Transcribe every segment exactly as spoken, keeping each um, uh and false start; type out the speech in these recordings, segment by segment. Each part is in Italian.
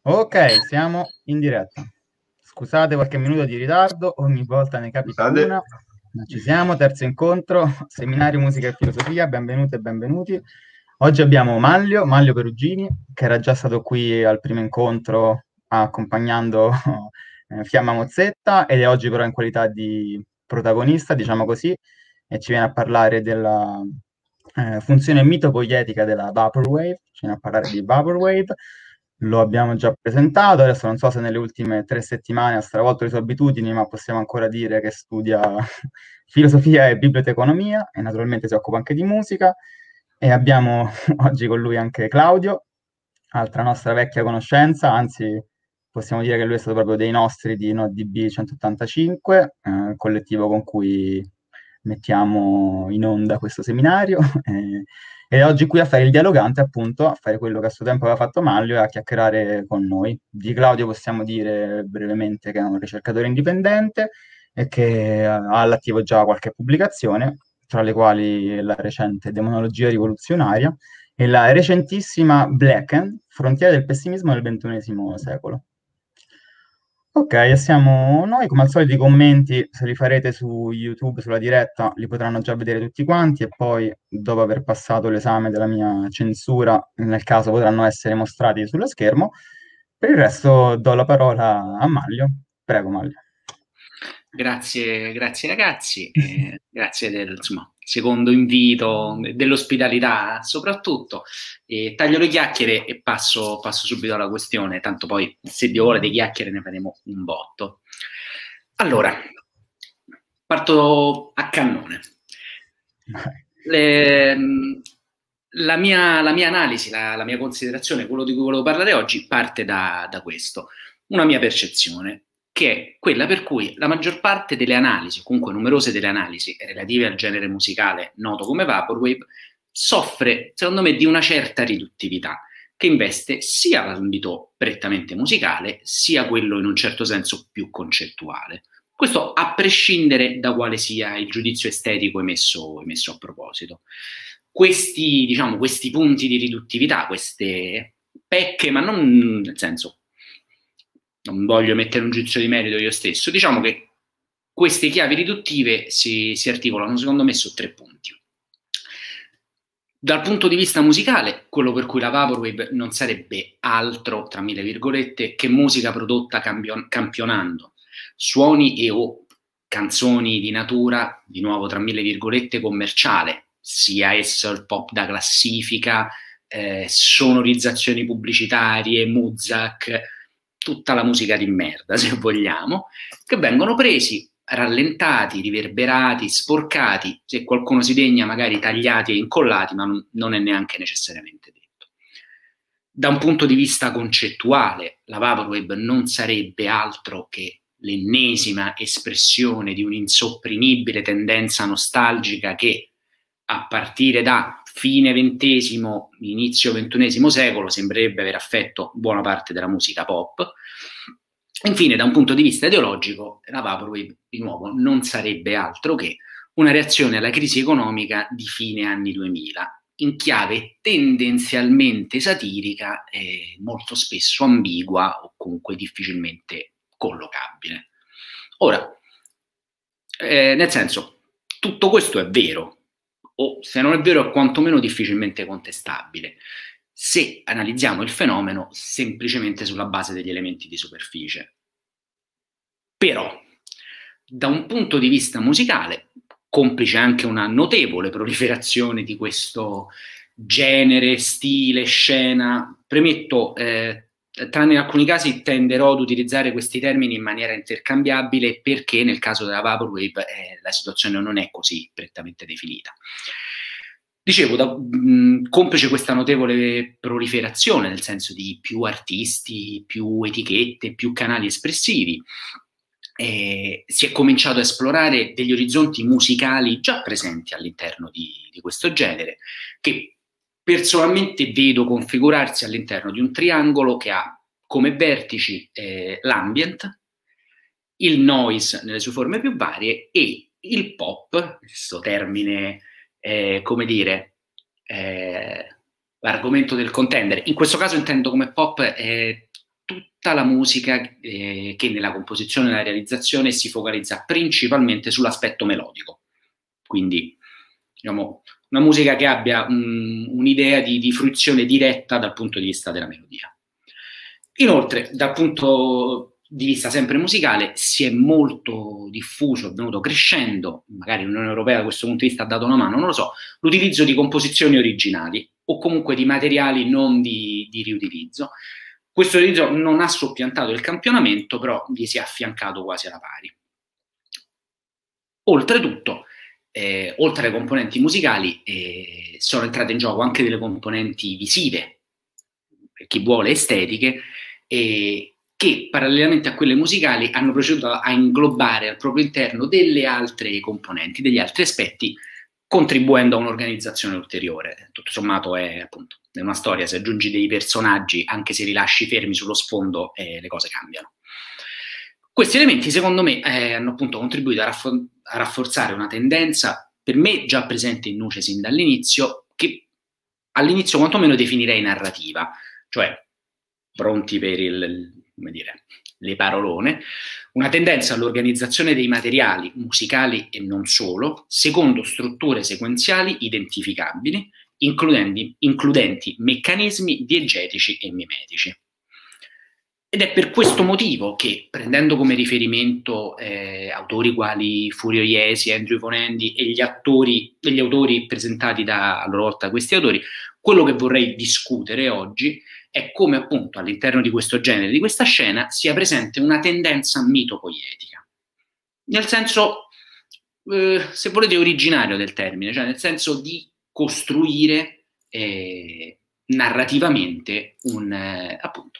Ok, siamo in diretta. Scusate qualche minuto di ritardo, ogni volta ne capita Scusate. una, ma ci siamo, terzo incontro, seminario musica e filosofia, benvenute e benvenuti. Oggi abbiamo Maglio, Maglio Perugini, che era già stato qui al primo incontro accompagnando eh, Fiamma Mozzetta ed è oggi però in qualità di protagonista, diciamo così, e ci viene a parlare della eh, funzione mitopoietica della Vaporwave, ci viene a parlare di Vaporwave. Lo abbiamo già presentato, adesso non so se nelle ultime tre settimane ha stravolto le sue abitudini, ma possiamo ancora dire che studia filosofia e biblioteconomia e naturalmente si occupa anche di musica. E abbiamo oggi con lui anche Claudio, altra nostra vecchia conoscenza, anzi possiamo dire che lui è stato proprio dei nostri di NoDB centottantacinque, eh, collettivo con cui mettiamo in onda questo seminario. eh, ed è oggi qui a fare il dialogante, appunto, a fare quello che a suo tempo aveva fatto Manlio e a chiacchierare con noi. Di Claudio possiamo dire brevemente che è un ricercatore indipendente e che ha all'attivo già qualche pubblicazione, tra le quali la recente Demonologia rivoluzionaria e la recentissima Blacken, Frontiere del pessimismo del ventunesimo secolo. Ok, e siamo noi, come al solito i commenti, se li farete su YouTube, sulla diretta, li potranno già vedere tutti quanti e poi, dopo aver passato l'esame della mia censura, nel caso potranno essere mostrati sullo schermo. Per il resto do la parola a Maglio. Prego, Maglio. Grazie, grazie ragazzi, eh, grazie del insomma, secondo invito, dell'ospitalità soprattutto. Eh, taglio le chiacchiere e passo, passo subito alla questione, tanto poi se Dio vuole di chiacchiere ne faremo un botto. Allora, parto a cannone. Le, la, mia, la mia analisi, la, la mia considerazione, quello di cui volevo parlare oggi parte da, da questo, una mia percezione, che è quella per cui la maggior parte delle analisi, comunque numerose delle analisi relative al genere musicale noto come Vaporwave, soffre, secondo me, di una certa riduttività, che investe sia l'ambito prettamente musicale, sia quello in un certo senso più concettuale. Questo a prescindere da quale sia il giudizio estetico emesso, emesso a proposito. Questi, diciamo, questi punti di riduttività, queste pecche, ma non nel senso, non voglio mettere un giudizio di merito io stesso, diciamo che queste chiavi riduttive si, si articolano secondo me su tre punti. Dal punto di vista musicale, quello per cui la Vaporwave non sarebbe altro, tra mille virgolette, che musica prodotta campion- campionando suoni e o canzoni di natura, di nuovo tra mille virgolette, commerciale, sia esso il pop da classifica, eh, sonorizzazioni pubblicitarie, Muzak, tutta la musica di merda, se vogliamo, che vengono presi, rallentati, riverberati, sporcati, se qualcuno si degna magari tagliati e incollati, ma non, non è neanche necessariamente detto. Da un punto di vista concettuale, la Vaporwave non sarebbe altro che l'ennesima espressione di un'insopprimibile tendenza nostalgica che a partire da fine ventesimo, inizio ventunesimo secolo sembrerebbe aver affetto buona parte della musica pop. Infine, da un punto di vista ideologico, la Vaporwave, di nuovo, non sarebbe altro che una reazione alla crisi economica di fine anni duemila, in chiave tendenzialmente satirica e molto spesso ambigua o comunque difficilmente collocabile. Ora, eh, nel senso, tutto questo è vero, o se non è vero è quantomeno difficilmente contestabile, se analizziamo il fenomeno semplicemente sulla base degli elementi di superficie. Però, da un punto di vista musicale, complice anche una notevole proliferazione di questo genere, stile, scena, premetto, eh, tranne in alcuni casi tenderò ad utilizzare questi termini in maniera intercambiabile perché nel caso della Vaporwave eh, la situazione non è così prettamente definita. Dicevo, da, mh, complice questa notevole proliferazione, nel senso di più artisti, più etichette, più canali espressivi, eh, si è cominciato a esplorare degli orizzonti musicali già presenti all'interno di, di questo genere, che personalmente vedo configurarsi all'interno di un triangolo che ha come vertici eh, l'ambient, il noise nelle sue forme più varie e il pop, questo termine, eh, come dire, eh, l'argomento del contender. In questo caso intendo come pop eh, tutta la musica eh, che nella composizione e nella realizzazione si focalizza principalmente sull'aspetto melodico. Quindi, diciamo, una musica che abbia un, un'idea di, di fruizione diretta dal punto di vista della melodia. Inoltre, dal punto di vista sempre musicale, si è molto diffuso, è venuto crescendo, magari l'Unione Europea da questo punto di vista ha dato una mano, non lo so, l'utilizzo di composizioni originali o comunque di materiali non di, di riutilizzo. Questo utilizzo non ha soppiantato il campionamento, però gli si è affiancato quasi alla pari. Oltretutto, eh, oltre alle componenti musicali, eh, sono entrate in gioco anche delle componenti visive, per chi vuole estetiche, eh, che parallelamente a quelle musicali hanno proceduto a inglobare al proprio interno delle altre componenti, degli altri aspetti, contribuendo a un'organizzazione ulteriore. Tutto sommato è appunto è una storia, se aggiungi dei personaggi, anche se li lasci fermi sullo sfondo, eh, le cose cambiano. Questi elementi, secondo me, eh, hanno appunto contribuito a, raffo- a rafforzare una tendenza, per me già presente in Nuce sin dall'inizio, che all'inizio quantomeno definirei narrativa, cioè pronti per il, come dire, le parolone, una tendenza all'organizzazione dei materiali musicali e non solo, secondo strutture sequenziali identificabili, includenti, includenti meccanismi diegetici e mimetici. Ed è per questo motivo che, prendendo come riferimento eh, autori quali Furio Iesi, Andrew Vonendi e gli, attori, e gli autori presentati da, a loro volta da questi autori, quello che vorrei discutere oggi è come appunto all'interno di questo genere, di questa scena, sia presente una tendenza mitopoietica. Nel senso, eh, se volete, originario del termine, cioè nel senso di costruire eh, narrativamente un, eh, appunto,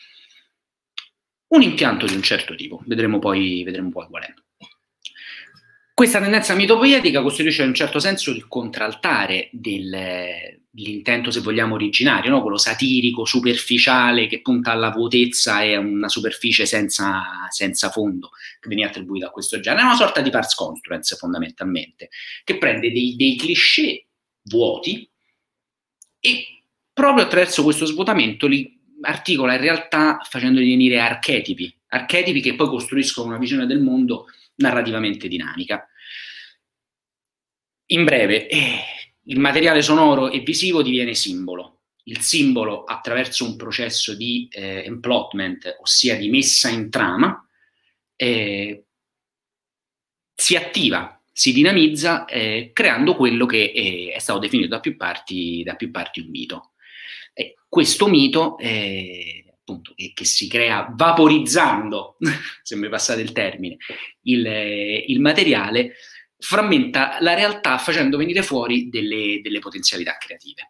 un impianto di un certo tipo. Vedremo poi, vedremo poi qual è. Questa tendenza mitopoietica costituisce in un certo senso il contraltare dell'intento, se vogliamo, originario, no? Quello satirico, superficiale, che punta alla vuotezza e a una superficie senza, senza fondo, che veniva attribuita a questo genere. È una sorta di pars construens, fondamentalmente, che prende dei, dei cliché vuoti e proprio attraverso questo svuotamento li articola in realtà facendoli venire archetipi, archetipi che poi costruiscono una visione del mondo narrativamente dinamica. In breve, eh, il materiale sonoro e visivo diviene simbolo. Il simbolo, attraverso un processo di eh, emplotment, ossia di messa in trama, eh, si attiva, si dinamizza, eh, creando quello che eh, è stato definito da più parti, da più parti un mito. E questo mito, eh, appunto, che, che si crea vaporizzando, se mi passate il termine, il, eh, il materiale, frammenta la realtà facendo venire fuori delle, delle potenzialità creative.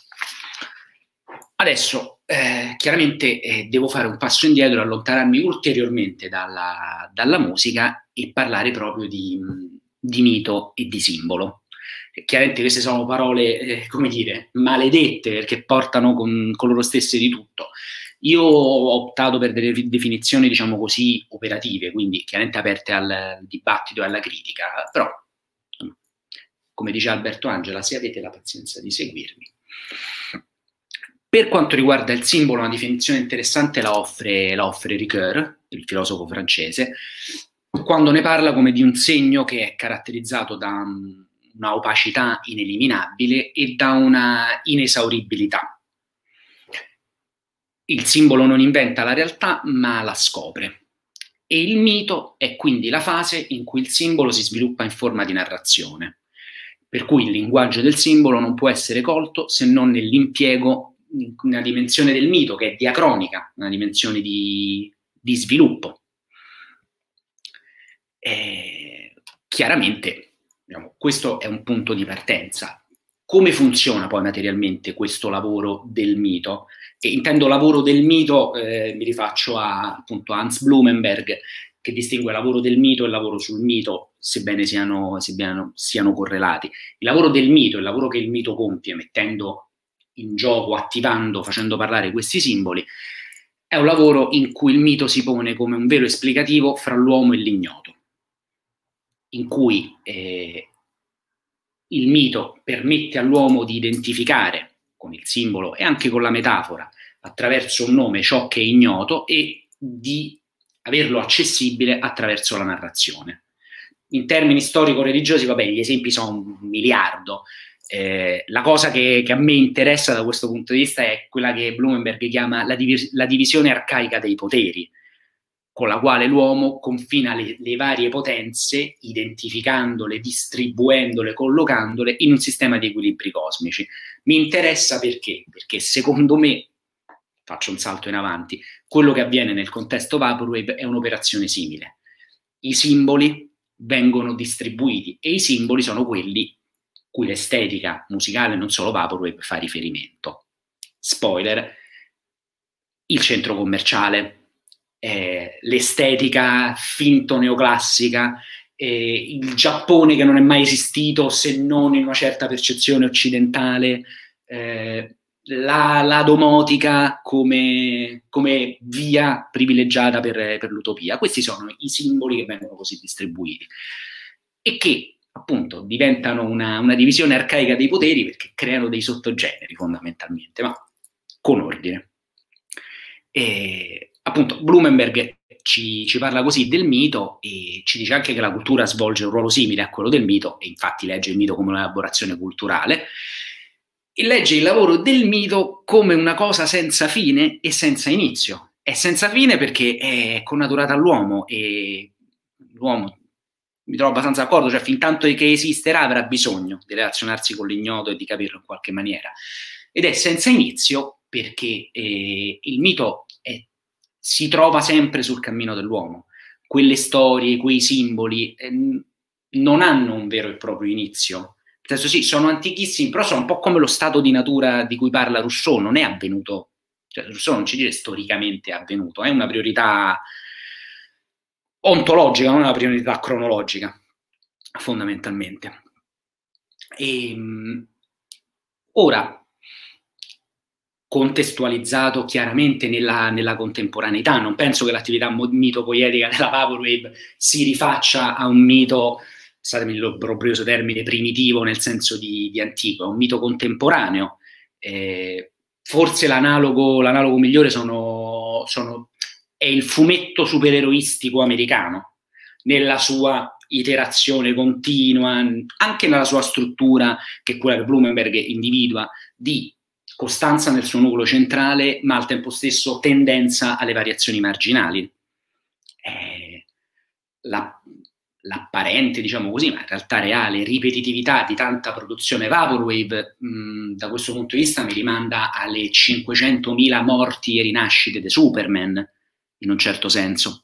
Adesso, eh, chiaramente, eh, devo fare un passo indietro, allontanarmi ulteriormente dalla, dalla musica e parlare proprio di, di mito e di simbolo. Chiaramente queste sono parole, eh, come dire, maledette, perché portano con, con loro stesse di tutto. Io ho optato per delle definizioni, diciamo così, operative, quindi chiaramente aperte al dibattito e alla critica, però, come dice Alberto Angela, se avete la pazienza di seguirmi. Per quanto riguarda il simbolo, una definizione interessante la offre, la offre Ricoeur, il filosofo francese, quando ne parla come di un segno che è caratterizzato da una opacità ineliminabile e da una inesauribilità. Il simbolo non inventa la realtà, ma la scopre. E il mito è quindi la fase in cui il simbolo si sviluppa in forma di narrazione, per cui il linguaggio del simbolo non può essere colto se non nell'impiego in una dimensione del mito che è diacronica, una dimensione di, di sviluppo. E, chiaramente, diciamo, questo è un punto di partenza. Come funziona poi materialmente questo lavoro del mito? E intendo lavoro del mito, eh, mi rifaccio a, appunto, a Hans Blumenberg, che distingue lavoro del mito e lavoro sul mito, sebbene siano, sebbene siano correlati. Il lavoro del mito è il lavoro che il mito compie, mettendo in gioco, attivando, facendo parlare questi simboli, è un lavoro in cui il mito si pone come un velo esplicativo fra l'uomo e l'ignoto, in cui eh, il mito permette all'uomo di identificare con il simbolo e anche con la metafora attraverso un nome ciò che è ignoto e di averlo accessibile attraverso la narrazione. In termini storico-religiosi, vabbè, gli esempi sono un miliardo. Eh, la cosa che, che a me interessa da questo punto di vista è quella che Blumenberg chiama la, divis- la divisione arcaica dei poteri, con la quale l'uomo confina le, le varie potenze, identificandole, distribuendole, collocandole in un sistema di equilibri cosmici. Mi interessa perché? Perché secondo me, faccio un salto in avanti, quello che avviene nel contesto Vaporwave è un'operazione simile. I simboli vengono distribuiti e i simboli sono quelli cui l'estetica musicale, non solo Vaporwave, fa riferimento. Spoiler, il centro commerciale, eh, l'estetica finto neoclassica, eh, il Giappone che non è mai esistito se non in una certa percezione occidentale, eh, la, la domotica come, come via privilegiata per, per l'utopia. Questi sono i simboli che vengono così distribuiti e che appunto diventano una, una divisione arcaica dei poteri perché creano dei sottogeneri fondamentalmente, ma con ordine. E, appunto, Blumenberg ci, ci parla così del mito e ci dice anche che la cultura svolge un ruolo simile a quello del mito, e infatti legge il mito come un'elaborazione culturale, e legge il lavoro del mito come una cosa senza fine e senza inizio. È senza fine perché è connaturata all'uomo e l'uomo, mi trovo abbastanza d'accordo, cioè fin tanto che esisterà avrà bisogno di relazionarsi con l'ignoto e di capirlo in qualche maniera. Ed è senza inizio perché eh, il mito è, si trova sempre sul cammino dell'uomo. Quelle storie, quei simboli eh, non hanno un vero e proprio inizio. Nel senso sì, sono antichissimi, però sono un po' come lo stato di natura di cui parla Rousseau, non è avvenuto, cioè Rousseau non ci dice storicamente è avvenuto, è una priorità ontologica, non una priorità cronologica, fondamentalmente. E, ora, contestualizzato chiaramente nella, nella contemporaneità, non penso che l'attività mito-poietica della Vaporwave si rifaccia a un mito, scusatemi l'obbrobrioso termine, primitivo nel senso di, di antico, è un mito contemporaneo. Eh, forse l'analogo, l'analogo migliore sono, sono, è il fumetto supereroistico americano, nella sua iterazione continua, anche nella sua struttura, che è quella che Blumenberg individua, di costanza nel suo nucleo centrale, ma al tempo stesso tendenza alle variazioni marginali. Eh, la, l'apparente, diciamo così, ma in realtà reale, ripetitività di tanta produzione Vaporwave, mh, da questo punto di vista mi rimanda alle cinquecentomila morti e rinascite di Superman, in un certo senso.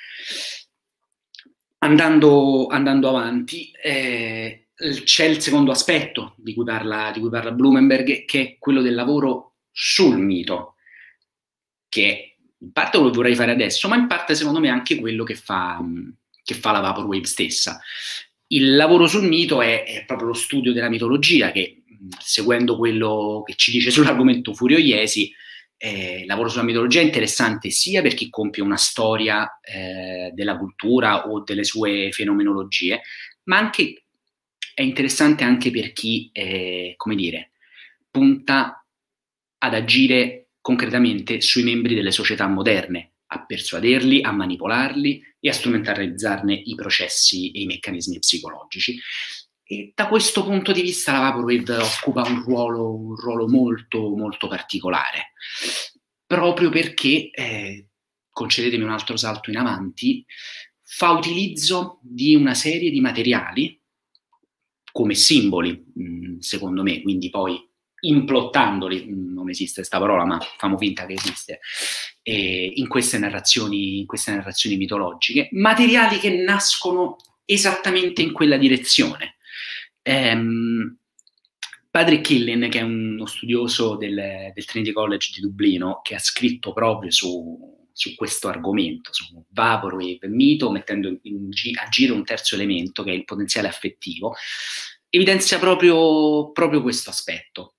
Andando, andando avanti, eh, c'è il secondo aspetto di cui, parla, di cui parla Blumenberg, che è quello del lavoro sul mito, che in parte lo vorrei fare adesso, ma in parte secondo me anche quello che fa, che fa la Vaporwave stessa. Il lavoro sul mito è, è proprio lo studio della mitologia, che seguendo quello che ci dice sull'argomento Furio Iesi, Eh, il lavoro sulla mitologia è interessante sia per chi compie una storia eh, della cultura o delle sue fenomenologie, ma anche è interessante anche per chi, eh, come dire, punta ad agire concretamente sui membri delle società moderne, a persuaderli, a manipolarli e a strumentalizzarne i processi e i meccanismi psicologici. E da questo punto di vista la Vaporwave occupa un ruolo, un ruolo molto, molto particolare, proprio perché, eh, concedetemi un altro salto in avanti, fa utilizzo di una serie di materiali come simboli, mh, secondo me, quindi poi implottandoli, non esiste questa parola, ma famo finta che esiste, eh, in queste narrazioni, in queste narrazioni mitologiche, materiali che nascono esattamente in quella direzione. Um, Patrick Killen, che è uno studioso del, del Trinity College di Dublino, che ha scritto proprio su, su questo argomento, su Vaporwave, mito, mettendo in, in, a giro un terzo elemento, che è il potenziale affettivo, evidenzia proprio, proprio questo aspetto.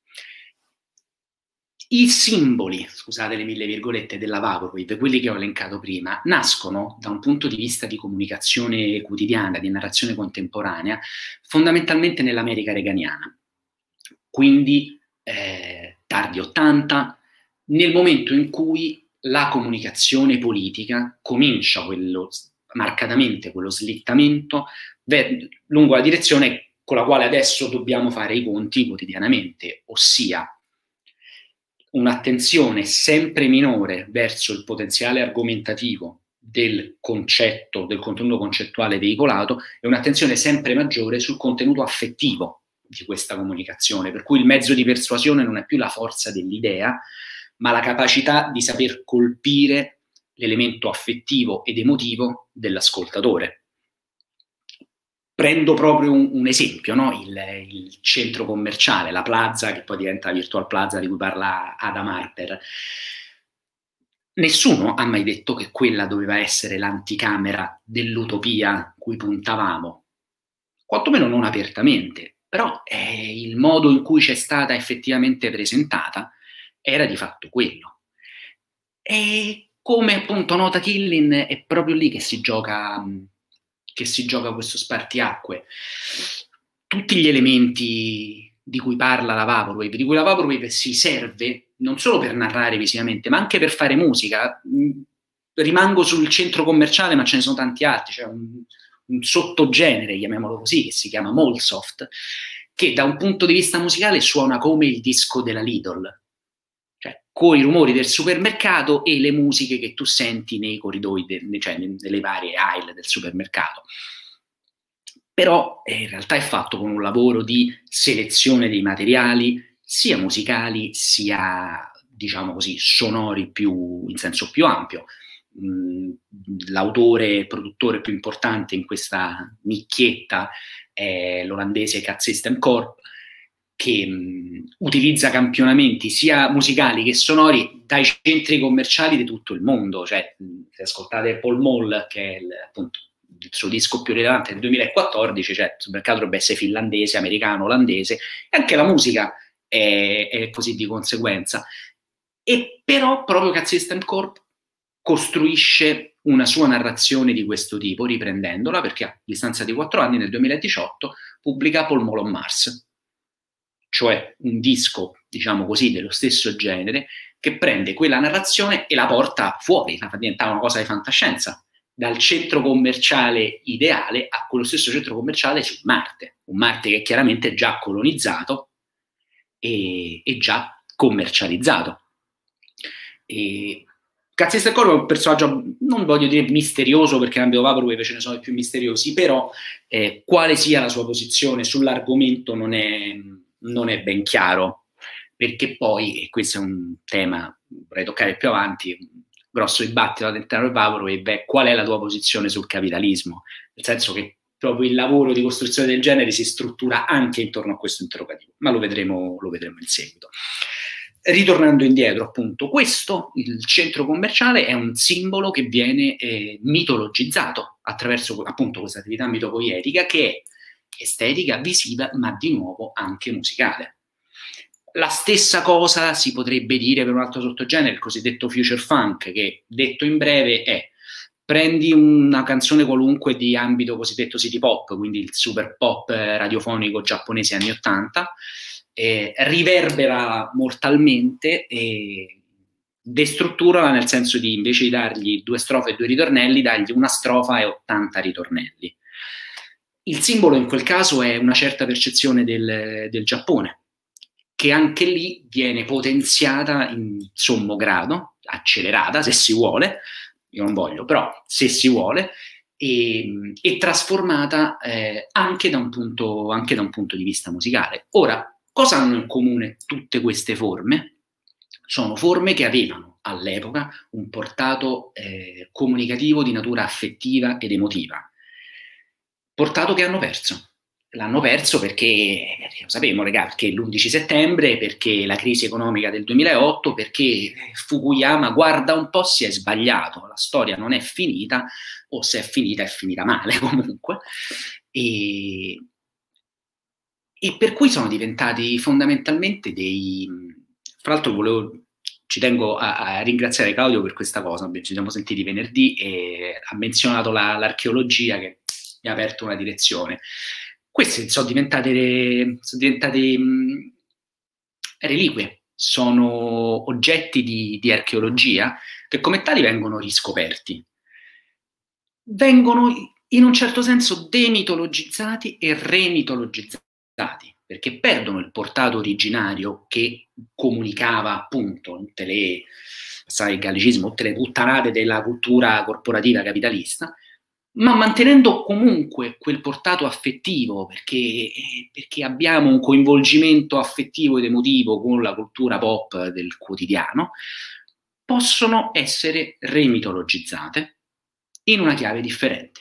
I simboli, scusate le mille virgolette, della Vaporwave, quelli che ho elencato prima, nascono da un punto di vista di comunicazione quotidiana, di narrazione contemporanea, fondamentalmente nell'America reganiana. Quindi eh, tardi ottanta, nel momento in cui la comunicazione politica comincia quello, marcatamente quello slittamento ver- lungo la direzione con la quale adesso dobbiamo fare i conti quotidianamente, ossia un'attenzione sempre minore verso il potenziale argomentativo del concetto, del contenuto concettuale veicolato, e un'attenzione sempre maggiore sul contenuto affettivo di questa comunicazione, per cui il mezzo di persuasione non è più la forza dell'idea, ma la capacità di saper colpire l'elemento affettivo ed emotivo dell'ascoltatore. Prendo proprio un, un esempio, no? il, il centro commerciale, la Plaza, che poi diventa la Virtual Plaza di cui parla Adam Harper. Nessuno ha mai detto che quella doveva essere l'anticamera dell'utopia cui puntavamo, quantomeno non apertamente, però eh, il modo in cui c'è stata effettivamente presentata era di fatto quello. E come appunto nota Killin, è proprio lì che si gioca... che si gioca questo spartiacque. Tutti gli elementi di cui parla la Vaporwave, di cui la Vaporwave si serve non solo per narrare visivamente, ma anche per fare musica. Rimango sul centro commerciale, ma ce ne sono tanti altri. C'è un, un sottogenere, chiamiamolo così, che si chiama Mallsoft, che da un punto di vista musicale suona come il disco della Lidl, cioè con i rumori del supermercato e le musiche che tu senti nei corridoi, de, cioè nelle varie aisle del supermercato. Però eh, in realtà è fatto con un lavoro di selezione dei materiali, sia musicali, sia, diciamo così, sonori più, in senso più ampio. Mm, l'autore e produttore più importante in questa nicchietta è l'olandese Cat System Corp, che mh, utilizza campionamenti sia musicali che sonori dai centri commerciali di tutto il mondo. Cioè, mh, se ascoltate Paul Mall, che è il, appunto il suo disco più rilevante del duemilaquattordici, cioè il mercato dovrebbe essere finlandese, americano, olandese, e anche la musica è, è così di conseguenza. E però proprio Cat System Corp costruisce una sua narrazione di questo tipo, riprendendola, perché a distanza di quattro anni, nel duemiladiciotto, pubblica Paul Mall on Mars, cioè un disco, diciamo così, dello stesso genere, che prende quella narrazione e la porta fuori, la fa diventare una cosa di fantascienza, dal centro commerciale ideale a quello stesso centro commerciale su Marte, un Marte che chiaramente è già colonizzato e, e già commercializzato. E Cat System Corp è un personaggio, non voglio dire misterioso, perché in ambito Vaporwave ce ne sono più misteriosi, però eh, quale sia la sua posizione sull'argomento non è, non è ben chiaro, perché poi, e questo è un tema che vorrei toccare più avanti, un grosso dibattito all'interno del Vaporwave è qual è la tua posizione sul capitalismo, nel senso che proprio il lavoro di costruzione del genere si struttura anche intorno a questo interrogativo, ma lo vedremo, lo vedremo in seguito. Ritornando indietro, appunto, questo, il centro commerciale, è un simbolo che viene eh, mitologizzato attraverso appunto questa attività mitopoietica, che è estetica, visiva, ma di nuovo anche musicale. La stessa cosa si potrebbe dire per un altro sottogenere, il cosiddetto future funk, che detto in breve è: prendi una canzone qualunque di ambito cosiddetto city pop, quindi il super pop radiofonico giapponese anni ottanta, eh, riverbera mortalmente e destrutturala, nel senso di, invece di dargli due strofe e due ritornelli, dargli una strofa e ottanta ritornelli. Il simbolo in quel caso è una certa percezione del, del Giappone, che anche lì viene potenziata in sommo grado, accelerata se si vuole, io non voglio, però se si vuole, e, e trasformata eh, anche, da un punto, anche da un punto di vista musicale. Ora, cosa hanno in comune tutte queste forme? Sono forme che avevano all'epoca un portato eh, comunicativo di natura affettiva ed emotiva, portato che hanno perso. L'hanno perso perché, lo sapevamo, ragazzi, perché l'undici settembre, perché la crisi economica del duemilaotto, perché Fukuyama, guarda un po', si è sbagliato, la storia non è finita, o se è finita è finita male comunque, e, e per cui sono diventati fondamentalmente dei... Fra l'altro volevo, ci tengo a, a ringraziare Claudio per questa cosa, ci siamo sentiti venerdì e ha menzionato la, l'archeologia che mi ha aperto una direzione. Queste sono diventate, sono diventate mh, reliquie sono oggetti di, di archeologia che come tali vengono riscoperti. Vengono in un certo senso demitologizzati e remitologizzati, perché perdono il portato originario che comunicava appunto tutte le, sai, il gallicismo, tutte le puttanate della cultura corporativa capitalista, ma mantenendo comunque quel portato affettivo, perché, perché abbiamo un coinvolgimento affettivo ed emotivo con la cultura pop del quotidiano, possono essere remitologizzate in una chiave differente.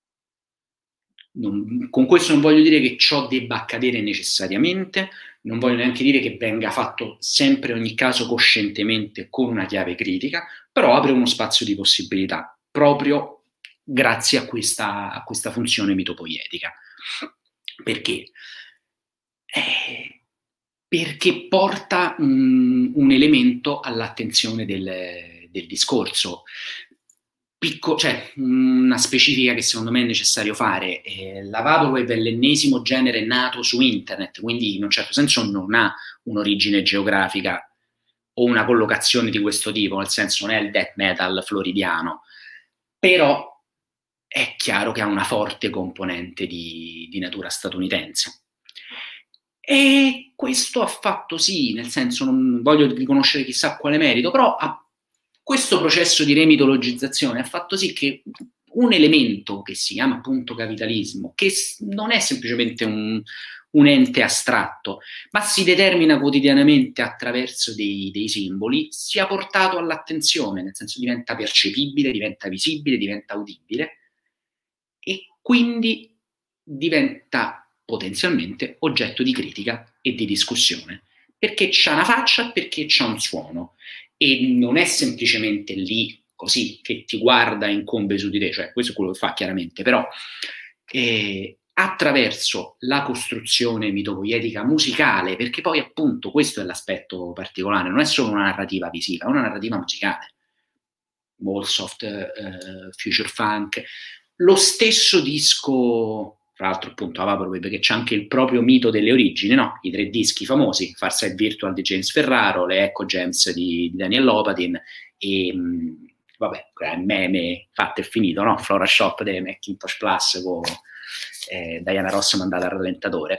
Non, con questo non voglio dire che ciò debba accadere necessariamente, non voglio neanche dire che venga fatto sempre ogni caso coscientemente con una chiave critica, però apre uno spazio di possibilità, proprio grazie a questa, a questa funzione mitopoietica. Perché? Eh, perché porta um, un elemento all'attenzione del, del discorso. Picco, cioè, una specifica che secondo me è necessario fare. Eh, la Vaporwave è l'ennesimo genere nato su internet, quindi in un certo senso non ha un'origine geografica o una collocazione di questo tipo, nel senso non è il death metal floridiano, però è chiaro che ha una forte componente di, di natura statunitense. E questo ha fatto sì, nel senso non voglio riconoscere chissà quale merito, però ha questo processo di remitologizzazione ha fatto sì che un elemento che si chiama appunto capitalismo, che non è semplicemente un, un ente astratto, ma si determina quotidianamente attraverso dei, dei simboli, sia portato all'attenzione, nel senso diventa percepibile, diventa visibile, diventa udibile e quindi diventa potenzialmente oggetto di critica e di discussione, perché c'ha una faccia, perché c'ha un suono. E non è semplicemente lì così che ti guarda e incombe su di te, cioè questo è quello che fa chiaramente, però eh, attraverso la costruzione mitopoietica musicale, perché poi appunto questo è l'aspetto particolare, non è solo una narrativa visiva, è una narrativa musicale. Wallsoft, eh, Future Funk, lo stesso disco, tra l'altro appunto a Vaporwave, perché c'è anche il proprio mito delle origini, no? I tre dischi famosi, Farsight Virtual di James Ferraro, le Echo Gems di, di Daniel Lopatin e mh, vabbè, il meme fatto e finito, no? Flora Shop delle Macintosh Plus con eh, Diana Ross mandata al rallentatore.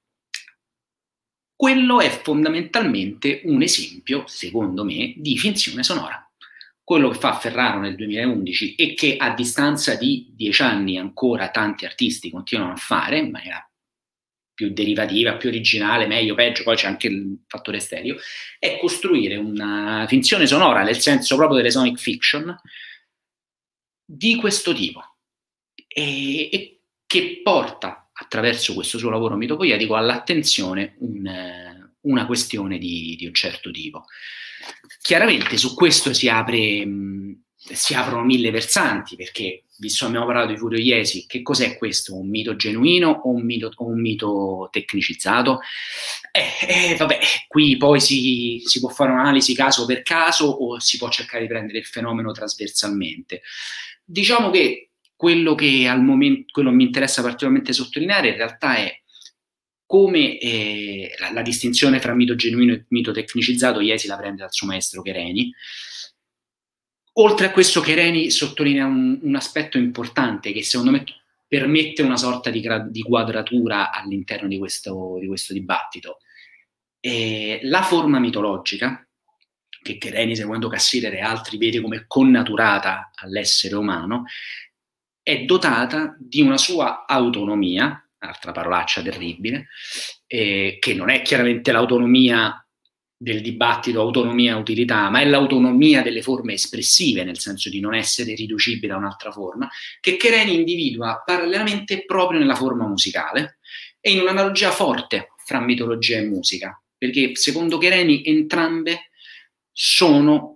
Quello è fondamentalmente un esempio, secondo me, di finzione sonora. Quello che fa Ferraro nel duemilaundici e che a distanza di dieci anni ancora tanti artisti continuano a fare in maniera più derivativa, più originale, meglio, peggio, poi c'è anche il fattore stereo, è costruire una finzione sonora, nel senso proprio delle sonic fiction, di questo tipo, e, e che porta, attraverso questo suo lavoro mitopoietico, all'attenzione un, una questione di, di un certo tipo. Chiaramente su questo si apre, mh, si aprono mille versanti, perché, visto che abbiamo parlato di Furio Iesi, che cos'è questo? Un mito genuino o un mito, o un mito tecnicizzato? Eh, eh, vabbè, qui poi si, si può fare un'analisi caso per caso o si può cercare di prendere il fenomeno trasversalmente. Diciamo che quello che al momento, quello che mi interessa particolarmente sottolineare in realtà è come eh, la, la distinzione fra mito genuino e mito tecnicizzato Iesi la prende dal suo maestro Chereni. Oltre a questo, Chereni sottolinea un, un aspetto importante che secondo me permette una sorta di, di quadratura all'interno di questo, di questo dibattito. Eh, la forma mitologica, che Chereni, seguendo Cassirer e altri, vede come connaturata all'essere umano, è dotata di una sua autonomia, altra parolaccia terribile, eh, che non è chiaramente l'autonomia del dibattito autonomia-utilità, ma è l'autonomia delle forme espressive, nel senso di non essere riducibile a un'altra forma, che Chereni individua parallelamente proprio nella forma musicale e in un'analogia forte fra mitologia e musica, perché secondo Chereni entrambe sono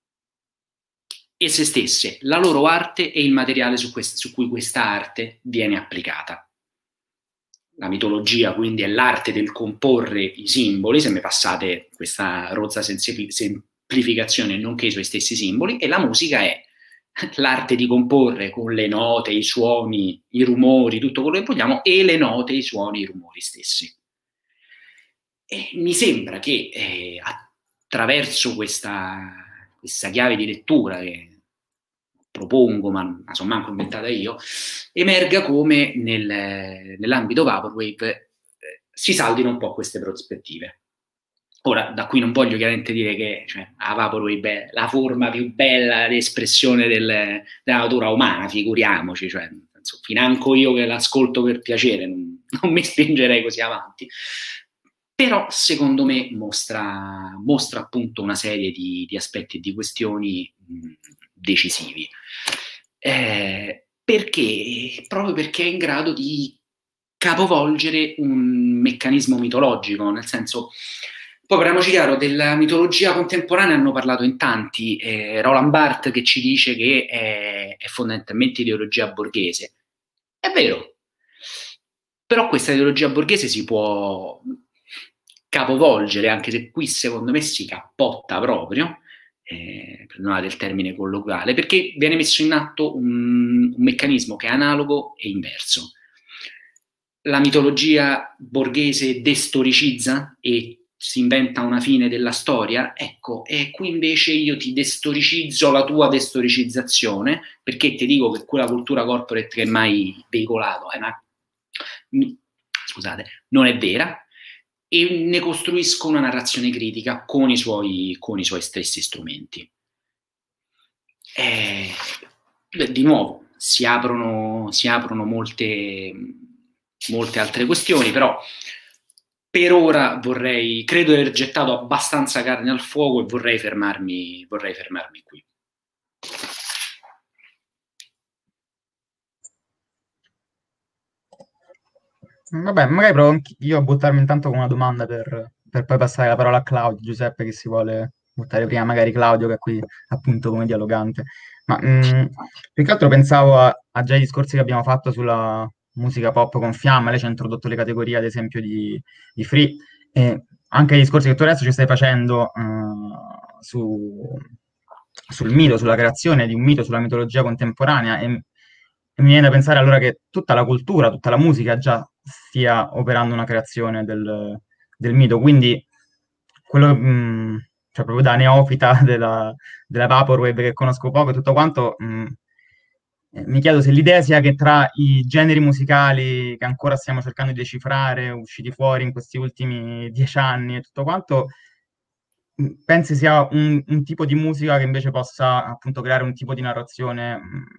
esse stesse, la loro arte e il materiale su, quest- su cui questa arte viene applicata. La mitologia quindi è l'arte del comporre i simboli, se mi passate questa rozza semplificazione, nonché i suoi stessi simboli, e la musica è l'arte di comporre con le note, i suoni, i rumori, tutto quello che vogliamo, e le note, i suoni, i rumori stessi. E mi sembra che eh, attraverso questa, questa chiave di lettura che propongo, ma non la sono manco inventata io, emerga come nel, nell'ambito Vaporwave eh, si saldino un po' queste prospettive. Ora, da qui non voglio chiaramente dire che cioè, la Vaporwave è la forma più bella di espressione del, della natura umana, figuriamoci, cioè, financo io che l'ascolto per piacere, non, non mi spingerei così avanti. Però, secondo me, mostra, mostra appunto una serie di, di aspetti e di questioni mh, decisivi. Eh, perché? Proprio perché è in grado di capovolgere un meccanismo mitologico, nel senso, poi parliamoci chiaro, della mitologia contemporanea hanno parlato in tanti, eh, Roland Barthes che ci dice che è, è fondamentalmente ideologia borghese. È vero, però questa ideologia borghese si può capovolgere, anche se qui secondo me si cappotta proprio, eh, perdonate il termine colloquiale, perché viene messo in atto un, un meccanismo che è analogo e inverso. La mitologia borghese destoricizza e si inventa una fine della storia, ecco, e qui invece io ti destoricizzo la tua destoricizzazione, perché ti dico che quella cultura corporate che è mai veicolato è una, scusate, non è vera, e ne costruisco una narrazione critica con i suoi, con i suoi stessi strumenti. E, di nuovo, si aprono, si aprono molte, molte altre questioni, però per ora vorrei, credo di aver gettato abbastanza carne al fuoco e vorrei fermarmi, vorrei fermarmi qui. Vabbè, magari provo io a buttarmi intanto con una domanda per, per poi passare la parola a Claudio, Giuseppe che si vuole buttare prima, magari Claudio che è qui appunto come dialogante. Ma mh, più che altro pensavo a, a già i discorsi che abbiamo fatto sulla musica pop con Fiamma, lei ci ha introdotto le categorie ad esempio di, di Free, e anche i discorsi che tu adesso ci stai facendo uh, su, sul mito, sulla creazione di un mito, sulla mitologia contemporanea, e, e mi viene da pensare allora che tutta la cultura, tutta la musica già stia operando una creazione del, del mito, quindi quello, mh, cioè proprio da neofita della, della Vaporwave che conosco poco e tutto quanto, mh, eh, mi chiedo se l'idea sia che tra i generi musicali che ancora stiamo cercando di decifrare, usciti fuori in questi ultimi dieci anni e tutto quanto, mh, pensi sia un, un tipo di musica che invece possa appunto creare un tipo di narrazione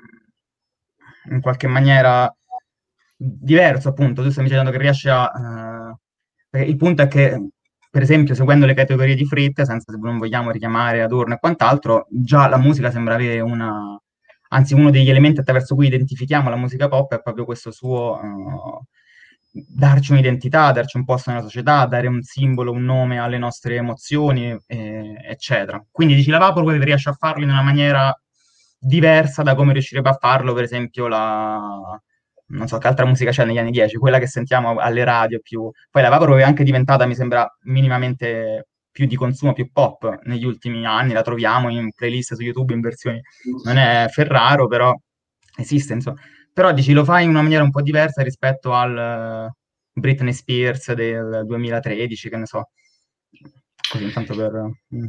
mh, in qualche maniera diverso, appunto. Tu stai dicendo che riesci a... eh, perché il punto è che, per esempio, seguendo le categorie di Fritte, senza se non vogliamo richiamare Adorno e quant'altro, già la musica sembra avere una... Anzi, uno degli elementi attraverso cui identifichiamo la musica pop è proprio questo suo... eh, darci un'identità, darci un posto nella società, dare un simbolo, un nome alle nostre emozioni, eh, eccetera. Quindi dici la Vaporwave riesce a farlo in una maniera diversa da come riuscirebbe a farlo, per esempio, la non so che altra musica c'è negli anni dieci, quella che sentiamo alle radio più... Poi la Vaporwave è anche diventata, mi sembra, minimamente più di consumo, più pop negli ultimi anni, la troviamo in playlist su YouTube in versioni... Non è Ferraro, però esiste, insomma. Però dici, lo fai in una maniera un po' diversa rispetto al eh, Britney Spears del duemilatredici, che ne so. Così, intanto per... mm.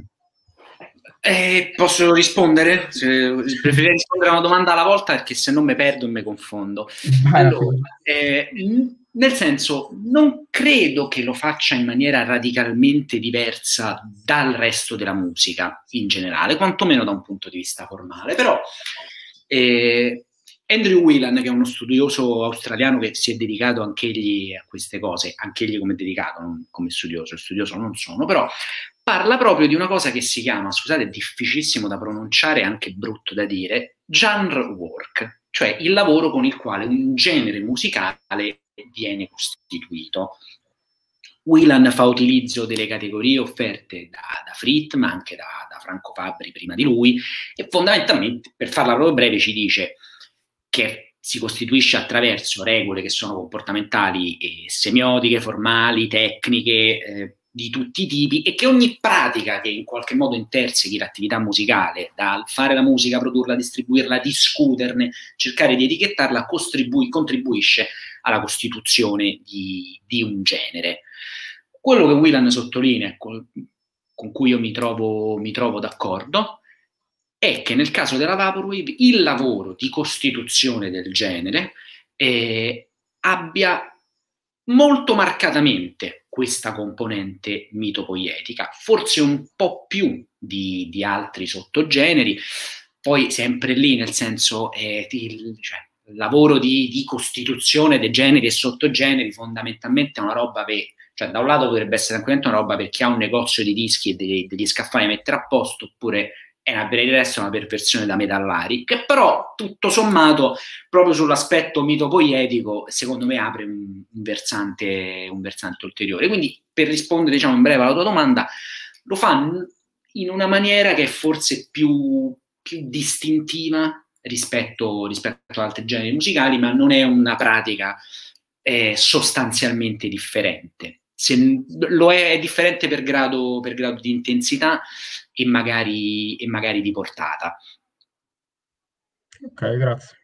Eh, posso rispondere? Se, preferirei rispondere a una domanda alla volta perché se no mi perdo e mi confondo. Allora, eh, nel senso, non credo che lo faccia in maniera radicalmente diversa dal resto della musica in generale, quantomeno da un punto di vista formale, però eh, Andrew Whelan, che è uno studioso australiano che si è dedicato anche egli a queste cose, anche egli come dedicato, non come studioso, studioso non sono, però parla proprio di una cosa che si chiama, scusate, è difficilissimo da pronunciare, anche brutto da dire, genre work, cioè il lavoro con il quale un genere musicale viene costituito. Whelan fa utilizzo delle categorie offerte da, da Fritt, ma anche da, da Franco Fabbri prima di lui, e fondamentalmente, per farla proprio breve, ci dice che si costituisce attraverso regole che sono comportamentali e semiotiche, formali, tecniche, eh, di tutti i tipi, e che ogni pratica che in qualche modo intersechi l'attività musicale, dal fare la musica, produrla, distribuirla, discuterne, cercare di etichettarla, contribuisce alla costituzione di, di un genere. Quello che Whelan sottolinea, con cui io mi trovo, mi trovo d'accordo è che nel caso della Vaporwave il lavoro di costituzione del genere eh, abbia molto marcatamente questa componente mitopoietica, forse un po' più di, di altri sottogeneri, poi sempre lì nel senso eh, il, cioè, il lavoro di, di costituzione dei generi e sottogeneri fondamentalmente è una roba per, cioè da un lato potrebbe essere tranquillamente una roba per chi ha un negozio di dischi e degli, degli scaffali da mettere a posto, oppure è una, per il resto una perversione da metallari, che però tutto sommato proprio sull'aspetto mitopoietico secondo me apre un, un, versante, un versante ulteriore. Quindi per rispondere diciamo in breve alla tua domanda, lo fa in una maniera che è forse più, più distintiva rispetto, rispetto ad altri generi musicali, ma non è una pratica eh, sostanzialmente differente. Se lo è, è differente per grado, per grado di intensità e magari, e magari di portata. Ok, grazie.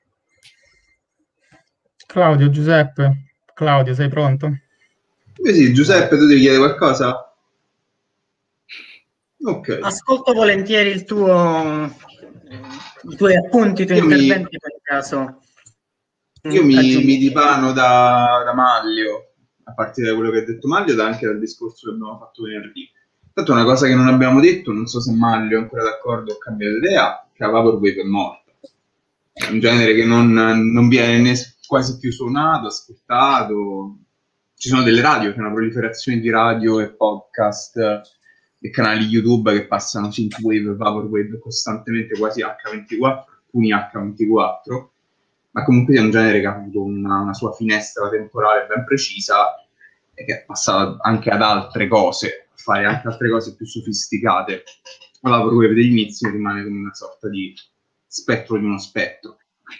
Claudio, Giuseppe, Claudio, sei pronto? Eh sì, Giuseppe, tu devi chiedere qualcosa? Ok. Ascolto volentieri il tuo, i tuoi appunti, i tuoi io interventi mi, per caso. Io mi, mi dipano da, da Maglio, a partire da quello che ha detto Maglio, da anche dal discorso che abbiamo fatto venerdì. Tanto una cosa che non abbiamo detto, non so se Maglio è ancora d'accordo o cambiato idea, che la Vaporwave è morta. È un genere che non, non viene né quasi più suonato, ascoltato. Ci sono delle radio, c'è una proliferazione di radio e podcast e canali YouTube che passano Synthwave e Vaporwave costantemente, quasi acca ventiquattro, alcuni acca ventiquattro, ma comunque è un genere che ha avuto una, una sua finestra temporale ben precisa e che è passato anche ad altre cose, a fare anche altre cose più sofisticate. La Vaporwave degli inizi rimane come una sorta di spettro di uno spettro.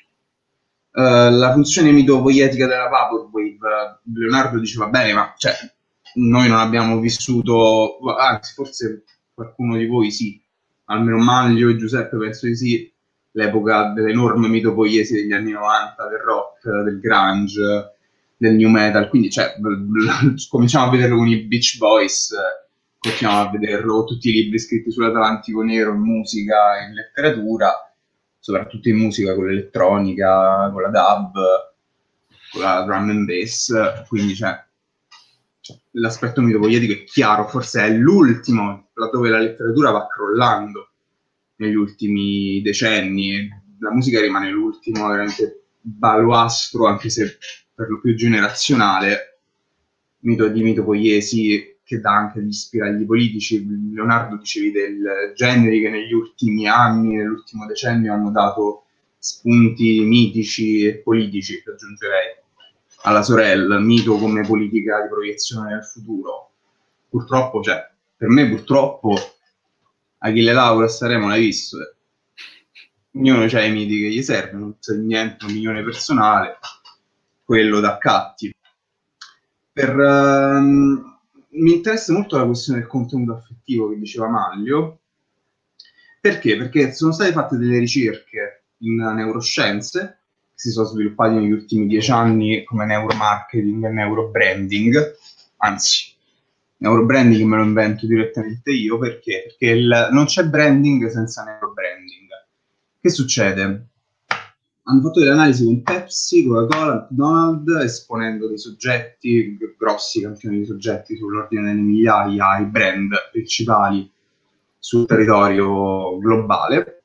Uh, la funzione mitopoietica della Vaporwave, Leonardo diceva bene, ma cioè, noi non abbiamo vissuto, anzi forse qualcuno di voi sì, almeno Maglio e Giuseppe penso di sì, l'epoca dell'enorme mitopoiesi degli anni novanta, del rock, del grunge, del new metal, quindi cioè, cominciamo a vederlo con i Beach Boys, continuiamo a vederlo tutti i libri scritti sull'Atlantico Nero in musica, in letteratura, soprattutto in musica con l'elettronica, con la dub, con la drum and bass, quindi cioè, l'aspetto mitopoietico è chiaro, forse è l'ultimo, laddove la letteratura va crollando negli ultimi decenni, la musica rimane l'ultimo veramente baluastro, anche se per lo più generazionale, mito di mitopoiesi che dà anche gli spiragli politici. Leonardo, dicevi del generi che negli ultimi anni, nell'ultimo decennio hanno dato spunti mitici e politici, aggiungerei, alla sorella, mito come politica di proiezione nel futuro. Purtroppo, cioè, per me purtroppo Achille Lauro a Sanremo l'hai visto, eh. Ognuno c'ha i miti che gli servono, non c'è niente, un'opinione personale, quello da catti. Per, uh, mi interessa molto la questione del contenuto affettivo che diceva Maglio. Perché? Perché sono state fatte delle ricerche in neuroscienze che si sono sviluppate negli ultimi dieci anni come neuromarketing e neurobranding, anzi, neurobranding me lo invento direttamente io, perché? Perché il, non c'è branding senza neurobranding. Che succede? Hanno fatto delle analisi con Pepsi, Coca-Cola, McDonald's, esponendo dei soggetti, grossi campioni di soggetti sull'ordine delle migliaia, ai brand principali sul territorio globale,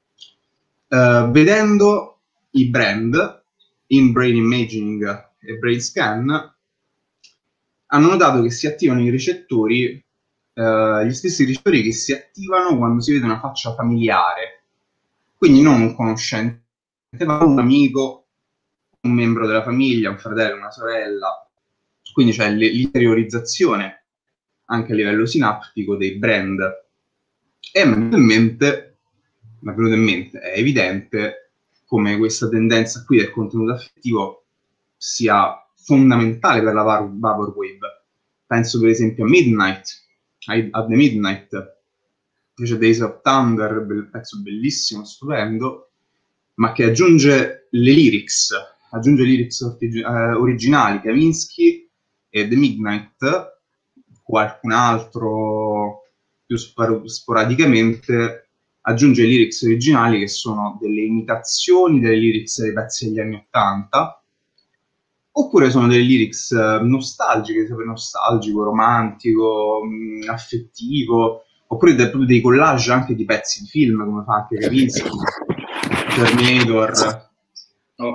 uh, vedendo i brand in brain imaging e brain scan, hanno notato che si attivano i recettori, uh, gli stessi recettori che si attivano quando si vede una faccia familiare, quindi non un conoscente, ma un amico, un membro della famiglia, un fratello, una sorella. Quindi c'è l'interiorizzazione anche a livello sinaptico dei brand. E mi è venuto in mente, mi è venuto in mente, è evidente come questa tendenza qui del contenuto affettivo sia fondamentale per la Vaporwave. Penso per esempio a Midnight, a The Midnight, c'è Days of Thunder, un pezzo bellissimo, stupendo, ma che aggiunge le lyrics, aggiunge lyrics origi- eh, originali, Kavinsky e The Midnight, qualcun altro più spor- sporadicamente aggiunge lyrics originali che sono delle imitazioni delle lyrics dei pezzi degli anni ottanta, oppure sono delle lyrics uh, nostalgiche, sempre nostalgico, romantico, mh, affettivo, oppure de- proprio dei collage anche di pezzi di film, come fa anche Kavinsky, Terminator, oh.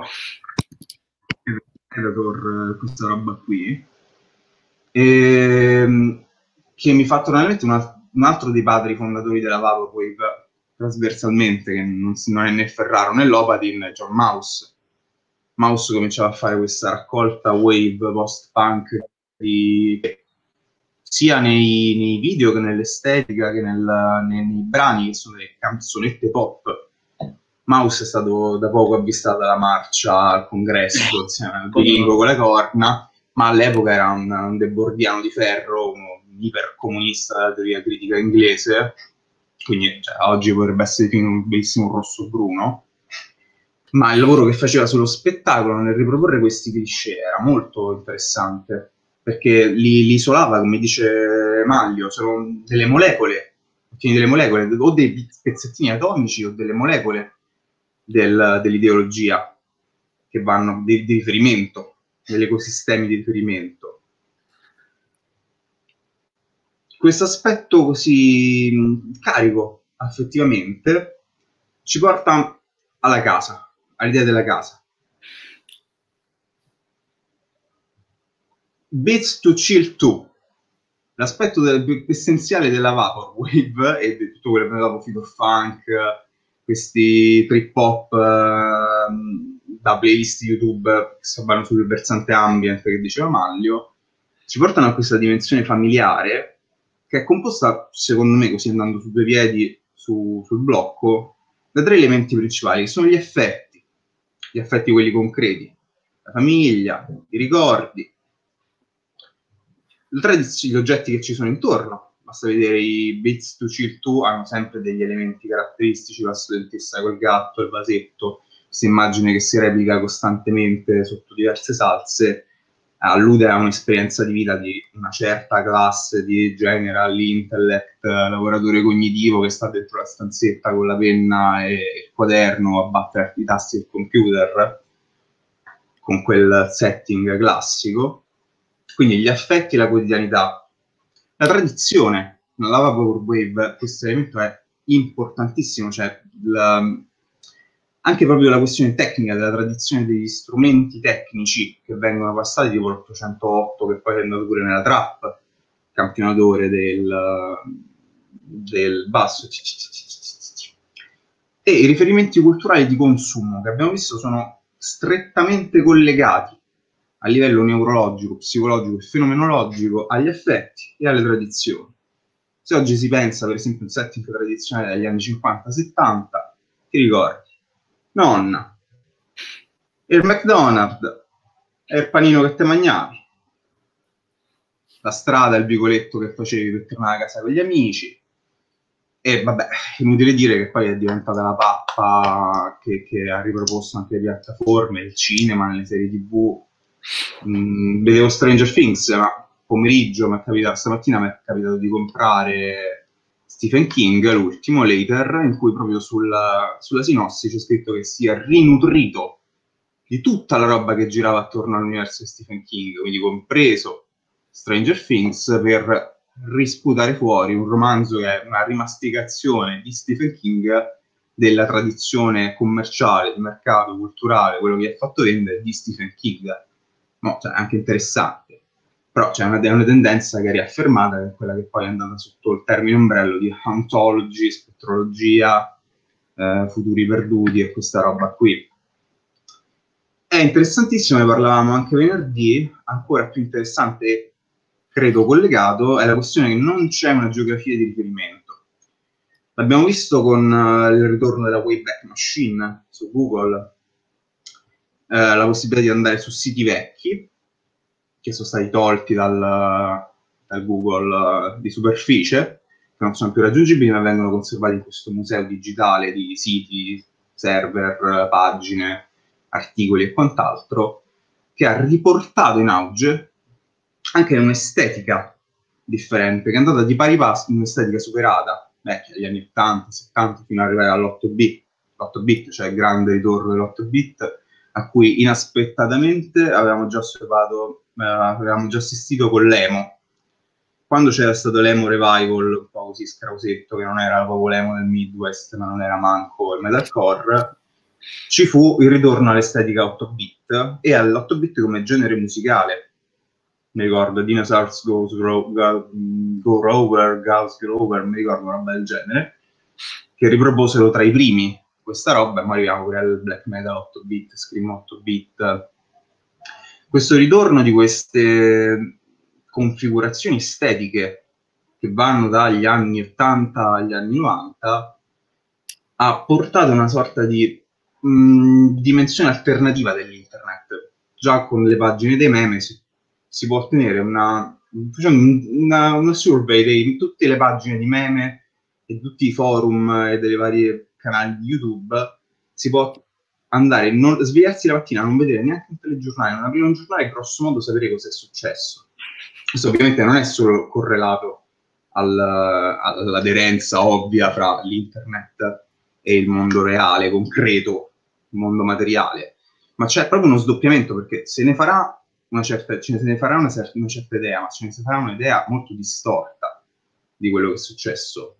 Terminator, questa roba qui, e, che mi fa tornare una, un altro dei padri fondatori della Vaporwave trasversalmente, che non, non è né Ferraro né Lopatin, è John Mouse. Mouse cominciava a fare questa raccolta wave post-punk di, sia nei, nei video che nell'estetica che nel, nei, nei brani, che sono delle canzonette pop. Mouse è stato da poco avvistato alla marcia al congresso insieme al vichingo con le corna, ma all'epoca era un, un debordiano di ferro, un ipercomunista della teoria critica inglese, quindi cioè, oggi potrebbe essere un bellissimo rosso bruno. Ma il lavoro che faceva sullo spettacolo nel riproporre questi cliché era molto interessante, perché li, li isolava, come dice Maglio, sono delle molecole, delle molecole, o dei pezzettini atomici o delle molecole del, dell'ideologia che vanno di, di riferimento, degli ecosistemi di riferimento. Questo aspetto così mh, carico affettivamente ci porta alla casa, all'idea della casa. Beats to Chill due, l'aspetto del, essenziale della Vaporwave e di tutto quello che dopo Fito Funk, questi trip hop uh, da playlist YouTube che vanno sul versante ambient che diceva Maglio, ci portano a questa dimensione familiare che è composta, secondo me, così andando su due piedi su, sul blocco, da tre elementi principali, che sono gli affetti, gli affetti quelli concreti, la famiglia, i ricordi, le tradizioni, gli oggetti che ci sono intorno. Basta vedere i Beats to Chill due, hanno sempre degli elementi caratteristici, la studentessa col gatto, il vasetto, questa immagine che si replica costantemente sotto diverse salse, allude a un'esperienza di vita di una certa classe di general intellect, lavoratore cognitivo che sta dentro la stanzetta con la penna e il quaderno a battere i tasti del computer, con quel setting classico. Quindi gli affetti e la quotidianità. La tradizione, nella Vaporwave questo elemento è importantissimo, cioè la, anche proprio la questione tecnica della tradizione degli strumenti tecnici che vengono passati, tipo l'ottocentotto, che poi è andato pure nella trap, campionatore del, del basso, e i riferimenti culturali di consumo che abbiamo visto sono strettamente collegati a livello neurologico, psicologico e fenomenologico agli affetti e alle tradizioni. Se oggi si pensa, per esempio, a un setting tradizionale degli anni cinquanta settanta, ti ricordi? Nonna, il McDonald's, e il panino che te mangiavi, la strada, il vicoletto che facevi per tornare a casa con gli amici, e vabbè, inutile dire che poi è diventata la pappa che, che ha riproposto anche le piattaforme, il cinema, nelle serie tv. Mm, vedevo Stranger Things, ma pomeriggio mi è capitato, stamattina mi è capitato di comprare Stephen King, l'ultimo, Later, in cui proprio sulla, sulla sinossi c'è scritto che si è rinutrito di tutta la roba che girava attorno all'universo di Stephen King, quindi compreso Stranger Things, per risputare fuori un romanzo che è una rimasticazione di Stephen King della tradizione commerciale, di mercato, culturale, quello che ha fatto vendere di Stephen King. No, cioè, anche interessante, però c'è una, una tendenza che è riaffermata, che è quella che poi è andata sotto il termine ombrello di hauntology, spettrologia, eh, futuri perduti e questa roba qui. È interessantissimo, ne parlavamo anche venerdì, ancora più interessante, credo collegato, è la questione che non c'è una geografia di riferimento. L'abbiamo visto con uh, il ritorno della Wayback Machine su Google, Uh, la possibilità di andare su siti vecchi che sono stati tolti dal, dal Google uh, di superficie, che non sono più raggiungibili ma vengono conservati in questo museo digitale di siti, server, pagine, articoli e quant'altro, che ha riportato in auge anche un'estetica differente, che è andata di pari passo in un'estetica superata, vecchia, agli anni ottanta, settanta, fino ad arrivare all'otto bit, l'otto bit, cioè il grande ritorno dell'otto bit, a cui inaspettatamente avevamo già osservato, eh, avevamo già assistito con l'emo. Quando c'era stato l'emo revival, un po' così scrausetto, che non era proprio l'emo del Midwest, ma non era manco il metalcore, ci fu il ritorno all'estetica otto bit e all'otto bit come genere musicale. Mi ricordo Dinosaurs Goes Ro- Go, Go Rover, Gals Grover, mi ricordo una roba del genere, che riproposero tra i primi questa roba, e poi arriviamo pure al black metal otto bit, scream otto bit. Questo ritorno di queste configurazioni estetiche che vanno dagli anni ottanta agli anni novanta ha portato una sorta di mh, dimensione alternativa dell'internet. Già con le pagine dei meme si, si può ottenere una, una, una survey di tutte le pagine di meme e tutti i forum e delle varie canali di YouTube. Si può andare, non, svegliarsi la mattina, non vedere neanche un telegiornale, non aprire un giornale e grosso modo sapere cosa è successo. Questo ovviamente non è solo correlato al, all'aderenza ovvia fra l'internet e il mondo reale, concreto, il mondo materiale, ma c'è proprio uno sdoppiamento, perché se ne farà una certa, se ne farà una, cer- una certa idea, ma se ne farà un'idea molto distorta di quello che è successo.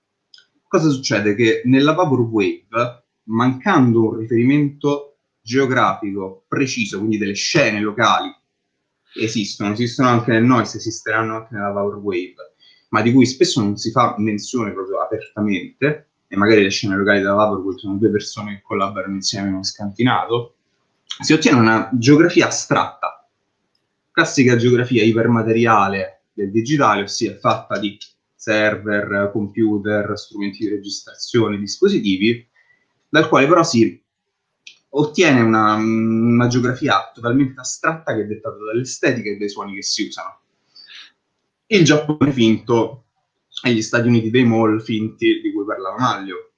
Cosa succede? Che nella Vaporwave, mancando un riferimento geografico preciso, quindi delle scene locali, esistono, esistono anche nel noise, esisteranno anche nella Vaporwave, ma di cui spesso non si fa menzione proprio apertamente, e magari le scene locali della Vaporwave sono due persone che collaborano insieme in uno scantinato, si ottiene una geografia astratta, classica geografia ipermateriale del digitale, ossia fatta di server, computer, strumenti di registrazione, dispositivi, dal quale però si ottiene una, una geografia totalmente astratta che è dettata dall'estetica e dai suoni che si usano. Il Giappone finto e gli Stati Uniti dei mall finti di cui parlava Maglio.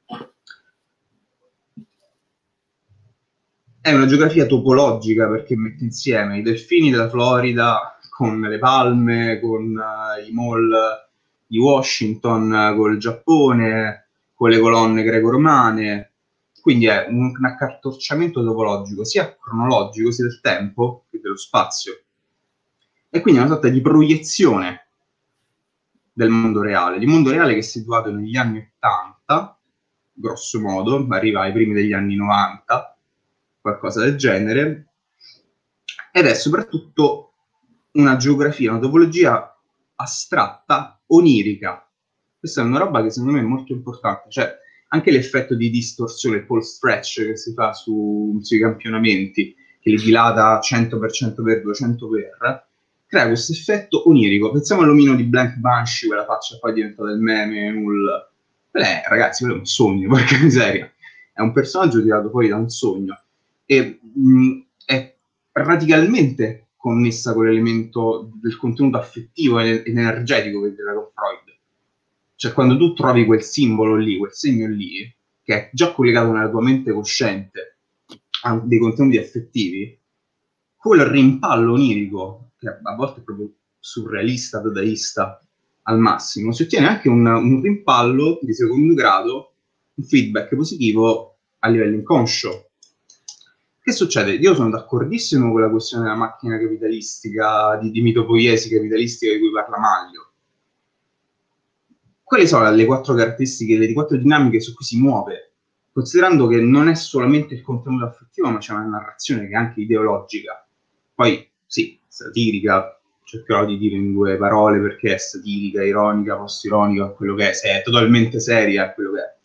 È una geografia topologica perché mette insieme i delfini della Florida con le palme, con uh, i mall di Washington, uh, con il Giappone, con le colonne greco-romane. Quindi è un, un accartocciamento topologico, sia cronologico, sia del tempo che dello spazio. E quindi è una sorta di proiezione del mondo reale, di mondo reale che è situato negli anni ottanta, grosso modo, arriva ai primi degli anni novanta, qualcosa del genere, ed è soprattutto una geografia, una topologia astratta, onirica. Questa è una roba che secondo me è molto importante, cioè anche l'effetto di distorsione, il pole stretch che si fa su, sui campionamenti, che li dilata cento per cento per duecento per, crea questo effetto onirico. Pensiamo all'omino di Blank Banshee, quella faccia poi diventata il meme, null. Beh, ragazzi, quello è un sogno, porca miseria. È un personaggio tirato fuori da un sogno. E mh, è radicalmente connessa con l'elemento del contenuto affettivo ed energetico che deriva con Freud. Cioè, quando tu trovi quel simbolo lì, quel segno lì, che è già collegato nella tua mente cosciente a dei contenuti affettivi, quel rimpallo onirico, che a volte è proprio surrealista, dadaista al massimo, si ottiene anche un, un rimpallo di secondo grado, un feedback positivo a livello inconscio. Che succede? Io sono d'accordissimo con la questione della macchina capitalistica, di, di mitopoiesi capitalistica di cui parla Maglio. Quelle sono le quattro caratteristiche, le quattro dinamiche su cui si muove, considerando che non è solamente il contenuto affettivo, ma c'è una narrazione che è anche ideologica. Poi, sì, satirica, cercherò di dire in due parole perché è satirica, ironica, post-ironica, quello che è, se è totalmente seria, è quello che è.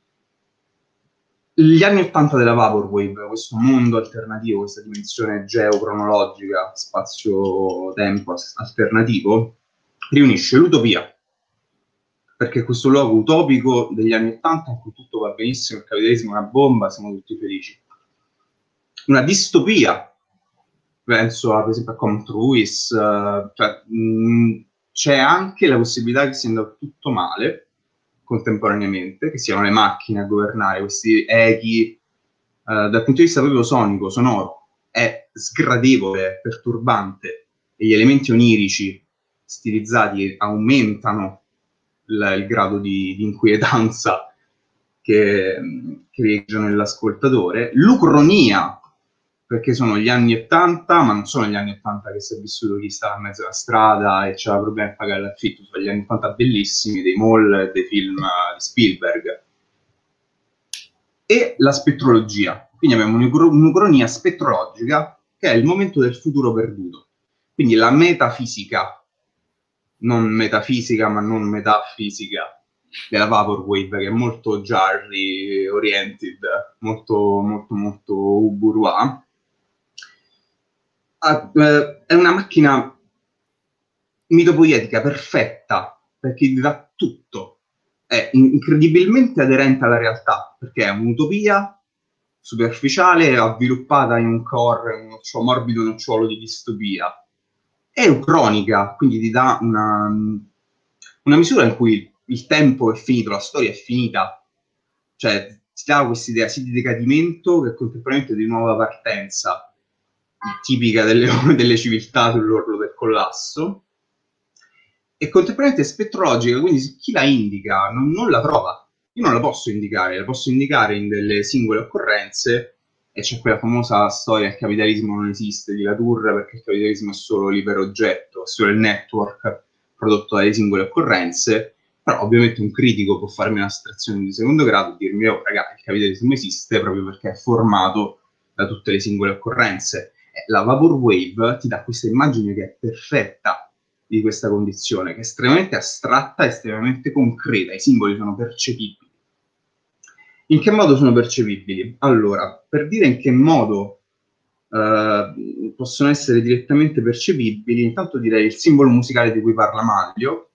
Gli anni ottanta della Vaporwave, questo mondo alternativo, questa dimensione geocronologica, spazio-tempo alternativo, riunisce l'utopia, perché questo luogo utopico degli anni ottanta in cui tutto va benissimo, il capitalismo è una bomba, siamo tutti felici. Una distopia, penso a, per esempio a Comtruis, uh, cioè, mh, c'è anche la possibilità che sia andato tutto male contemporaneamente, che siano le macchine a governare, questi echi, uh, dal punto di vista proprio sonico, sonoro, è sgradevole, perturbante, e gli elementi onirici stilizzati aumentano il, il grado di, di inquietanza che, che regge nell'ascoltatore. L'ucronia, perché sono gli anni ottanta, ma non sono gli anni ottanta che si è vissuto chi sta in mezzo alla strada e c'era problema di pagare l'affitto, sono gli anni ottanta bellissimi dei mall e dei film di Spielberg. E la spettrologia, quindi abbiamo un'ucronia spettrologica che è il momento del futuro perduto, quindi la metafisica, non metafisica ma non metafisica, della Vaporwave, che è molto Jarry oriented, molto molto molto Uburwa. Ah, eh, è una macchina mitopoietica perfetta, perché ti dà tutto, è incredibilmente aderente alla realtà, perché è un'utopia superficiale, avviluppata in un core, un nocciolo, morbido nocciolo di distopia. È ucronica, quindi ti dà una, una misura in cui il tempo è finito, la storia è finita, cioè ti dà questa idea sì di decadimento che contemporaneamente di nuova partenza, tipica delle, delle civiltà sull'orlo del collasso, e contemporaneamente spettrologica, quindi chi la indica non, non la trova. Io non la posso indicare, la posso indicare in delle singole occorrenze, e c'è quella famosa storia il capitalismo non esiste di Latour, perché il capitalismo è solo l'iperoggetto, è solo il network prodotto dalle singole occorrenze. Però ovviamente un critico può farmi un'astrazione di secondo grado e dirmi: oh ragazzi, il capitalismo esiste proprio perché è formato da tutte le singole occorrenze. La Vaporwave ti dà questa immagine che è perfetta di questa condizione, che è estremamente astratta, estremamente concreta, i simboli sono percepibili. In che modo sono percepibili? Allora, per dire in che modo eh, possono essere direttamente percepibili, intanto direi il simbolo musicale di cui parla Maglio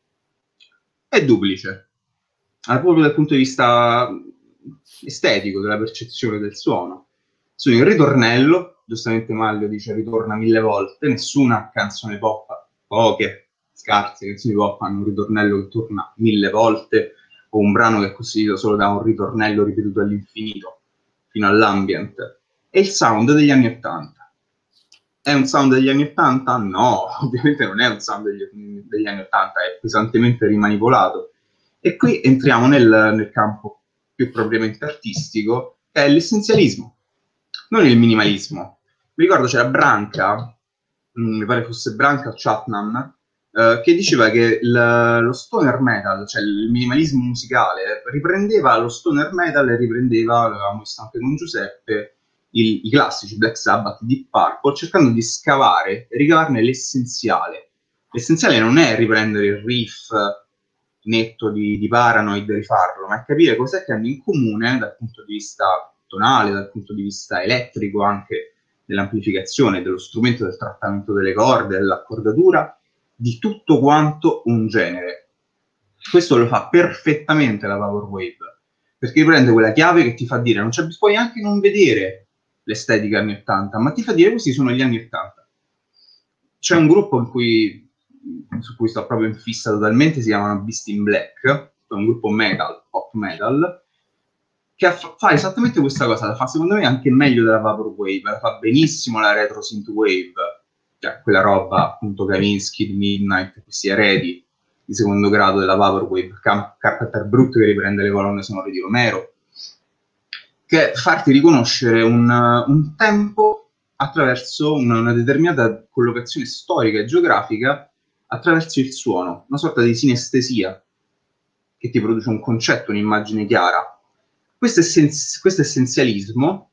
è duplice, proprio dal punto di vista estetico, della percezione del suono. Sono il ritornello, giustamente Maglio dice ritorna mille volte, nessuna canzone pop, poche, scarse canzoni pop hanno un ritornello che torna mille volte, o un brano che è costituito solo da un ritornello ripetuto all'infinito, fino all'ambient. E il sound degli anni Ottanta. È un sound degli anni Ottanta? No, ovviamente non è un sound degli, degli anni Ottanta, è pesantemente rimanipolato. E qui entriamo nel, nel campo più propriamente artistico, che è l'essenzialismo, non il minimalismo. Mi ricordo c'era Branca, mh, mi pare fosse Branca o Chapman, Uh, che diceva che il, lo stoner metal, cioè il minimalismo musicale, riprendeva lo stoner metal e riprendeva, l'avevamo visto anche con Giuseppe, il, i classici Black Sabbath, Deep Purple, cercando di scavare e ricavarne l'essenziale. L'essenziale non è riprendere il riff netto di, di Paranoid e rifarlo, ma è capire cos'è che hanno in comune dal punto di vista tonale, dal punto di vista elettrico, anche dell'amplificazione, dello strumento, del trattamento delle corde, dell'accordatura, di tutto quanto un genere. Questo lo fa perfettamente la Vaporwave, perché prende quella chiave che ti fa dire, non c'è, puoi anche non vedere l'estetica anni ottanta, ma ti fa dire questi sono gli anni ottanta. C'è un gruppo in cui, su cui sto proprio in fissa totalmente, si chiamano Beast in Black, è un gruppo metal, pop metal, che fa esattamente questa cosa, la fa secondo me anche meglio della Vaporwave, la fa benissimo la Retro Synthwave, cioè quella roba appunto Kavinsky, di Midnight, questi eredi di secondo grado della Vaporwave, Carpenter Brut che riprende le colonne sonore di Romero, che è farti riconoscere un, un tempo attraverso una, una determinata collocazione storica e geografica attraverso il suono, una sorta di sinestesia che ti produce un concetto, un'immagine chiara. Questo, essenzi- questo essenzialismo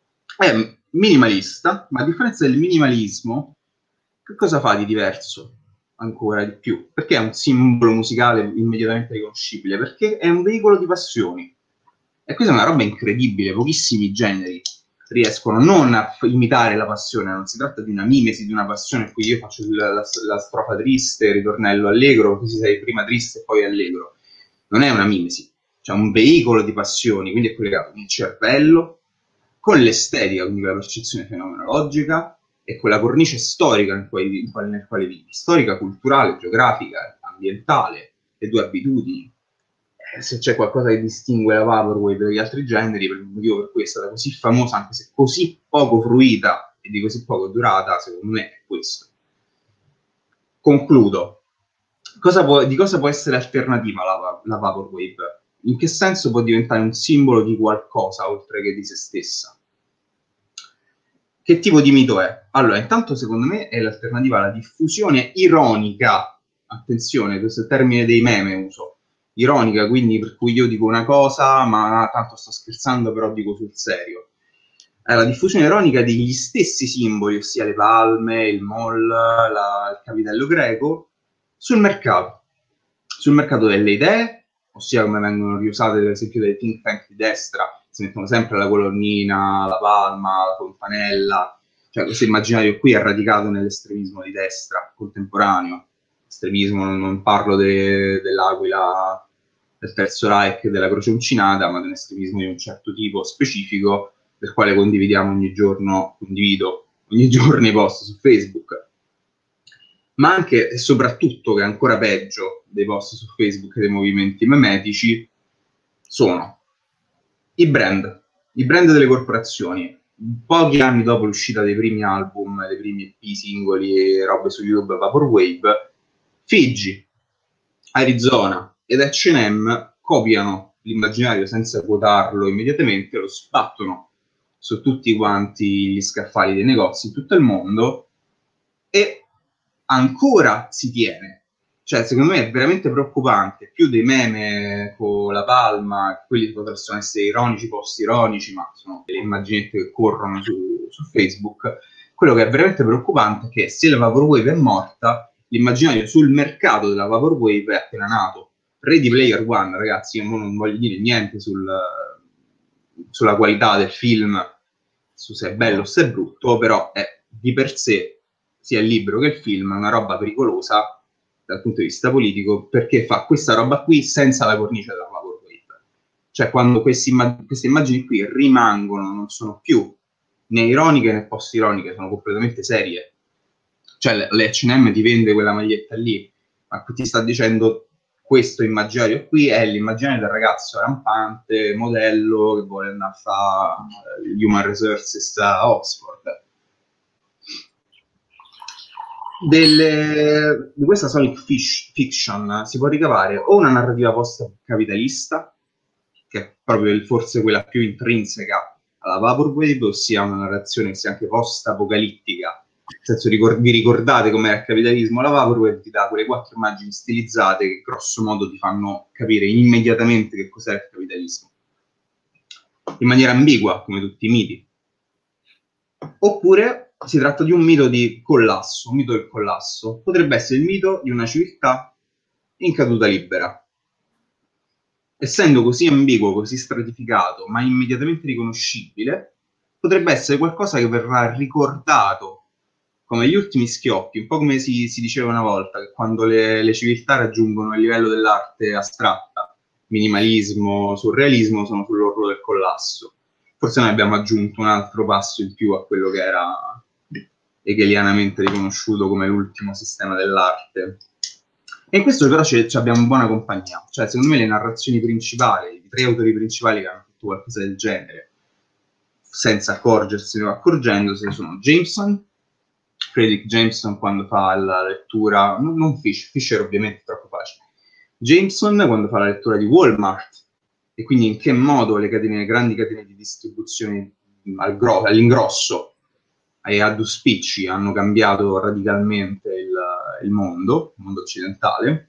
è minimalista, ma a differenza del minimalismo, che cosa fa di diverso ancora di più? Perché è un simbolo musicale immediatamente riconoscibile? Perché è un veicolo di passioni. E questa è una roba incredibile, pochissimi generi riescono non a imitare la passione, non si tratta di una mimesi di una passione in cui io faccio la, la, la strofa triste, il ritornello allegro, così sei prima triste e poi allegro. Non è una mimesi, c'è un veicolo di passioni, quindi è collegato con il cervello, con l'estetica, quindi con la percezione fenomenologica, e quella cornice storica nel quale, in quale, nel quale vivi, storica, culturale, geografica, ambientale, le tue abitudini. Eh, se c'è qualcosa che distingue la Vaporwave dagli altri generi, per il motivo per cui è stata così famosa, anche se così poco fruita e di così poco durata, secondo me è questo. Concludo. cosa può, di cosa può essere alternativa la, la Vaporwave? In che senso può diventare un simbolo di qualcosa oltre che di se stessa? Che tipo di mito è? Allora, intanto secondo me è l'alternativa alla diffusione ironica, attenzione, questo è il termine dei meme uso, ironica, quindi per cui io dico una cosa, ma tanto sto scherzando, però dico sul serio. È la diffusione ironica degli stessi simboli, ossia le palme, il mol, la, il capitello greco, sul mercato. Sul mercato delle idee, ossia come vengono riusate per esempio dai think tank di destra, si mettono sempre la colonnina, la palma, la fontanella, cioè questo immaginario qui è radicato nell'estremismo di destra contemporaneo. Estremismo, non, non parlo de, dell'Aquila, del Terzo Reich, della Croce Uncinata, ma di un estremismo di un certo tipo specifico, del quale condividiamo ogni giorno, condivido ogni giorno i post su Facebook. Ma anche e soprattutto, che è ancora peggio dei post su Facebook e dei movimenti memetici, sono i brand, i brand delle corporazioni. Pochi anni dopo l'uscita dei primi album, dei primi E P singoli e robe su YouTube Vaporwave, Fiji, Arizona ed acca e emme copiano l'immaginario senza quotarlo immediatamente, lo sbattono su tutti quanti gli scaffali dei negozi in tutto il mondo e ancora si tiene. Cioè, secondo me è veramente preoccupante, più dei meme con la palma, quelli possono essere ironici, post-ironici, ma sono delle immaginette che corrono su, su Facebook. Quello che è veramente preoccupante è che se la Vaporwave è morta, l'immaginario sul mercato della Vaporwave è appena nato. Ready Player One, ragazzi, io non voglio dire niente sul, sulla qualità del film, su se è bello o se è brutto, però è di per sé, sia il libro che il film, una roba pericolosa dal punto di vista politico, perché fa questa roba qui senza la cornice della Vaporwave. Cioè, quando questi immag- queste immagini qui rimangono, non sono più né ironiche né post-ironiche, sono completamente serie. Cioè, le acca e emme ti vende quella maglietta lì, ma ti sta dicendo questo immaginario qui è l'immaginario del ragazzo rampante, modello, che vuole andare a fare Human Resources a Oxford. Delle, di questa sonic fish, fiction si può ricavare o una narrativa post-capitalista, che è proprio il, forse quella più intrinseca alla Vaporwave, ossia una narrazione che sia anche post-apocalittica. Nel senso, ricor- vi ricordate com'era il capitalismo? La Vaporwave ti dà quelle quattro immagini stilizzate che grosso modo ti fanno capire immediatamente che cos'è il capitalismo. In maniera ambigua, come tutti i miti. Oppure si tratta di un mito di collasso, un mito del collasso. Potrebbe essere il mito di una civiltà in caduta libera. Essendo così ambiguo, così stratificato, ma immediatamente riconoscibile, potrebbe essere qualcosa che verrà ricordato come gli ultimi schioppi, un po' come si, si diceva una volta, che quando le, le civiltà raggiungono il livello dell'arte astratta, minimalismo, surrealismo, sono sull'orlo del collasso. Forse noi abbiamo aggiunto un altro passo in più a quello che era hegelianamente riconosciuto come l'ultimo sistema dell'arte. E in questo però ci abbiamo buona compagnia. Cioè, secondo me le narrazioni principali, i tre autori principali che hanno fatto qualcosa del genere, senza accorgersene o accorgendosi, sono Jameson, Fredric Jameson quando fa la lettura, non, non Fisher, Fisher ovviamente è troppo facile, Jameson quando fa la lettura di Walmart, e quindi in che modo le catene, le grandi catene di distribuzione al gro- all'ingrosso e a due spicci hanno cambiato radicalmente il, il mondo, il mondo occidentale.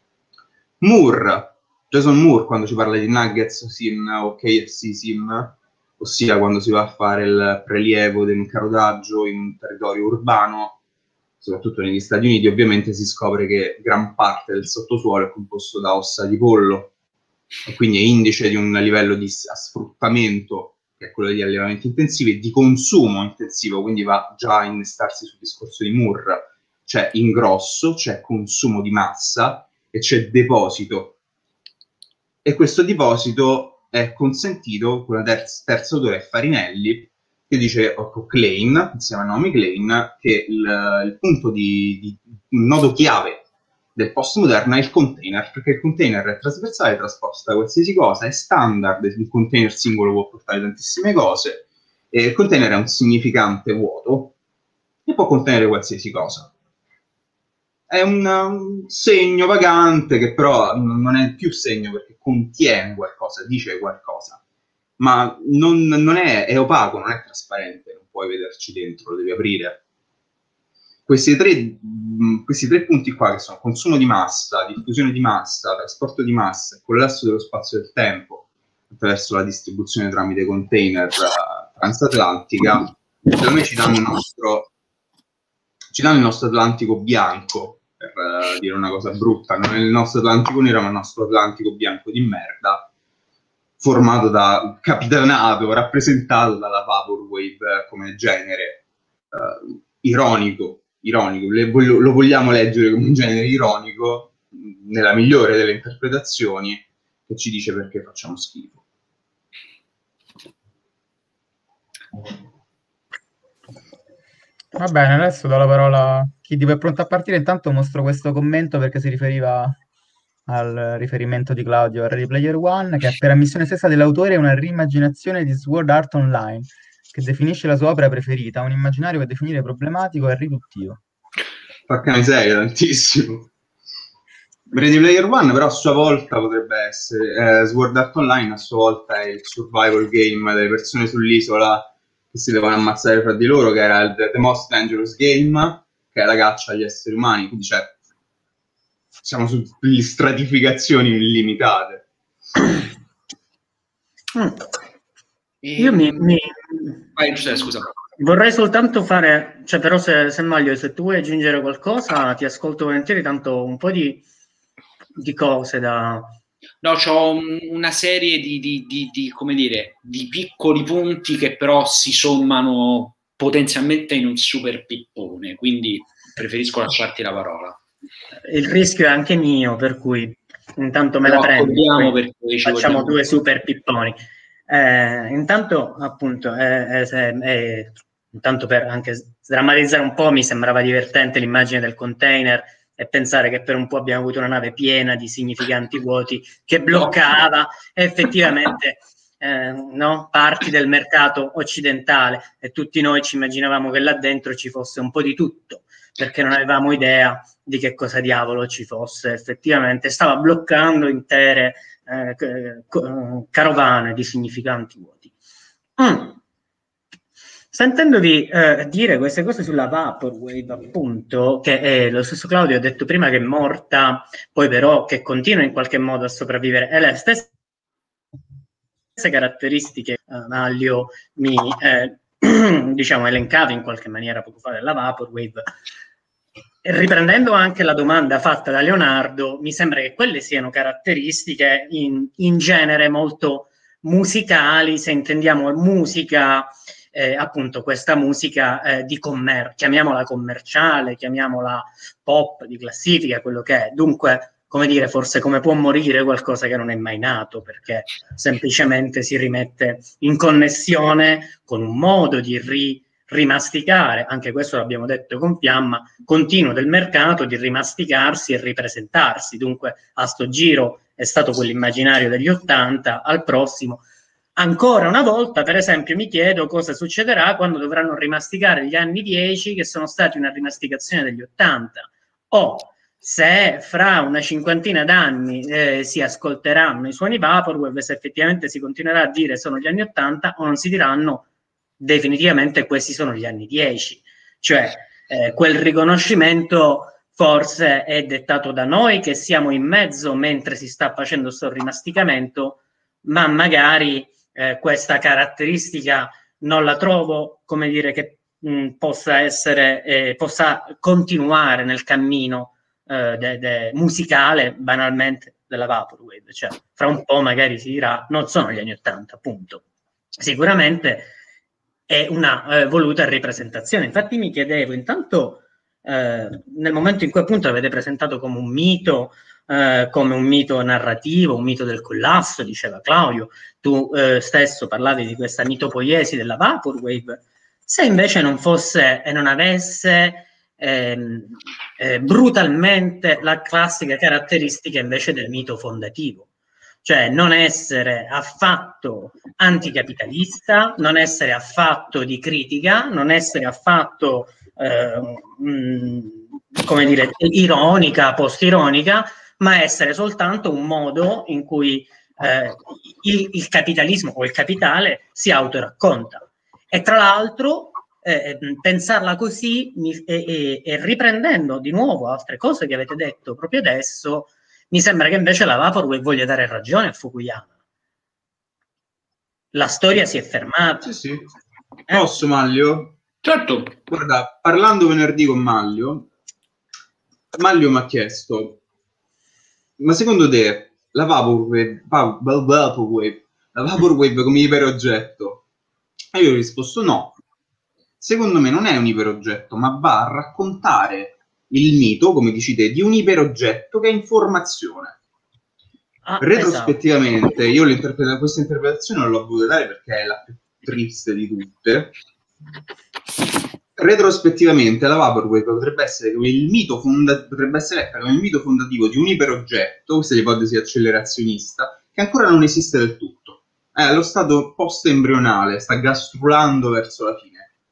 Moore, Jason Moore quando ci parla di nuggets sim o K F C sim, ossia quando si va a fare il prelievo di un carotaggio in un territorio urbano, soprattutto negli Stati Uniti, ovviamente si scopre che gran parte del sottosuolo è composto da ossa di pollo, e quindi è indice di un livello di sfruttamento, che è quello degli allevamenti intensivi, e di consumo intensivo, quindi va già a innestarsi sul discorso di Moore. C'è ingrosso, c'è consumo di massa e c'è deposito. E questo deposito è consentito con la terza, terza autore, Farinelli, che dice, o Klein, insieme a Naomi Klein, che il, il punto di, di il nodo chiave del postmoderno è il container, perché il container è trasversale, trasposta qualsiasi cosa, è standard, il container singolo può portare tantissime cose, e il container è un significante vuoto e può contenere qualsiasi cosa. è un, un segno vagante che però non è più segno perché contiene qualcosa, dice qualcosa, ma non, non è, è opaco, non è trasparente, non puoi vederci dentro, lo devi aprire. Questi tre, questi tre punti qua, che sono consumo di massa, diffusione di massa, trasporto di massa e collasso dello spazio e del tempo attraverso la distribuzione tramite container uh, transatlantica, secondo me ci danno il nostro, ci danno il nostro Atlantico bianco, per uh, dire una cosa brutta, non è il nostro Atlantico nero, ma il nostro Atlantico bianco di merda, formato da capitanato, rappresentato dalla Vaporwave come genere uh, ironico. ironico, lo vogliamo leggere come un genere ironico nella migliore delle interpretazioni, che ci dice perché facciamo schifo. Va bene, adesso do la parola a chi è pronto a partire. Intanto mostro questo commento perché si riferiva al riferimento di Claudio a Ready Player One, che per ammissione stessa dell'autore è una riimmaginazione di Sword Art Online, che definisce la sua opera preferita, un immaginario che definire problematico e riduttivo. Porca miseria, tantissimo. Ready Player One però a sua volta potrebbe essere, eh, Sword Art Online a sua volta è il survival game delle persone sull'isola che si devono ammazzare fra di loro, che era il The Most Dangerous Game, che è la caccia agli esseri umani, quindi cioè, siamo su stratificazioni illimitate. Io mi, mi... Vai, Giuseppe, scusa. Vorrei soltanto fare, cioè però se, se Maglio, se tu vuoi aggiungere qualcosa, ti ascolto volentieri, tanto un po' di, di cose da... No, c'ho un, una serie di, di, di, di, come dire, di piccoli punti che però si sommano potenzialmente in un super pippone, quindi preferisco lasciarti la parola. Il rischio è anche mio, per cui intanto me la no, prendo, perché facciamo vogliamo... due super pipponi. Eh, intanto appunto eh, eh, eh, intanto per anche sdrammatizzare un po', mi sembrava divertente l'immagine del container e pensare che per un po' abbiamo avuto una nave piena di significanti vuoti che bloccava no. effettivamente eh, no, parti del mercato occidentale, e tutti noi ci immaginavamo che là dentro ci fosse un po' di tutto, perché non avevamo idea di che cosa diavolo ci fosse effettivamente. Stava bloccando intere eh, carovane di significanti vuoti. Mm. Sentendovi eh, dire queste cose sulla Vaporwave, appunto, che è, lo stesso Claudio ha detto prima che è morta, poi però che continua in qualche modo a sopravvivere, e le stesse caratteristiche eh, Maglio mi eh, diciamo elencava in qualche maniera poco fa della Vaporwave, riprendendo anche la domanda fatta da Leonardo, mi sembra che quelle siano caratteristiche in, in genere molto musicali, se intendiamo musica, eh, appunto questa musica eh, di commercio, chiamiamola commerciale, chiamiamola pop, di classifica, quello che è. Dunque, come dire, forse come può morire qualcosa che non è mai nato, perché semplicemente si rimette in connessione con un modo di ri rimasticare, anche questo l'abbiamo detto con Fiamma, continuo del mercato di rimasticarsi e ripresentarsi. Dunque a sto giro è stato quell'immaginario degli ottanta, al prossimo ancora una volta, per esempio, mi chiedo cosa succederà quando dovranno rimasticare gli anni dieci che sono stati una rimasticazione degli ottanta, o se fra una cinquantina d'anni eh, si ascolteranno i suoni Vaporwave, se effettivamente si continuerà a dire sono gli anni ottanta, o non si diranno definitivamente questi sono gli anni dieci, cioè eh, quel riconoscimento forse è dettato da noi che siamo in mezzo mentre si sta facendo questo rimasticamento, ma magari eh, questa caratteristica non la trovo, come dire, che mh, possa essere, eh, possa continuare nel cammino eh, de, de musicale banalmente della Vaporwave, cioè fra un po' magari si dirà non sono gli anni ottanta, appunto. Sicuramente è una eh, voluta ripresentazione. Infatti mi chiedevo, intanto eh, nel momento in cui appunto l'avete presentato come un mito, eh, come un mito narrativo, un mito del collasso, diceva Claudio, tu eh, stesso parlavi di questa mitopoiesi della Vaporwave, se invece non fosse e non avesse ehm, eh, brutalmente la classica caratteristica invece del mito fondativo, cioè non essere affatto anticapitalista, non essere affatto di critica, non essere affatto eh, mh, come dire, ironica, post-ironica, ma essere soltanto un modo in cui eh, il, il capitalismo o il capitale si autoracconta. E tra l'altro eh, pensarla così mi, e, e, e riprendendo di nuovo altre cose che avete detto proprio adesso, mi sembra che invece la Vaporwave voglia dare ragione a Fukuyama. La storia si è fermata. Sì, sì. Posso, Maglio? Certo. Guarda, parlando venerdì con Maglio, Maglio mi ha chiesto, ma secondo te la Vaporwave, Vaporwave, la Vaporwave come iperoggetto? E io ho risposto no. Secondo me non è un iperoggetto, ma va a raccontare il mito, come dici te, di un iperoggetto che è informazione. Ah, retrospettivamente, esatto. Io l'interpreta- questa interpretazione non l'ho voluta dare perché è la più triste di tutte. Retrospettivamente la Vaporwave potrebbe essere come il mito fonda- potrebbe essere come il mito fondativo di un iperoggetto, questa è l'ipotesi accelerazionista, che ancora non esiste del tutto. È allo stato post-embrionale, sta gastrulando verso la fine.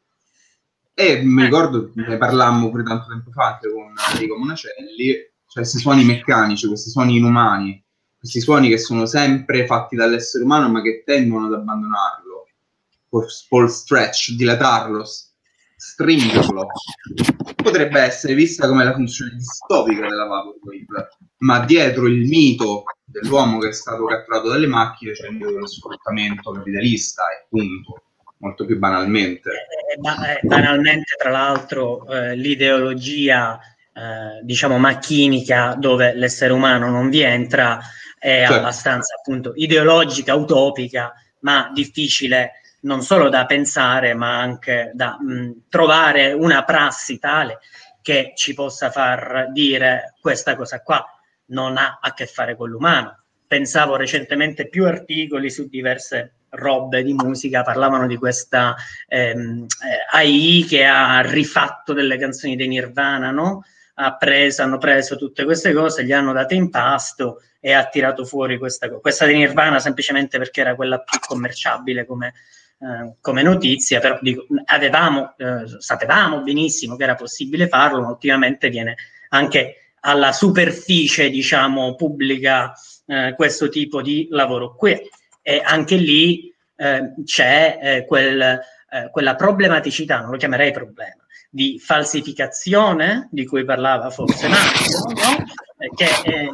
E mi ricordo, ne parlammo pure tanto tempo fa anche con Enrico Monacelli, cioè questi suoni meccanici, questi suoni inumani, questi suoni che sono sempre fatti dall'essere umano ma che tendono ad abbandonarlo, Paul stretch, dilatarlo, stringerlo. Potrebbe essere vista come la funzione distopica della Vaporwave, ma dietro il mito dell'uomo che è stato catturato dalle macchine c'è il mito dello sfruttamento capitalista e punto. Molto più banalmente. Eh, ba- eh, banalmente, tra l'altro, eh, l'ideologia, eh, diciamo, macchinica, dove l'essere umano non vi entra, è certo. abbastanza, appunto, ideologica, utopica, ma difficile non solo da pensare, ma anche da mh, trovare una prassi tale che ci possa far dire questa cosa qua non ha a che fare con l'umano. Pensavo recentemente più articoli su diverse robe di musica, parlavano di questa ehm, eh, A I che ha rifatto delle canzoni dei Nirvana, no? Ha preso, hanno preso tutte queste cose, gli hanno date in pasto e ha tirato fuori questa cosa. Questa di Nirvana semplicemente perché era quella più commerciabile come, eh, come notizia, però dico, avevamo, eh, sapevamo benissimo che era possibile farlo, ma ultimamente viene anche alla superficie, diciamo, pubblica eh, questo tipo di lavoro qui. E anche lì eh, c'è eh, quel, eh, quella problematicità, non lo chiamerei problema, di falsificazione di cui parlava forse Mario, no? eh, che, eh,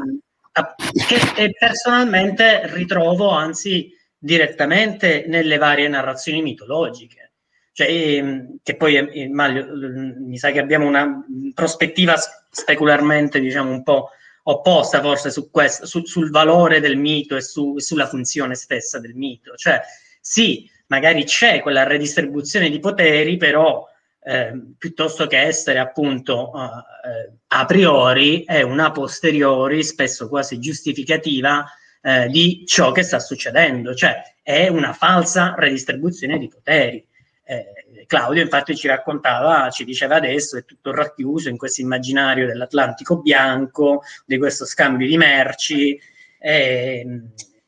che eh, personalmente ritrovo anzi direttamente nelle varie narrazioni mitologiche. Cioè, ehm, che poi eh, Mario, mi sa che abbiamo una prospettiva specularmente, diciamo, un po' opposta forse su questo, su, sul valore del mito e su, sulla funzione stessa del mito. Cioè, sì, magari c'è quella redistribuzione di poteri, però eh, piuttosto che essere appunto uh, a priori è una posteriori, spesso quasi giustificativa, eh, di ciò che sta succedendo. Cioè, è una falsa redistribuzione di poteri. Eh, Claudio infatti ci raccontava, ci diceva adesso, è tutto racchiuso in questo immaginario dell'Atlantico bianco, di questo scambio di merci, eh,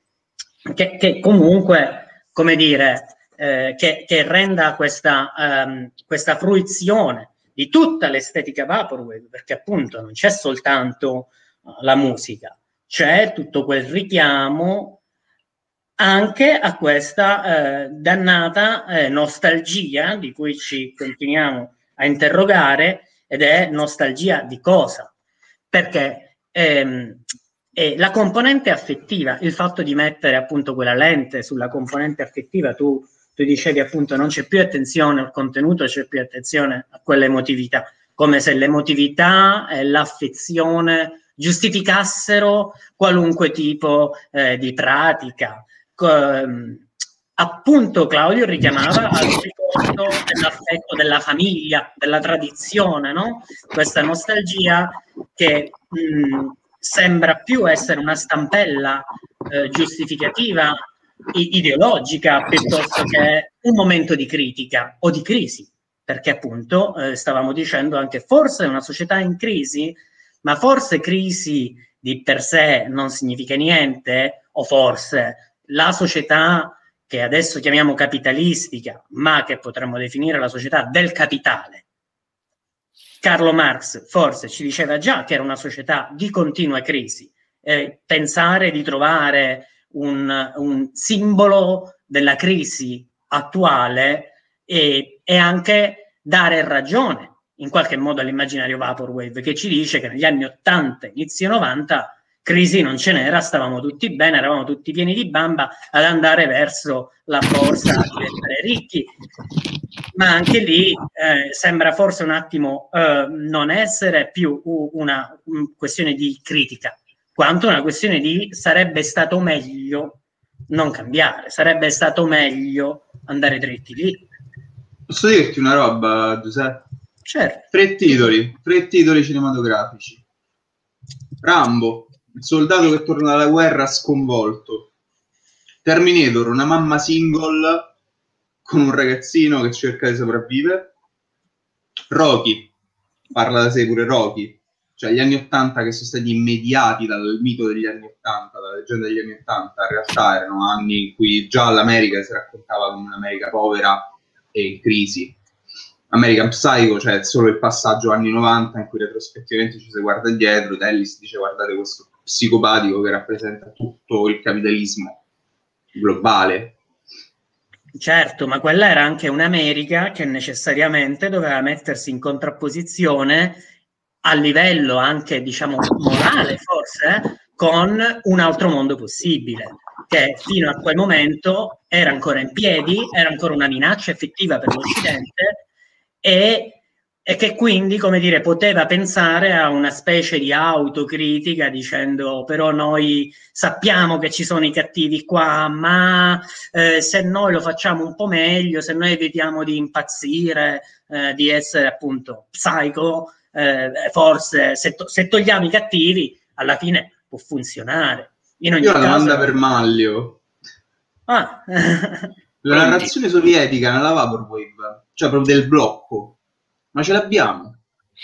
che, che comunque, come dire, eh, che, che renda questa, um, questa fruizione di tutta l'estetica Vaporwave, perché appunto non c'è soltanto uh, la musica, c'è tutto quel richiamo anche a questa eh, dannata eh, nostalgia di cui ci continuiamo a interrogare, ed è nostalgia di cosa? Perché ehm, eh, la componente affettiva, il fatto di mettere appunto quella lente sulla componente affettiva, tu, tu dicevi appunto non c'è più attenzione al contenuto, c'è più attenzione a quell'emotività, come se l'emotività e l'affezione giustificassero qualunque tipo eh, di pratica. Appunto Claudio richiamava al ricordo dell'affetto della famiglia, della tradizione, no? Questa nostalgia che mh, sembra più essere una stampella eh, giustificativa, ideologica, piuttosto che un momento di critica o di crisi, perché appunto eh, stavamo dicendo anche forse una società in crisi, ma forse crisi di per sé non significa niente, o forse la società che adesso chiamiamo capitalistica, ma che potremmo definire la società del capitale, Carlo Marx forse ci diceva già che era una società di continua crisi. Eh, pensare di trovare un, un simbolo della crisi attuale e, e anche dare ragione in qualche modo all'immaginario Vaporwave, che ci dice che negli anni ottanta, inizio novanta, crisi non ce n'era, stavamo tutti bene, eravamo tutti pieni di bamba ad andare verso la borsa a diventare ricchi. Ma anche lì eh, sembra forse un attimo eh, non essere più una, una questione di critica, quanto una questione di sarebbe stato meglio non cambiare, sarebbe stato meglio andare dritti lì. Posso dirti una roba, Giuseppe? Certo. Tre titoli, tre titoli cinematografici. Rambo, il soldato che torna dalla guerra sconvolto. Terminator, una mamma single con un ragazzino che cerca di sopravvivere. Rocky, parla da sé pure Rocky, cioè gli anni ottanta che sono stati immediati dal mito degli anni ottanta, dalla leggenda degli anni ottanta, in realtà erano anni in cui già l'America si raccontava come un'America povera e in crisi. American Psycho, cioè solo il passaggio anni novanta in cui retrospettivamente ci si guarda indietro, Ellis dice guardate questo psicopatico che rappresenta tutto il capitalismo globale. Certo, ma quella era anche un'America che necessariamente doveva mettersi in contrapposizione a livello anche, diciamo, morale forse, con un altro mondo possibile, che fino a quel momento era ancora in piedi, era ancora una minaccia effettiva per l'Occidente e, e che quindi, come dire, poteva pensare a una specie di autocritica dicendo però noi sappiamo che ci sono i cattivi qua, ma eh, se noi lo facciamo un po' meglio, se noi evitiamo di impazzire, eh, di essere appunto psycho, eh, forse se, to- se togliamo i cattivi alla fine può funzionare. In ogni Io ho una caso, domanda per Maglio. Ah. La narrazione sovietica nella Vaporwave, cioè proprio del blocco, ma ce l'abbiamo?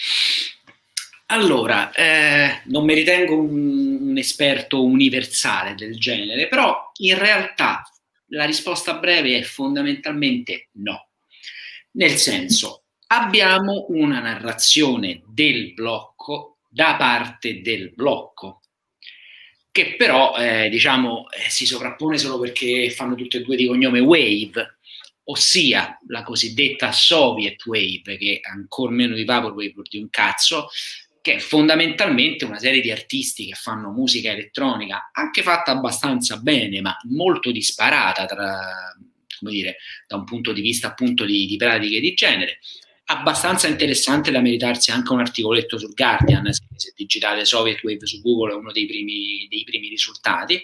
Allora, eh, non mi ritengo un, un esperto universale del genere, però in realtà la risposta breve è fondamentalmente no. Nel senso, abbiamo una narrazione del blocco da parte del blocco, che però eh, diciamo eh, si sovrappone solo perché fanno tutte e due di cognome Wave, ossia la cosiddetta Soviet Wave, che ancor meno di Vaporwave di un cazzo, che è fondamentalmente una serie di artisti che fanno musica elettronica, anche fatta abbastanza bene, ma molto disparata tra, come dire, da un punto di vista appunto di, di pratiche di genere, abbastanza interessante da meritarsi anche un articoletto sul Guardian, se, se digitate Soviet Wave su Google è uno dei primi, dei primi risultati.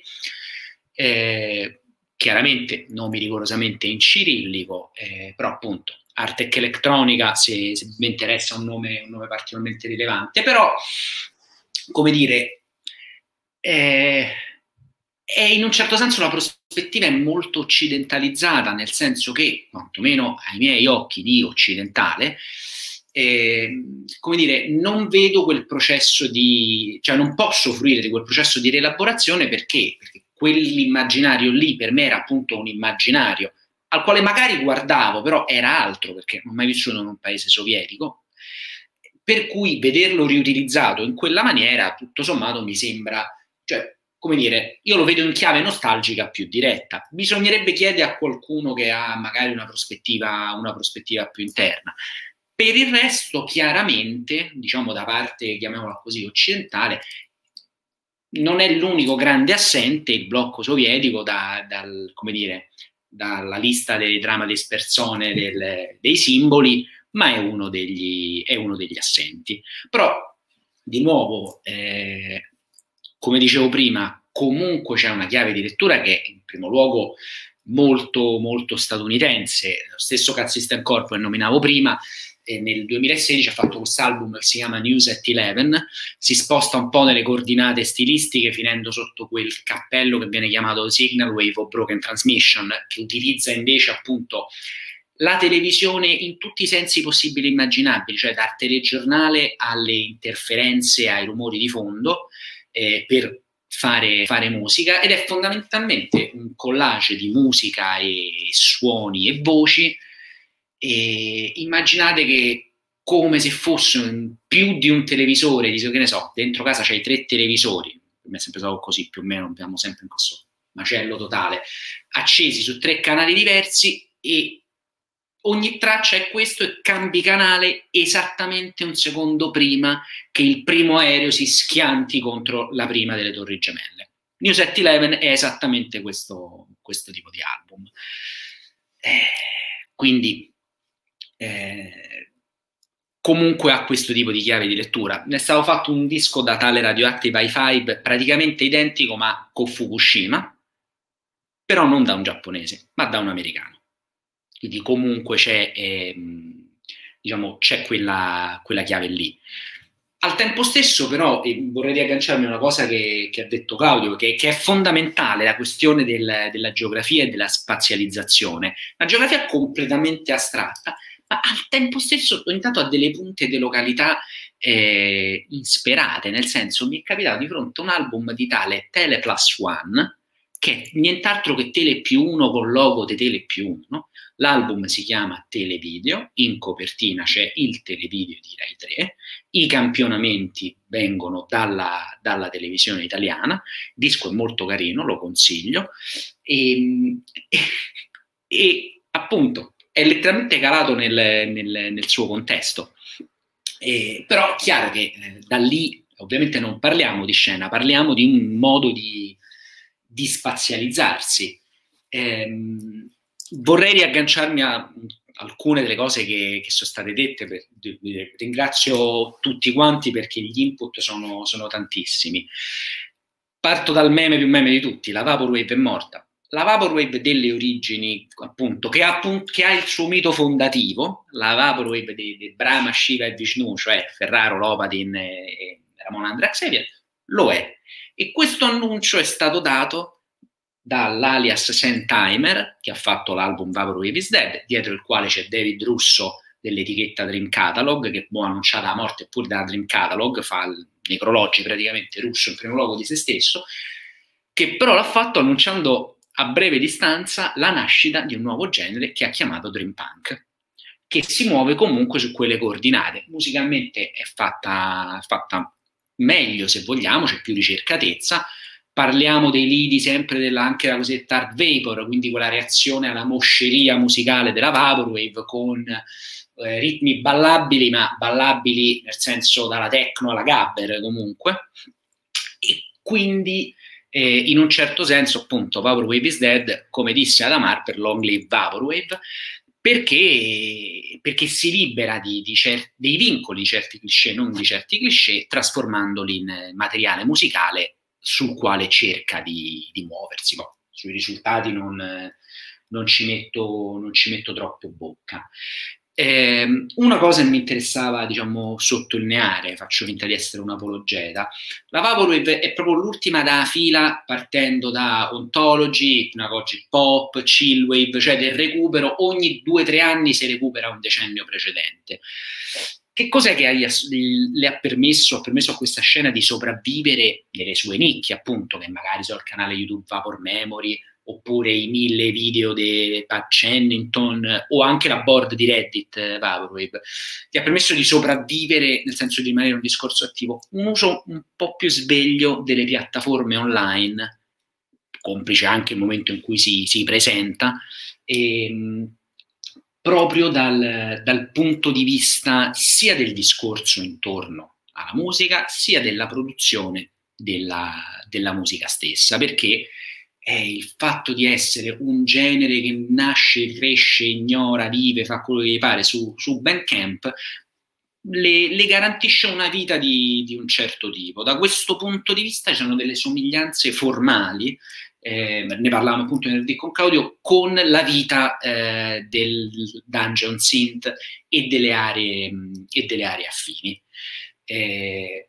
Eh, chiaramente nomi rigorosamente in cirillico, eh, però appunto Artec Electronica, se, se vi interessa un nome, un nome particolarmente rilevante, però come dire eh, è in un certo senso la prospettiva è molto occidentalizzata, nel senso che, quantomeno ai miei occhi di occidentale, eh, come dire, non vedo quel processo di, cioè non posso fruire di quel processo di rielaborazione perché, perché quell'immaginario lì per me era appunto un immaginario al quale magari guardavo, però era altro perché non ho mai vissuto in un paese sovietico, per cui vederlo riutilizzato in quella maniera, tutto sommato, mi sembra, cioè, come dire, io lo vedo in chiave nostalgica più diretta. Bisognerebbe chiedere a qualcuno che ha magari una prospettiva, una prospettiva più interna. Per il resto, chiaramente, diciamo da parte, chiamiamola così, occidentale, non è l'unico grande assente il blocco sovietico da, dal, come dire, dalla lista dei drama des persone del, dei simboli, ma è uno degli, è uno degli assenti. Però, di nuovo, eh, come dicevo prima, comunque c'è una chiave di lettura che è in primo luogo molto, molto statunitense. Lo stesso Cat System Corp che nominavo prima, eh, nel duemilasedici ha fatto questo album che si chiama News at Eleven, si sposta un po' nelle coordinate stilistiche finendo sotto quel cappello che viene chiamato Signal Wave o Broken Transmission, che utilizza invece appunto la televisione in tutti i sensi possibili e immaginabili, cioè dal telegiornale alle interferenze, ai rumori di fondo, eh, per fare, fare musica, ed è fondamentalmente un collage di musica e suoni e voci. E immaginate che come se fosse più di un televisore, dico, che ne so, dentro casa c'hai tre televisori, per me è sempre stato così, più o meno abbiamo sempre in questo macello totale, accesi su tre canali diversi e ogni traccia è questo e cambi canale esattamente un secondo prima che il primo aereo si schianti contro la prima delle Torri Gemelle. New Set Eleven è esattamente questo, questo tipo di album. Eh, quindi eh, comunque ha questo tipo di chiave di lettura. Ne è stato fatto un disco da tale Radioactive Hi-Fi praticamente identico ma con Fukushima, però non da un giapponese ma da un americano. Quindi comunque c'è ehm, diciamo, c'è quella, quella chiave lì. Al tempo stesso però eh, vorrei riagganciarmi a una cosa che, che ha detto Claudio, che, che è fondamentale, la questione del, della geografia e della spazializzazione. La geografia è completamente astratta, ma al tempo stesso ogni tanto ha delle punte di località eh, insperate, nel senso mi è capitato di fronte a un album di tale Tele Plus One, che è nient'altro che Tele più uno con logo di Tele più uno, no? L'album si chiama Televideo, in copertina c'è il televideo di Rai tre, i campionamenti vengono dalla, dalla televisione italiana, il disco è molto carino, lo consiglio, e, e, e appunto è letteralmente calato nel, nel, nel suo contesto. E, però è chiaro che eh, da lì ovviamente non parliamo di scena, parliamo di un modo di, di spazializzarsi. Ehm, Vorrei riagganciarmi a alcune delle cose che, che sono state dette. Per, ringrazio tutti quanti perché gli input sono, sono tantissimi. Parto dal meme più meme di tutti: la Vaporwave è morta. La Vaporwave delle origini, appunto, che ha, che ha il suo mito fondativo, la Vaporwave di, di Brahma, Shiva e Vishnu, cioè Ferraro, Lopatin e, e Ramon Andraxevier, lo è. E questo annuncio è stato dato dall'alias Sentimer, che ha fatto l'album Vaporwave is Dead, dietro il quale c'è David Russo dell'etichetta Dream Catalog, che può annunciare la morte pure da Dream Catalog, fa il necrologi praticamente Russo in primo luogo di se stesso, che però l'ha fatto annunciando a breve distanza la nascita di un nuovo genere che ha chiamato Dream Punk, che si muove comunque su quelle coordinate. Musicalmente è fatta, fatta meglio, se vogliamo, c'è più ricercatezza. Parliamo dei lidi sempre della, anche della cosiddetta Art Vapor, quindi quella reazione alla mosceria musicale della Vaporwave con eh, ritmi ballabili, ma ballabili nel senso dalla techno alla gabber comunque. E quindi eh, in un certo senso appunto Vaporwave is Dead, come disse Adamar, per Long Live Vaporwave, perché, perché si libera di, di cer- dei vincoli di certi cliché, non di certi cliché, trasformandoli in materiale musicale sul quale cerca di, di muoversi. Poi, sui risultati non, non, ci metto, non ci metto troppo bocca. Eh, una cosa che mi interessava, diciamo, sottolineare, faccio finta di essere un apologeta: la Vaporwave è proprio l'ultima da fila, partendo da Ontology, Hypnagogic Pop, Chillwave, cioè del recupero, ogni due o tre anni si recupera un decennio precedente. Che cos'è che le ha permesso, ha permesso a questa scena di sopravvivere nelle sue nicchie, appunto, che magari sono il canale YouTube Vapor Memory, oppure i mille video di Pat Chennington, o anche la board di Reddit Vaporwave? Gli ha permesso di sopravvivere, nel senso di rimanere un discorso attivo, un uso un po' più sveglio delle piattaforme online, complice anche il momento in cui si, si presenta, e, proprio dal, dal punto di vista sia del discorso intorno alla musica, sia della produzione della, della musica stessa, perché è il fatto di essere un genere che nasce, cresce, ignora, vive, fa quello che gli pare su, su Bandcamp, le, le garantisce una vita di, di un certo tipo. Da questo punto di vista ci sono delle somiglianze formali, eh, ne parlavamo appunto nel con Claudio, con la vita eh, del Dungeon Synth e delle aree, e delle aree affini. Eh,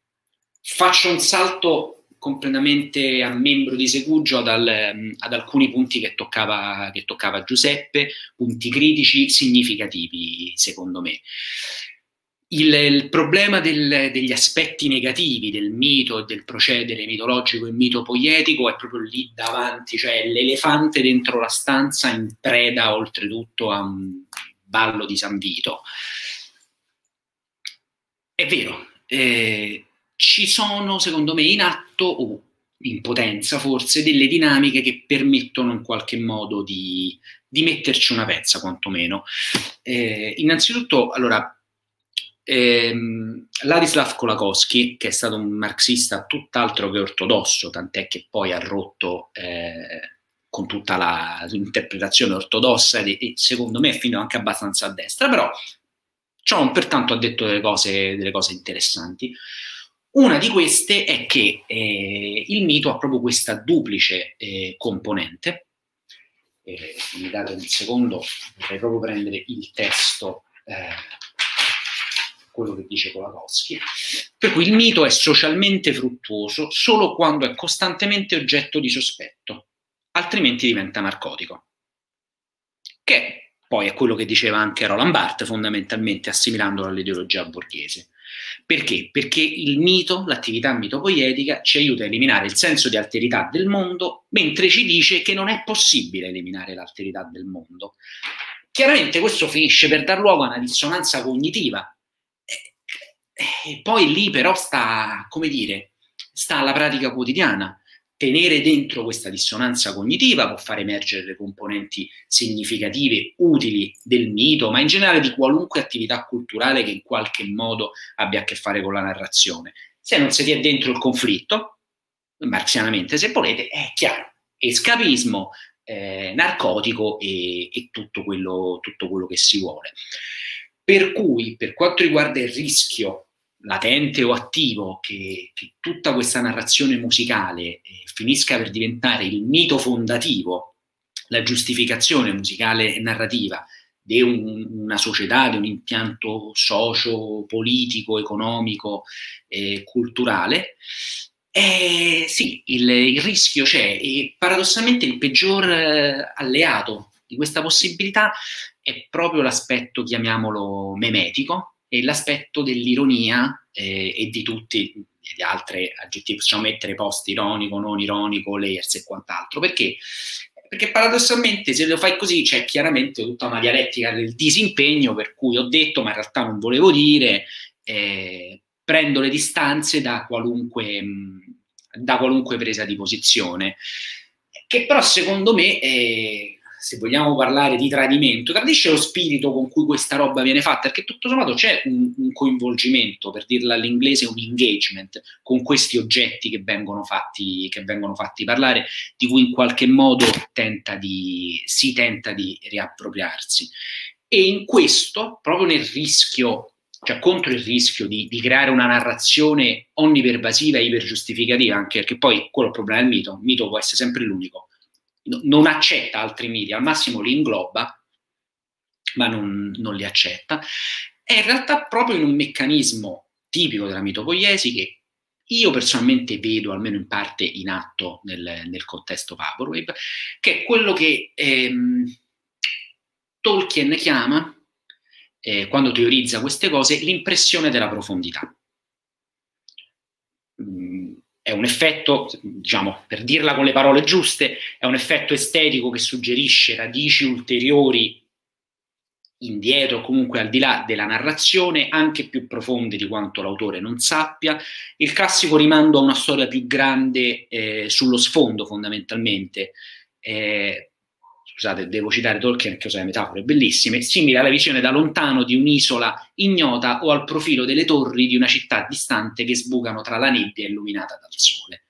faccio un salto completamente a membro di Segugio ad, al, ad alcuni punti che toccava, che toccava Giuseppe, punti critici significativi secondo me. Il, il problema del, degli aspetti negativi del mito e del procedere mitologico e mitopoietico è proprio lì davanti, cioè l'elefante dentro la stanza in preda oltretutto a un ballo di San Vito. è vero, eh, ci sono secondo me in atto, o in potenza forse, delle dinamiche che permettono in qualche modo di, di metterci una pezza quantomeno. Eh, innanzitutto, allora, ehm, Ladislav Kolakowski, che è stato un marxista tutt'altro che ortodosso, tant'è che poi ha rotto eh, con tutta l'interpretazione ortodossa e, e secondo me è finito anche abbastanza a destra, però ciò pertanto ha detto delle cose, delle cose interessanti. Una di queste è che eh, il mito ha proprio questa duplice eh, componente. Eh, mi date un secondo, vorrei proprio prendere il testo, eh, quello che dice Kolakowski. Per cui il mito è socialmente fruttuoso solo quando è costantemente oggetto di sospetto, altrimenti diventa narcotico. Che poi è quello che diceva anche Roland Barthes, fondamentalmente assimilandolo all'ideologia borghese. Perché? Perché il mito, l'attività mitopoietica, ci aiuta a eliminare il senso di alterità del mondo, mentre ci dice che non è possibile eliminare l'alterità del mondo. Chiaramente questo finisce per dar luogo a una dissonanza cognitiva. E, e poi lì però sta, come dire, sta la pratica quotidiana. Tenere dentro questa dissonanza cognitiva può far emergere le componenti significative, utili del mito, ma in generale di qualunque attività culturale che in qualche modo abbia a che fare con la narrazione. Se non si tiene dentro il conflitto, marxianamente se volete, è chiaro, escapismo, eh, narcotico e, e tutto, quello, tutto quello che si vuole. Per cui, per quanto riguarda il rischio latente o attivo che, che tutta questa narrazione musicale eh, finisca per diventare il mito fondativo, la giustificazione musicale e narrativa di un, una società, di un impianto socio-politico, economico, eh, culturale, eh, sì, il, il rischio c'è e paradossalmente il peggior eh, alleato di questa possibilità è proprio l'aspetto, chiamiamolo, memetico, e l'aspetto dell'ironia eh, e di tutti gli altri aggettivi, possiamo mettere post ironico, non ironico, layers e quant'altro. Perché? Perché paradossalmente se lo fai così c'è chiaramente tutta una dialettica del disimpegno, per cui ho detto ma in realtà non volevo dire, eh, prendo le distanze da qualunque, mh, da qualunque presa di posizione, che però secondo me eh, se vogliamo parlare di tradimento, tradisce lo spirito con cui questa roba viene fatta, perché tutto sommato c'è un, un coinvolgimento, per dirla all'inglese un engagement, con questi oggetti che vengono fatti, che vengono fatti parlare, di cui in qualche modo tenta di, si tenta di riappropriarsi. E in questo, proprio nel rischio, cioè contro il rischio di, di creare una narrazione onnipervasiva e ipergiustificativa, anche perché poi quello è il problema del mito, il mito può essere sempre l'unico, non accetta altri miti, al massimo li ingloba, ma non, non li accetta. È in realtà proprio in un meccanismo tipico della mitopoiesi che io personalmente vedo, almeno in parte, in atto nel, nel contesto Vaporwave, che è quello che ehm, Tolkien chiama, eh, quando teorizza queste cose, l'impressione della profondità. Mm, è un effetto, diciamo, per dirla con le parole giuste, è un effetto estetico che suggerisce radici ulteriori indietro, comunque al di là della narrazione, anche più profonde di quanto l'autore non sappia. Il classico rimando a una storia più grande eh, sullo sfondo, fondamentalmente. Eh, scusate, devo citare Tolkien perché usa le metafore bellissime, simile alla visione da lontano di un'isola ignota o al profilo delle torri di una città distante che sbucano tra la nebbia illuminata dal sole.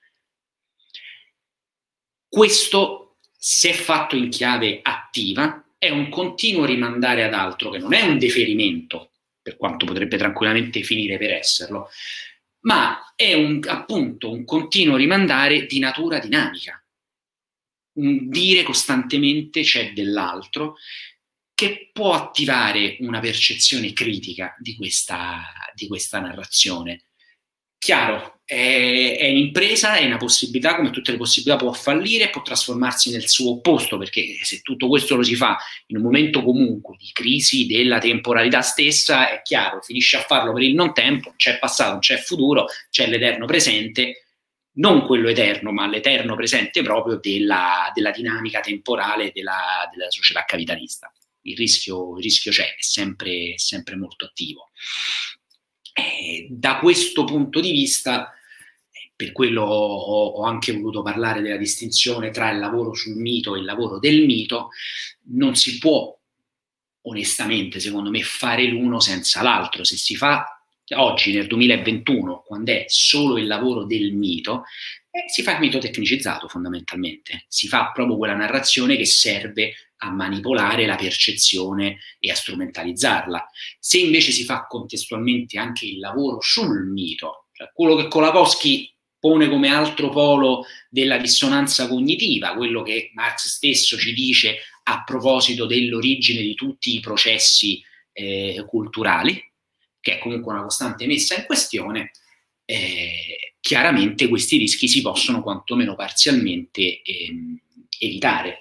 Questo, se fatto in chiave attiva, è un continuo rimandare ad altro, che non è un deferimento, per quanto potrebbe tranquillamente finire per esserlo, ma è un, appunto un continuo rimandare di natura dinamica. Un dire costantemente c'è dell'altro che può attivare una percezione critica di questa, di questa narrazione. Chiaro, è, è un'impresa, è una possibilità, come tutte le possibilità può fallire, può trasformarsi nel suo opposto, perché se tutto questo lo si fa in un momento comunque di crisi della temporalità stessa, è chiaro, finisce a farlo per il non tempo, non c'è passato, non c'è futuro, c'è l'eterno presente, non quello eterno, ma l'eterno presente proprio della, della dinamica temporale della, della società capitalista. Il rischio, il rischio c'è, è sempre, è sempre molto attivo. Eh, da questo punto di vista, per quello ho, ho anche voluto parlare della distinzione tra il lavoro sul mito e il lavoro del mito. Non si può, onestamente, secondo me, fare l'uno senza l'altro. Se si fa oggi, nel duemilaventuno, quando è solo il lavoro del mito, eh, si fa il mito tecnicizzato, fondamentalmente. Si fa proprio quella narrazione che serve a manipolare la percezione e a strumentalizzarla. Se invece si fa contestualmente anche il lavoro sul mito, cioè quello che Kolakowski pone come altro polo della dissonanza cognitiva, quello che Marx stesso ci dice a proposito dell'origine di tutti i processi eh, culturali, che è comunque una costante messa in questione, eh, chiaramente questi rischi si possono quantomeno parzialmente eh, evitare.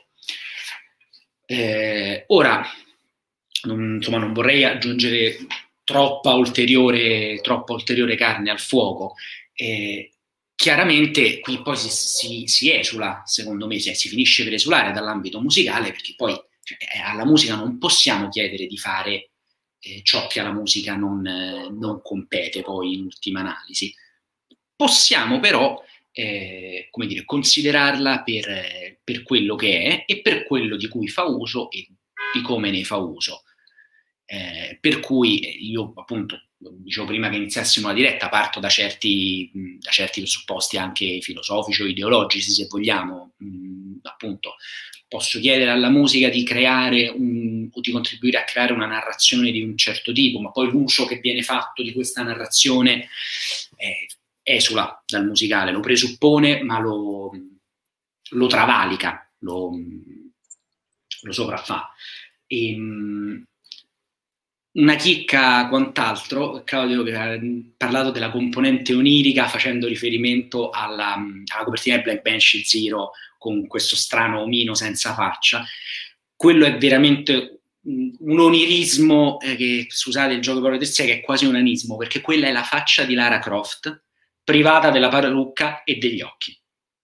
Eh, ora, non, insomma, non vorrei aggiungere troppa ulteriore, troppa ulteriore carne al fuoco. Eh, chiaramente qui poi si, si, si esula, secondo me, si, si finisce per esulare dall'ambito musicale, perché poi cioè, alla musica non possiamo chiedere di fare eh, ciò che alla musica non, eh, non compete poi in ultima analisi. Possiamo però Eh, come dire, considerarla per, eh, per quello che è e per quello di cui fa uso e di come ne fa uso. Eh, per cui io, appunto, dicevo prima che iniziassimo la diretta, parto da certi, da certi presupposti anche filosofici o ideologici, se vogliamo. Mh, appunto, posso chiedere alla musica di creare un, o di contribuire a creare una narrazione di un certo tipo, ma poi l'uso che viene fatto di questa narrazione è esula dal musicale, lo presuppone ma lo, lo travalica, lo, lo sopraffa. E, um, una chicca quant'altro, Claudio che ha parlato della componente onirica facendo riferimento alla, alla copertina di Black Banshee Zero con questo strano omino senza faccia. Quello è veramente un onirismo eh, che, scusate il gioco di parole del sé, che è quasi un anismo, perché quella è la faccia di Lara Croft privata della parrucca e degli occhi.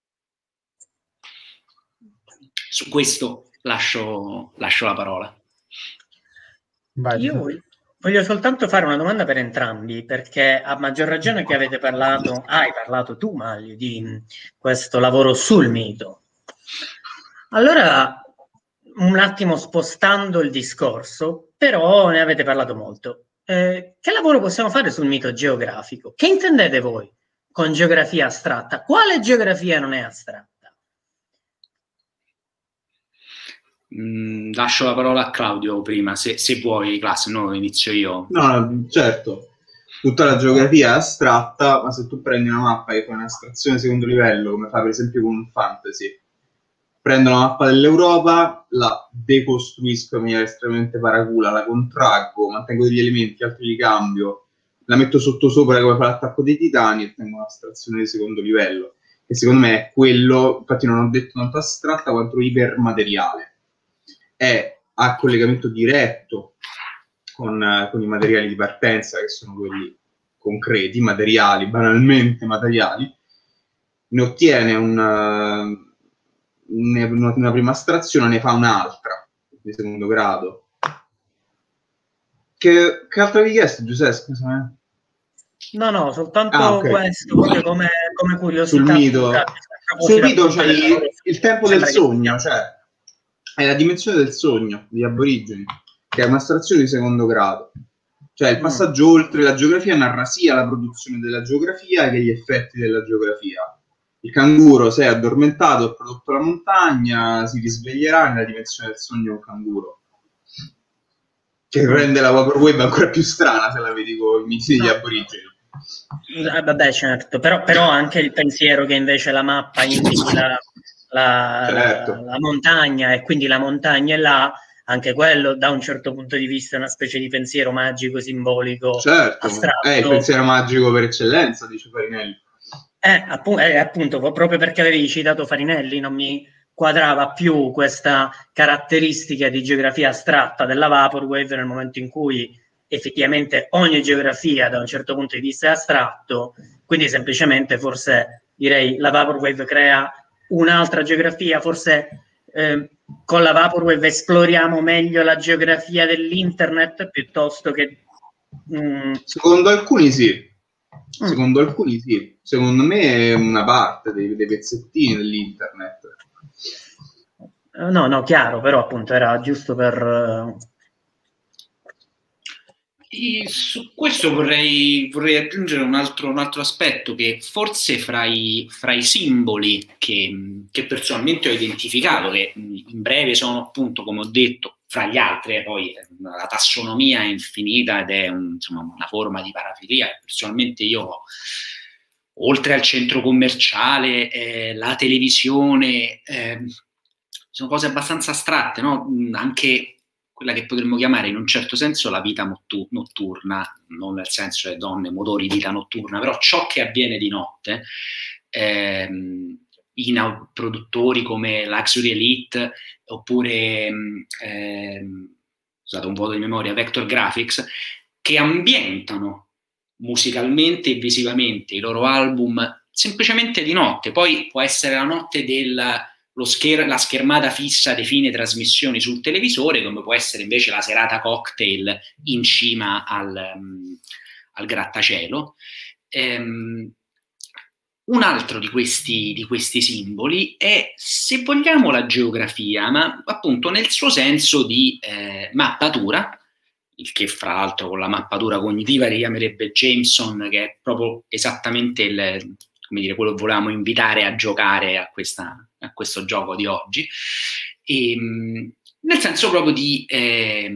Su questo lascio, lascio la parola. Vai. Io voglio soltanto fare una domanda per entrambi, perché a maggior ragione che avete parlato, hai parlato tu, Maglio, di questo lavoro sul mito. Allora, un attimo spostando il discorso, però ne avete parlato molto. Eh, che lavoro possiamo fare sul mito geografico? Che intendete voi con geografia astratta? Quale geografia non è astratta? Mm, lascio la parola a Claudio prima, se, se vuoi, classe, no, inizio io. No, certo, tutta la geografia è astratta, ma se tu prendi una mappa e fai un'astrazione secondo livello, come fa per esempio con un fantasy, prendo la mappa dell'Europa, la decostruisco in maniera estremamente paracula, la contraggo, mantengo degli elementi, altri li cambio, la metto sotto sopra come fa l'attacco dei titani e tengo un'astrazione di secondo livello, che secondo me è quello, infatti non ho detto tanto astratta quanto ipermateriale. È a collegamento diretto con, con i materiali di partenza, che sono quelli concreti, materiali, banalmente materiali, ne ottiene una, una, una prima astrazione, ne fa un'altra di secondo grado. Che, che altra richiesta, Giuseppe? Scusa, No, no, soltanto ah, okay. questo, proprio come, come curiosità. Sul mito, sul mito c'è il, il tempo del sogno, cioè è la dimensione del sogno degli aborigeni, che è un'astrazione di secondo grado. Cioè il passaggio mm. oltre la geografia narra sia la produzione della geografia che gli effetti della geografia. Il canguro, se è addormentato, ha prodotto la montagna, si risveglierà nella dimensione del sogno un canguro. Che rende la vaporwave ancora più strana se la vedi con i miti degli aborigeni. Eh, vabbè, certo, però, però anche il pensiero che invece la mappa indichi la, la, certo. la, la montagna e quindi la montagna è là, anche quello da un certo punto di vista è una specie di pensiero magico, simbolico, certo, astratto. È il pensiero magico per eccellenza, dice Farinelli. Eh, appunto, eh, appunto, proprio perché avevi citato Farinelli, non mi quadrava più questa caratteristica di geografia astratta della vaporwave nel momento in cui effettivamente ogni geografia da un certo punto di vista è astratto, quindi semplicemente forse direi la vaporwave crea un'altra geografia, forse eh, con la vaporwave esploriamo meglio la geografia dell'internet piuttosto che Mm. Secondo alcuni sì. Secondo mm. alcuni sì. Secondo me è una parte dei, dei pezzettini dell'internet. No, no, chiaro, però appunto era giusto per... E su questo vorrei, vorrei aggiungere un altro, un altro aspetto, che forse fra i, fra i simboli che, che personalmente ho identificato, che in breve sono appunto, come ho detto, fra gli altri, poi la tassonomia è infinita ed è un, insomma, una forma di parafilia. Personalmente io, oltre al centro commerciale, eh, la televisione, eh, sono cose abbastanza astratte, no? Anche quella che potremmo chiamare in un certo senso la vita notturna, non nel senso le donne, motori, vita notturna, però ciò che avviene di notte, ehm, in produttori come Luxury Elite, oppure, ehm, scusate, un vuoto di memoria, Vector Graphics, che ambientano musicalmente e visivamente i loro album semplicemente di notte. Poi può essere la notte del... Lo scher- la schermata fissa dei fine trasmissioni sul televisore, come può essere invece la serata cocktail in cima al, um, al grattacielo. Um, un altro di questi, di questi simboli è, se vogliamo, la geografia, ma appunto nel suo senso di eh, mappatura, il che fra l'altro con la mappatura cognitiva richiamerebbe Jameson, che è proprio esattamente il... come dire, quello che volevamo invitare a giocare a, questa, a questo gioco di oggi, e, nel senso proprio di eh,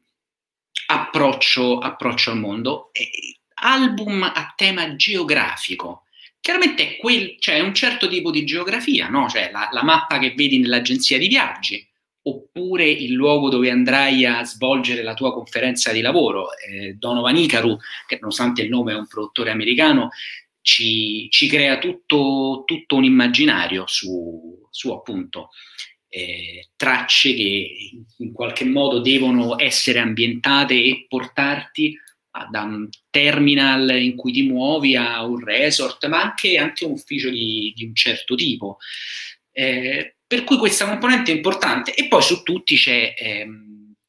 approccio, approccio al mondo. E, album a tema geografico, chiaramente è quel, cioè un certo tipo di geografia, no? Cioè la, la mappa che vedi nell'agenzia di viaggi, oppure il luogo dove andrai a svolgere la tua conferenza di lavoro. eh, Donovan Icaru, che nonostante il nome è un produttore americano, Ci, ci crea tutto, tutto un immaginario su, su appunto eh, tracce che in qualche modo devono essere ambientate e portarti a, da un terminal in cui ti muovi a un resort, ma anche, anche un ufficio di, di un certo tipo. Eh, per cui questa componente è importante. E poi su tutti c'è... Ehm,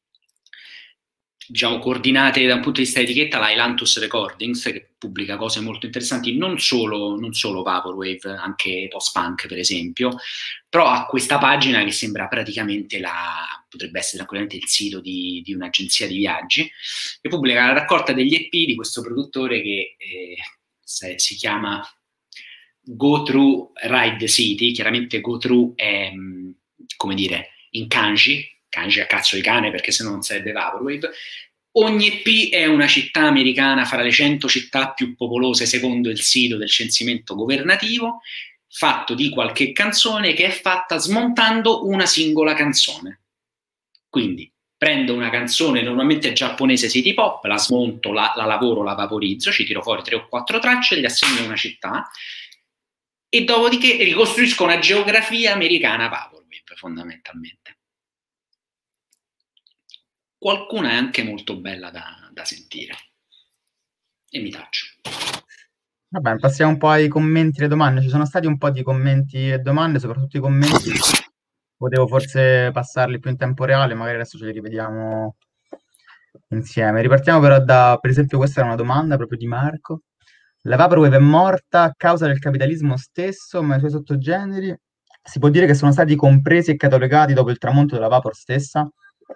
diciamo coordinate da un punto di vista di etichetta la Ilantus Recordings, che pubblica cose molto interessanti, non solo, non solo Vaporwave, anche post-punk per esempio, però ha questa pagina che sembra praticamente la, potrebbe essere tranquillamente il sito di, di un'agenzia di viaggi, che pubblica la raccolta degli E P di questo produttore che eh, se, si chiama Go Through Ride the City. Chiaramente Go Through è, come dire, in kanji, kanji a cazzo di cane, perché se no non sarebbe Vaporwave. Ogni E P è una città americana fra le cento città più popolose secondo il sito del censimento governativo, fatto di qualche canzone che è fatta smontando una singola canzone. Quindi prendo una canzone normalmente giapponese city pop, la smonto, la, la lavoro, la vaporizzo, ci tiro fuori tre o quattro tracce, gli assegno a una città e dopodiché ricostruisco una geografia americana Vaporwave, fondamentalmente. Qualcuna è anche molto bella da, da sentire. E mi taccio. Va bene, passiamo un po' ai commenti e alle domande. Ci sono stati un po' di commenti e domande, soprattutto i commenti. Potevo forse passarli più in tempo reale, magari adesso ce li rivediamo insieme. Ripartiamo però da, per esempio, questa era una domanda proprio di Marco. La Vaporwave è morta a causa del capitalismo stesso, ma i suoi sottogeneri si può dire che sono stati compresi e catalogati dopo il tramonto della Vapor stessa?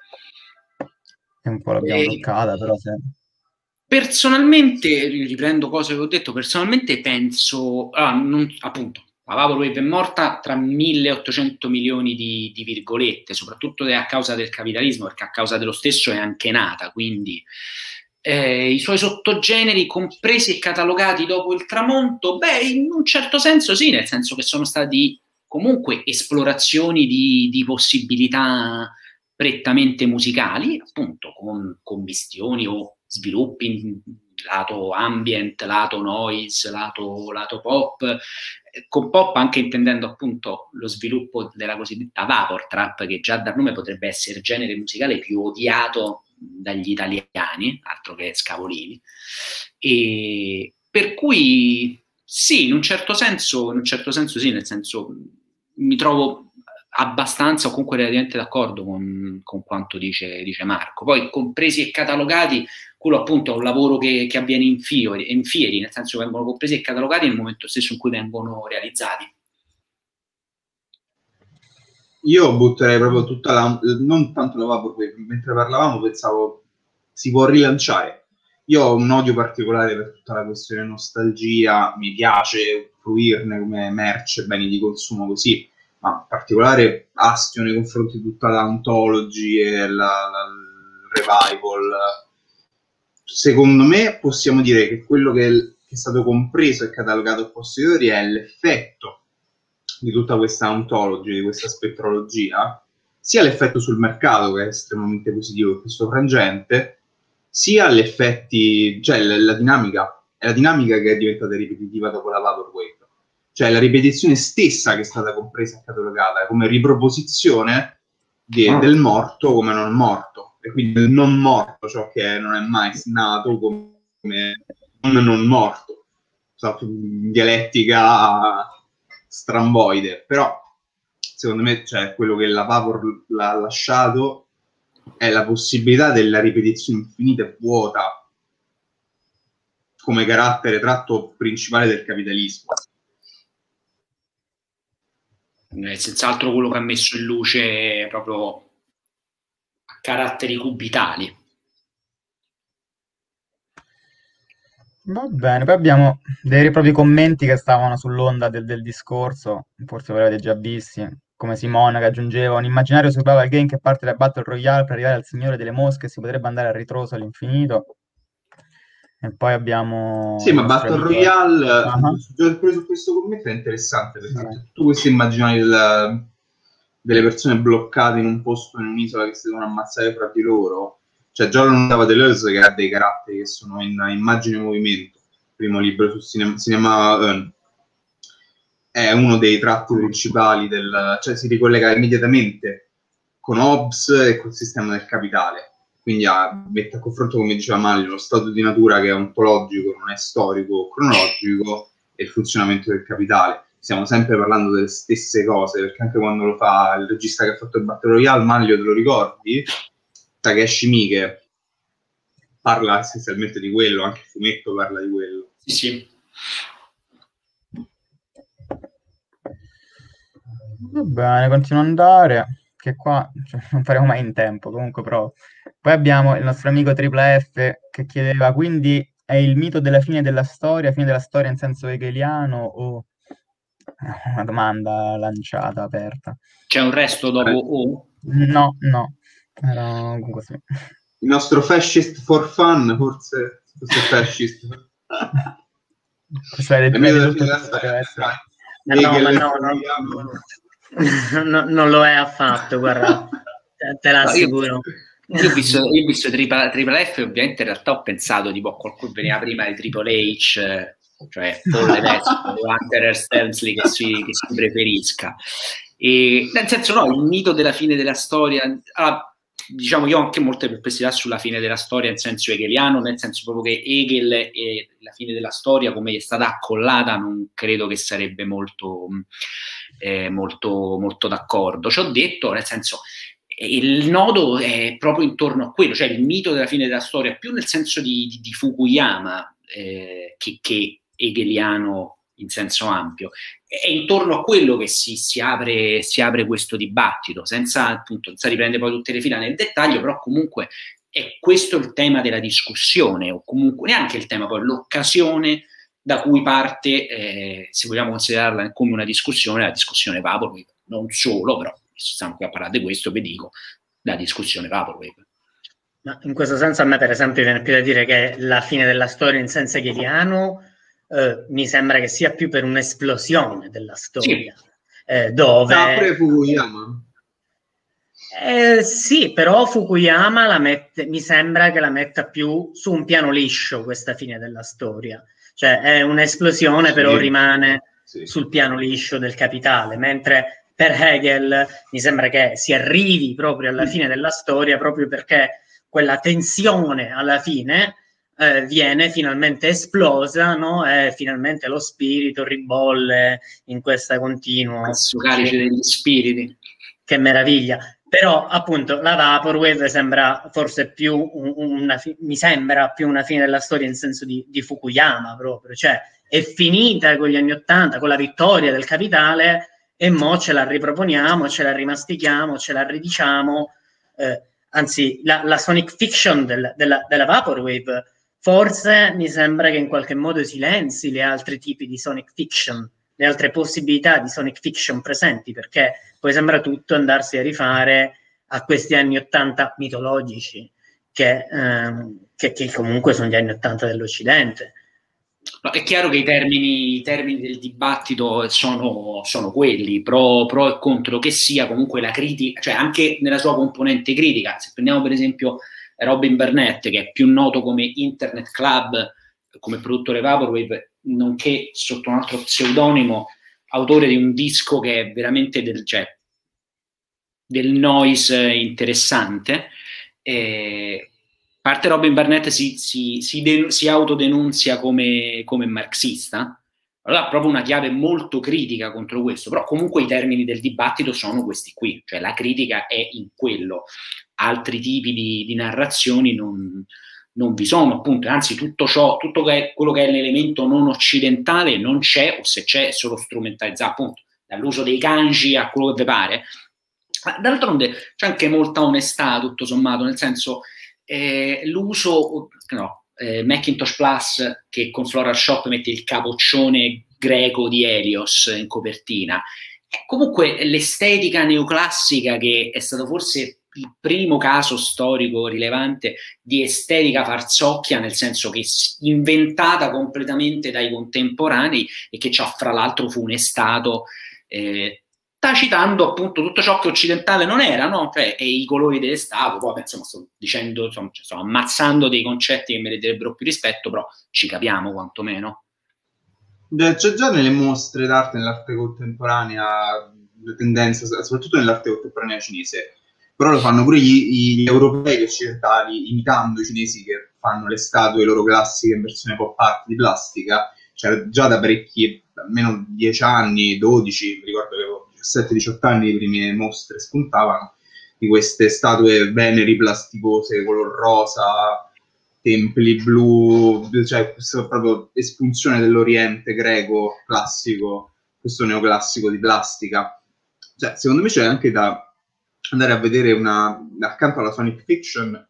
E un po' l'abbiamo e... toccata, però se... Personalmente, riprendo cose che ho detto, personalmente penso, ah, non, appunto, la Vaporwave è morta tra milleottocento milioni di, di virgolette, soprattutto a causa del capitalismo, perché a causa dello stesso è anche nata, quindi eh, i suoi sottogeneri compresi e catalogati dopo il tramonto, beh, in un certo senso sì, nel senso che sono stati comunque esplorazioni di, di possibilità prettamente musicali, appunto, con commistioni o sviluppi lato ambient, lato noise, lato, lato pop, con pop anche intendendo appunto lo sviluppo della cosiddetta vapor trap, che già dal nome potrebbe essere il genere musicale più odiato dagli italiani, altro che Scavolini, e per cui sì, in un certo senso, in un certo senso sì, nel senso mi trovo abbastanza o comunque relativamente d'accordo con, con quanto dice, dice Marco. Poi compresi e catalogati quello appunto è un lavoro che, che avviene in fieri, in fieri, nel senso che vengono compresi e catalogati nel momento stesso in cui vengono realizzati. Io butterei proprio tutta la, non tanto la vaporwave, mentre parlavamo pensavo si può rilanciare. Io ho un odio particolare per tutta la questione nostalgia, mi piace fruirne come merce, beni di consumo così, ma in particolare astio nei confronti di tutta l'anthology e la, la, il revival. Secondo me possiamo dire che quello che è, che è stato compreso e catalogato a posteriori è l'effetto di tutta questa ontology, di questa spettrologia, sia l'effetto sul mercato, che è estremamente positivo in questo frangente, sia gli effetti, cioè la, la dinamica, è la dinamica che è diventata ripetitiva dopo la vaporwave, cioè la ripetizione stessa che è stata compresa e catalogata come riproposizione di, del morto come non morto, e quindi del non morto, ciò che non è mai nato come non, non morto, dialettica stramboide, però secondo me, cioè, quello che la Vapor l'ha lasciato è la possibilità della ripetizione infinita e vuota come carattere tratto principale del capitalismo. È senz'altro quello che ha messo in luce proprio a caratteri cubitali. Va bene, poi abbiamo dei veri e propri commenti che stavano sull'onda del, del discorso, forse ve l'avete già visti, come Simone che aggiungeva un immaginario survival game che parte da Battle Royale per arrivare al Signore delle Mosche e si potrebbe andare a ritroso all'infinito. E poi abbiamo... Sì, ma Battle amico... Royale, uh-huh. pure su questo commento è interessante, perché uh-huh. tu questo immaginario del, delle persone bloccate in un posto, in un'isola che si devono ammazzare fra di loro. Cioè già lo notava Deleuze che ha dei caratteri che sono in immagine e movimento, primo libro su Cinema, cinema uh, è uno dei tratti principali del, cioè si ricollega immediatamente con Hobbes e col sistema del capitale, quindi a, mette a confronto, come diceva Maglio, lo stato di natura che è ontologico, non è storico o cronologico, e il funzionamento del capitale. Stiamo sempre parlando delle stesse cose, perché anche quando lo fa il regista che ha fatto il Battle Royale, Maglio, te lo ricordi? Takeshi Miike parla essenzialmente di quello, anche il fumetto parla di quello. Sì, sì. Va bene, continuo ad andare, che qua cioè, non faremo mai in tempo, comunque però. Poi abbiamo il nostro amico Triple F che chiedeva, quindi è il mito della fine della storia, fine della storia in senso hegeliano o... Una domanda lanciata, aperta. C'è un resto dopo O? No, no. Era così. Il nostro fascist for fun, forse questo è fascist. Questo è il tutto poteva essere. Ma no, ma no, no, no, non lo è affatto, guarda, te l'assicuro. No, io, io ho visto, io ho visto Triple, Triple F, ovviamente in realtà ho pensato tipo a qualcuno veniva prima di Triple H, cioè Paul Levesque, Hunter Stanley che si, che si preferisca. E, nel senso, no, il mito della fine della storia, ah, diciamo, io ho anche molte perplessità sulla fine della storia in senso hegeliano, nel senso proprio che Hegel e la fine della storia, come è stata accollata, non credo che sarebbe molto, eh, molto, molto d'accordo. Ci ho detto, nel senso, il nodo è proprio intorno a quello, cioè il mito della fine della storia, più nel senso di, di, di Fukuyama eh, che, che hegeliano in senso ampio. È intorno a quello che si, si, apre, si apre questo dibattito, senza appunto senza riprendere poi tutte le fila nel dettaglio, però comunque è questo il tema della discussione, o comunque neanche il tema, poi l'occasione da cui parte, eh, se vogliamo considerarla come una discussione, la discussione Vaporwave, non solo, però stiamo qui a parlare di questo, vi dico, la discussione Vaporwave. Ma in questo senso a me per esempio viene più da dire che la fine della storia in senso hegeliano Uh, mi sembra che sia più per un'esplosione della storia, sì. eh, dove Sempre Fukuyama. Eh, sì, però Fukuyama la mette, mi sembra che la metta più su un piano liscio questa fine della storia, cioè è un'esplosione, sì. Però rimane sì. sul piano liscio del capitale, mentre per Hegel mi sembra che si arrivi proprio alla fine della storia proprio perché quella tensione alla fine Eh, viene finalmente esplosa, no? E finalmente lo spirito ribolle in questa continua questo carice degli spiriti. Che meraviglia. Però appunto la Vaporwave sembra forse più una, mi sembra più una fine della storia in senso di, di Fukuyama proprio, cioè è finita con gli anni Ottanta, con la vittoria del capitale, e mo ce la riproponiamo, ce la rimastichiamo, ce la ridiciamo, eh, anzi la, la sonic fiction del, della, della Vaporwave forse mi sembra che in qualche modo silenzi le altri tipi di sonic fiction, le altre possibilità di sonic fiction presenti, perché poi sembra tutto andarsi a rifare a questi anni Ottanta mitologici, che, ehm, che, che comunque sono gli anni Ottanta dell'Occidente. No, è chiaro che i termini, i termini del dibattito sono, sono quelli, pro, pro e contro, che sia comunque la critica, cioè anche nella sua componente critica. Se prendiamo per esempio Robin Burnett, che è più noto come Internet Club, come produttore Vaporwave, nonché sotto un altro pseudonimo autore di un disco che è veramente del, cioè, del noise interessante. E a parte Robin Burnett si, si, si, de, si autodenunzia come, come marxista, allora ha proprio una chiave molto critica contro questo, però comunque i termini del dibattito sono questi qui, cioè la critica è in quello, altri tipi di, di narrazioni non, non vi sono, appunto, anzi tutto ciò, tutto che è, quello che è l'elemento non occidentale non c'è, o se c'è è solo strumentalizzato, appunto, dall'uso dei kanji a quello che vi pare. D'altronde c'è anche molta onestà, tutto sommato, nel senso, eh, l'uso, no, eh, Macintosh Plus, che con Floral Shop mette il capoccione greco di Helios in copertina, comunque l'estetica neoclassica, che è stato forse il primo caso storico rilevante di estetica farzocchia, nel senso che inventata completamente dai contemporanei e che ciò fra l'altro funestato, eh, tacitando appunto tutto ciò che occidentale non era, no? Cioè, e i colori delle statue, poi insomma sto dicendo, insomma, sto ammazzando dei concetti che meriterebbero più rispetto, però ci capiamo quantomeno. C'è già nelle mostre d'arte, nell'arte contemporanea, le tendenze, soprattutto nell'arte contemporanea cinese, però lo fanno pure gli, gli europei occidentali, imitando i cinesi che fanno le statue loro classiche in versione pop art di plastica. Cioè già da parecchi, almeno dieci anni, dodici, mi ricordo che avevo diciassette diciotto anni, le prime mostre spuntavano di queste statue veneri plasticose, color rosa, templi blu, cioè questa proprio espunzione dell'Oriente greco classico, questo neoclassico di plastica. Cioè, secondo me c'è anche da andare a vedere una, accanto alla sonic fiction,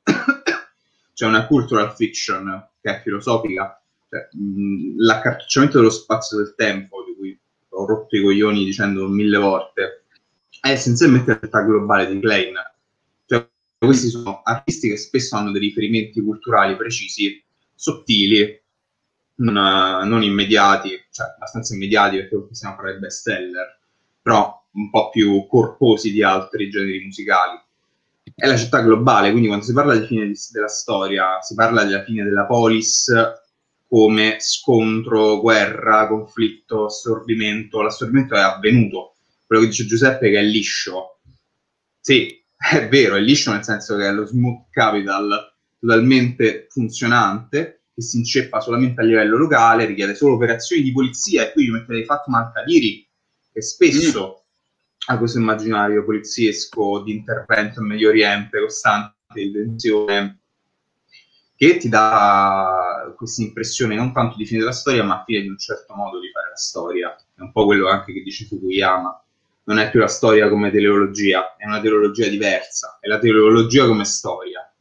c'è una cultural fiction che è filosofica, cioè, mh, l'accartocciamento dello spazio del tempo, di cui ho rotto i coglioni dicendo mille volte, è essenzialmente la realtà globale di Klein. Cioè, questi sono artisti che spesso hanno dei riferimenti culturali precisi, sottili, non, non immediati, cioè abbastanza immediati perché possiamo fare best seller, però un po' più corposi di altri generi musicali. È la città globale, quindi quando si parla di fine di, della storia, si parla della fine della polis come scontro, guerra, conflitto, assorbimento. L'assorbimento è avvenuto. Quello che dice Giuseppe che è liscio. Sì, è vero, è liscio nel senso che è lo smooth capital totalmente funzionante, che si inceppa solamente a livello locale, richiede solo operazioni di polizia, e qui io metterei Fatma Al-Qadiri, che spesso ha questo immaginario poliziesco di intervento in Medio Oriente, costante, di tensione, che ti dà questa impressione non tanto di fine della storia, ma fine di un certo modo di fare la storia. È un po' quello anche che dice Fukuyama. Non è più la storia come teleologia, è una teleologia diversa, è la teleologia come storia.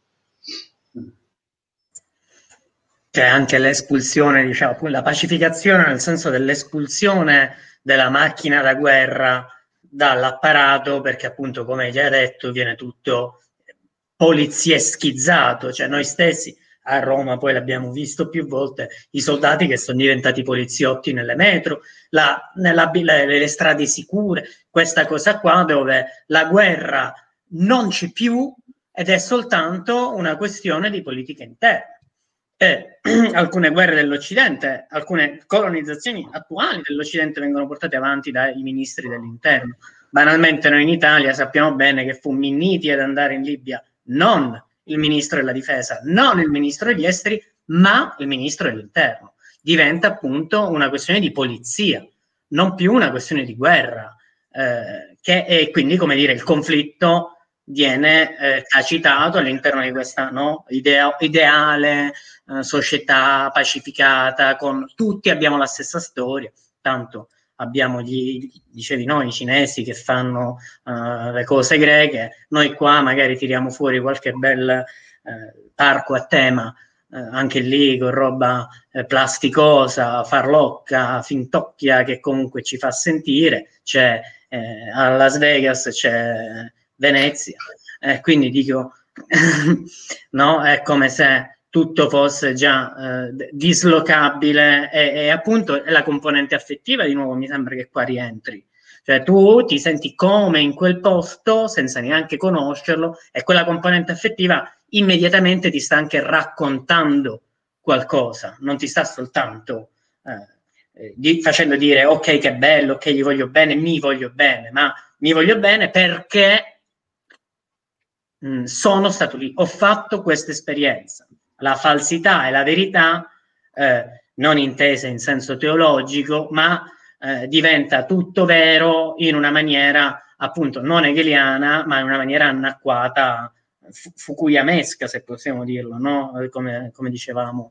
C'è anche l'espulsione, diciamo, la pacificazione nel senso dell'espulsione della macchina da guerra dall'apparato, perché appunto, come hai già detto, viene tutto polizieschizzato, cioè noi stessi a Roma poi l'abbiamo visto più volte, i soldati che sono diventati poliziotti nelle metro, la, nella, le, le strade sicure, questa cosa qua dove la guerra non c'è più ed è soltanto una questione di politica interna. E alcune guerre dell'Occidente, alcune colonizzazioni attuali dell'Occidente vengono portate avanti dai ministri dell'interno. Banalmente noi in Italia sappiamo bene che fu Minniti ad andare in Libia, non il ministro della difesa, non il ministro degli esteri, ma il ministro dell'interno. Diventa appunto una questione di polizia, non più una questione di guerra, eh, che è quindi, come dire, il conflitto viene eh, tacitato all'interno di questa, no, idea, ideale eh, società pacificata, con tutti abbiamo la stessa storia, tanto abbiamo gli, dicevi noi, i cinesi che fanno uh, le cose greche, noi qua magari tiriamo fuori qualche bel eh, parco a tema, eh, anche lì con roba eh, plasticosa, farlocca, fintocchia, che comunque ci fa sentire, c'è eh, a Las Vegas c'è Venezia, eh, quindi dico no, è come se tutto fosse già eh, dislocabile e, e appunto la componente affettiva di nuovo mi sembra che qua rientri, cioè tu ti senti come in quel posto senza neanche conoscerlo e quella componente affettiva immediatamente ti sta anche raccontando qualcosa, non ti sta soltanto eh, di, facendo dire ok che bello, ok gli voglio bene, mi voglio bene, ma mi voglio bene perché mh, sono stato lì, ho fatto questa esperienza. La falsità e la verità, eh, non intesa in senso teologico, ma eh, diventa tutto vero in una maniera appunto non hegeliana, ma in una maniera anacquata, fukuyamesca, se possiamo dirlo, no? Come, come dicevamo.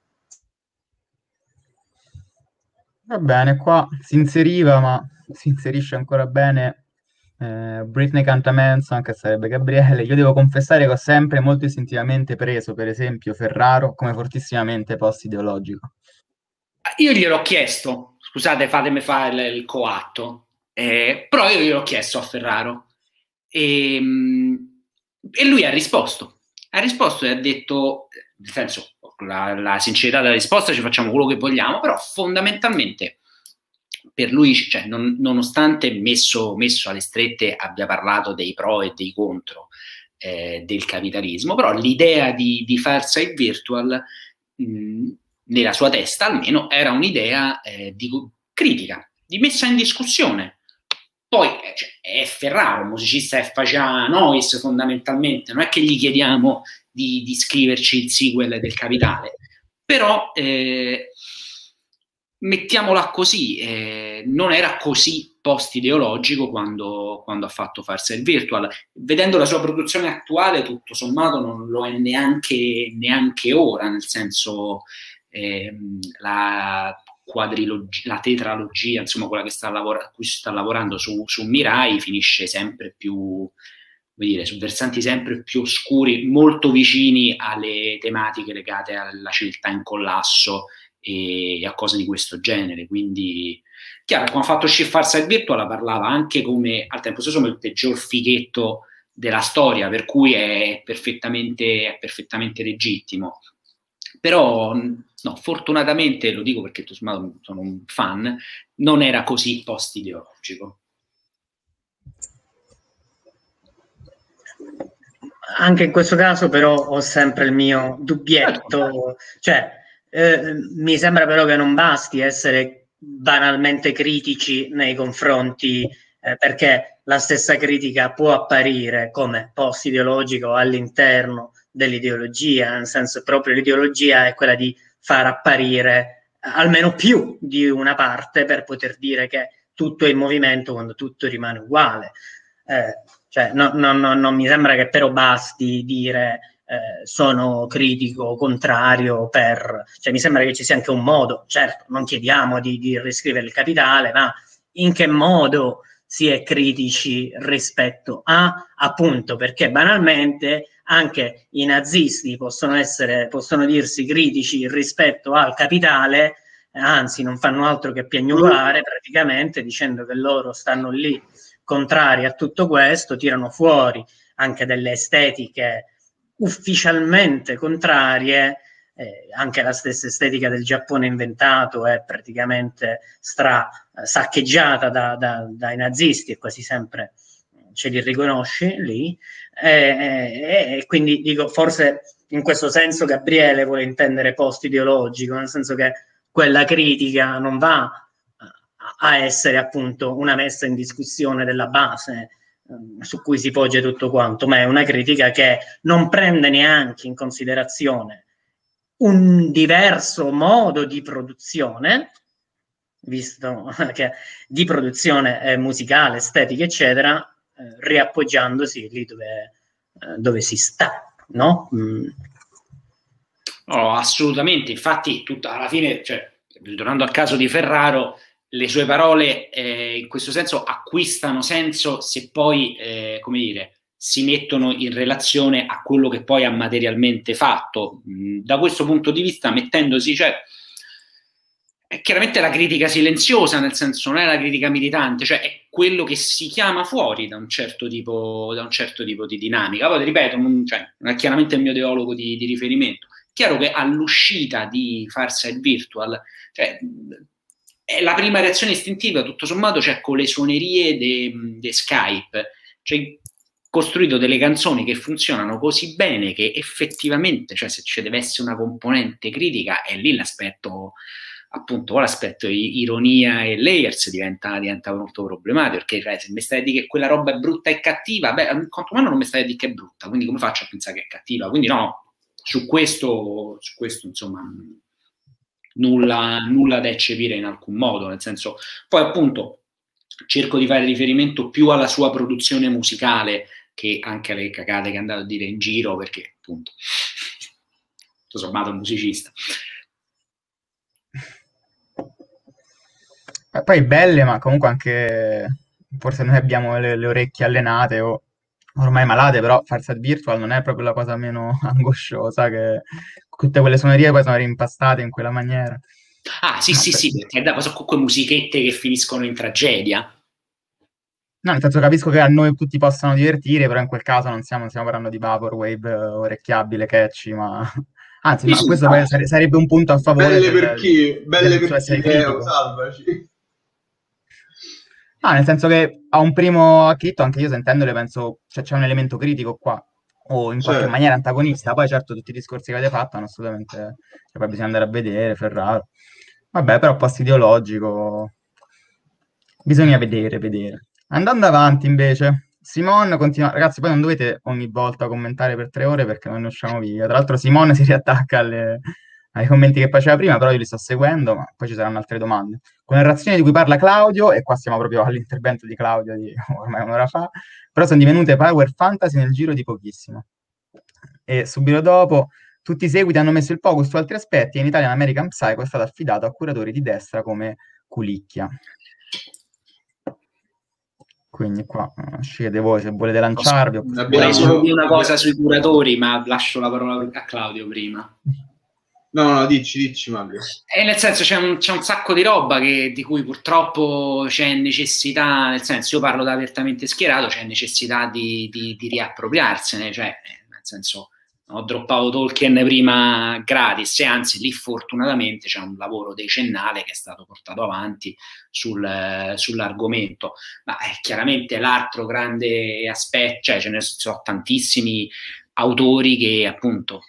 Va bene, qua si inseriva, ma si inserisce ancora bene. Eh, Britney canta Manson, che sarebbe Gabriele. Io devo confessare che ho sempre molto istintivamente preso, per esempio, Ferraro come fortissimamente post-ideologico. Io gliel'ho chiesto, scusate, fatemi fare il, il coatto, eh, però io gliel'ho chiesto a Ferraro e, e lui ha risposto. Ha risposto e ha detto, nel senso, la, la sincerità della risposta, ci facciamo quello che vogliamo, però fondamentalmente per lui, cioè, non, nonostante messo, messo alle strette abbia parlato dei pro e dei contro eh, del capitalismo, però l'idea di, di Farsight Virtual mh, nella sua testa almeno era un'idea eh, di critica, di messa in discussione. Poi eh, cioè, è Ferraro, musicista che faceva noise fondamentalmente, non è che gli chiediamo di, di scriverci il sequel del Capitale, però eh, mettiamola così, eh, non era così post-ideologico quando, quando ha fatto Farsight Virtual. Vedendo la sua produzione attuale, tutto sommato non lo è neanche, neanche ora, nel senso eh, la quadrilogia, la tetralogia, insomma quella che sta lavora- a cui si sta lavorando su, su Mirai, finisce sempre più, vuol dire, su versanti sempre più oscuri, molto vicini alle tematiche legate alla civiltà in collasso e a cose di questo genere. Quindi chiaro, quando ha fatto uscire Farsight Virtual la parlava anche come al tempo stesso come il peggior fighetto della storia, per cui è perfettamente, è perfettamente legittimo. Però no, fortunatamente, lo dico perché sono un fan, non era così post-ideologico. Anche in questo caso però ho sempre il mio dubbietto, cioè Eh, mi sembra però che non basti essere banalmente critici nei confronti, eh, perché la stessa critica può apparire come post-ideologico all'interno dell'ideologia, nel senso proprio l'ideologia è quella di far apparire almeno più di una parte per poter dire che tutto è in movimento quando tutto rimane uguale. Eh, cioè, no, no, no, non mi sembra che però basti dire Eh, sono critico, contrario, per... Cioè, mi sembra che ci sia anche un modo, certo, non chiediamo di, di riscrivere il Capitale, ma in che modo si è critici rispetto a, appunto, perché banalmente anche i nazisti possono essere, possono dirsi critici rispetto al Capitale, anzi non fanno altro che piagnucolare praticamente dicendo che loro stanno lì contrari a tutto questo, tirano fuori anche delle estetiche ufficialmente contrarie, eh, anche la stessa estetica del Giappone inventato è praticamente stra eh, saccheggiata da, da, dai nazisti e quasi sempre ce li riconosci lì, e eh, eh, quindi dico forse in questo senso Gabriele vuole intendere post-ideologico, nel senso che quella critica non va a essere appunto una messa in discussione della base su cui si poggia tutto quanto, ma è una critica che non prende neanche in considerazione un diverso modo di produzione, visto che di produzione eh, musicale, estetica, eccetera, eh, riappoggiandosi lì dove, eh, dove si sta, no? Mm. Oh, assolutamente, infatti tutta, alla fine, cioè, ritornando al caso di Ferraro, le sue parole eh, in questo senso acquistano senso se poi, eh, come dire, si mettono in relazione a quello che poi ha materialmente fatto. Da questo punto di vista, mettendosi, cioè, è chiaramente la critica silenziosa, nel senso non è la critica militante, cioè è quello che si chiama fuori da un certo tipo, da un certo tipo di dinamica. Poi, ripeto, non, cioè, non è chiaramente il mio teologo di, di riferimento. Chiaro che all'uscita di Farsight Virtual, cioè, è la prima reazione istintiva, tutto sommato, cioè con le suonerie di Skype, cioè costruito delle canzoni che funzionano così bene che effettivamente, cioè se ci deve essere una componente critica, è lì l'aspetto, appunto, l'aspetto ironia e layers diventa, diventa molto problematico, perché cioè, se mi stai a dire che quella roba è brutta e cattiva, beh, quanto meno non mi stai a dire che è brutta, quindi come faccio a pensare che è cattiva? Quindi no, su questo, su questo insomma, nulla, nulla da eccepire in alcun modo, nel senso, poi appunto cerco di fare riferimento più alla sua produzione musicale che anche alle cagate che è andato a dire in giro, perché appunto tutto sommato è un musicista. E poi belle, ma comunque anche forse noi abbiamo le, le orecchie allenate o ormai malate, però Farsight Virtual non è proprio la cosa meno angosciosa, che tutte quelle suonerie poi sono rimpastate in quella maniera. Ah, sì, No, sì, per... sì, perché da cosa comunque musichette che finiscono in tragedia. No, nel senso capisco che a noi tutti possano divertire, però in quel caso non stiamo, stiamo parlando di Vaporwave eh, orecchiabile, catchy, ma... Anzi, Sì, ma sì, questo poi sare- sarebbe un punto a favore belle del, per chi, belle del per suo chi, essere Leo, critico. salvaci. Ah, nel senso che a un primo acchito, anche io sentendole, penso cioè, c'è un elemento critico qua, o in qualche Cioè, maniera antagonista. Poi certo tutti i discorsi che avete fatto hanno assolutamente... Cioè, poi bisogna andare a vedere, Ferraro. Vabbè, però post ideologico... Bisogna vedere, vedere. Andando avanti invece, Simone continua... Ragazzi, poi non dovete ogni volta commentare per tre ore perché non ne usciamo via. Tra l'altro Simone si riattacca alle... ai commenti che faceva prima, però io li sto seguendo, ma poi ci saranno altre domande. Con la narrazione di cui parla Claudio, e qua siamo proprio all'intervento di Claudio di ormai un'ora fa, però sono divenute Power Fantasy nel giro di pochissimo. E subito dopo, tutti i seguiti hanno messo il focus su altri aspetti e in Italia American Psycho è stato affidato a curatori di destra come Culicchia. Quindi qua uh, scegliete voi se volete lanciarvi. Vorrei abbiamo... solo dire una cosa sui curatori, ma lascio la parola a Claudio prima. No, no, dici, dici, Mario. E nel senso c'è un, c'è un sacco di roba che, di cui purtroppo c'è necessità, nel senso io parlo da apertamente schierato, c'è necessità di, di, di riappropriarsene, cioè nel senso ho droppato Tolkien prima gratis e anzi lì fortunatamente c'è un lavoro decennale che è stato portato avanti sul, sull'argomento, ma eh, chiaramente l'altro grande aspetto, cioè ce ne sono tantissimi autori che appunto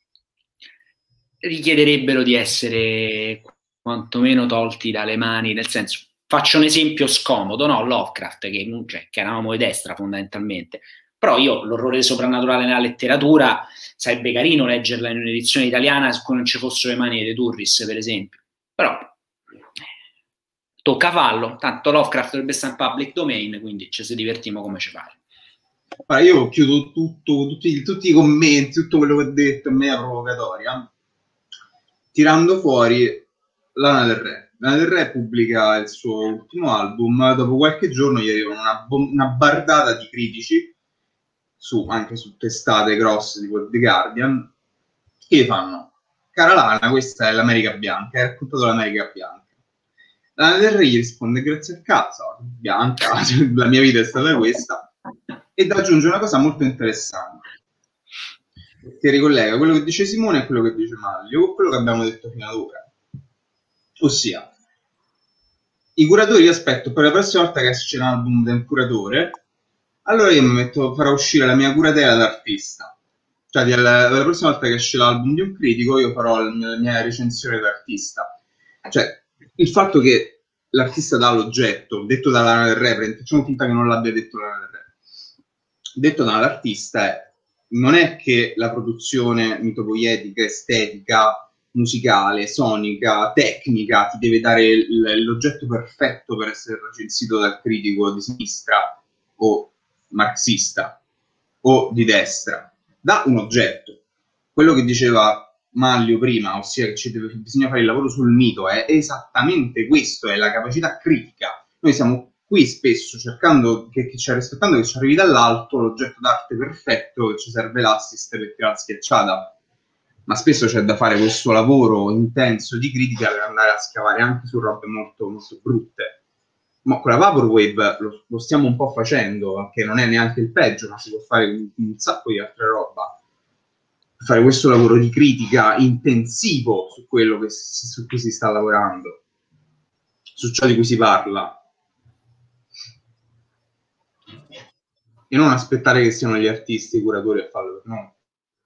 richiederebbero di essere quantomeno tolti dalle mani, nel senso, faccio un esempio scomodo, no? Lovecraft, che, cioè, che eravamo di destra fondamentalmente, però io l'orrore soprannaturale nella letteratura sarebbe carino leggerla in un'edizione italiana se non ci fossero le mani di Turris, per esempio, però tocca farlo, tanto Lovecraft dovrebbe essere in public domain, quindi ci si divertiamo come ci pare. Ma io chiudo tutto, tutti, tutti i commenti, tutto quello che ho detto in maniera provocatoria, tirando fuori Lana Del Rey. Lana Del Rey pubblica il suo ultimo album, dopo qualche giorno gli arrivano una, una bardata di critici, su, anche su testate grosse tipo The Guardian, che fanno: cara Lana, questa è l'America bianca, hai raccontato l'America bianca. Lana Del Rey gli risponde: grazie al cazzo, bianca, la mia vita è stata questa, ed aggiunge una cosa molto interessante che ricollega quello che dice Simone e quello che dice Maglio con quello che abbiamo detto fino ad ora, ossia i curatori. Io aspetto per la prossima volta che esce l'album del curatore, allora io mi metto, farò uscire la mia curatela d'artista, cioè la, la prossima volta che esce l'album di un critico io farò la mia, la mia recensione d'artista, cioè il fatto che l'artista dà l'oggetto, detto da Lana Del Rey, facciamo finta che non l'abbia detto Lana Del Rey, detto dall'artista è: non è che la produzione mitopoietica, estetica, musicale, sonica, tecnica ti deve dare l- l'oggetto perfetto per essere recensito dal critico di sinistra o marxista o di destra, da un oggetto. Quello che diceva Manlio prima, ossia che ci deve, bisogna fare il lavoro sul mito, è esattamente questo, è la capacità critica. Noi siamo qui spesso cercando, che, che ci, rispettando che ci arrivi dall'alto, l'oggetto d'arte perfetto che ci serve l'assist per tirare la schiacciata, ma spesso c'è da fare questo lavoro intenso di critica per andare a scavare anche su robe molto, molto brutte. Ma con la Vaporwave lo, lo stiamo un po' facendo, che non è neanche il peggio, ma si può fare un, un sacco di altre roba. Fare questo lavoro di critica intensivo su quello che si, su cui si sta lavorando, su ciò di cui si parla. E non aspettare che siano gli artisti i curatori a farlo, no?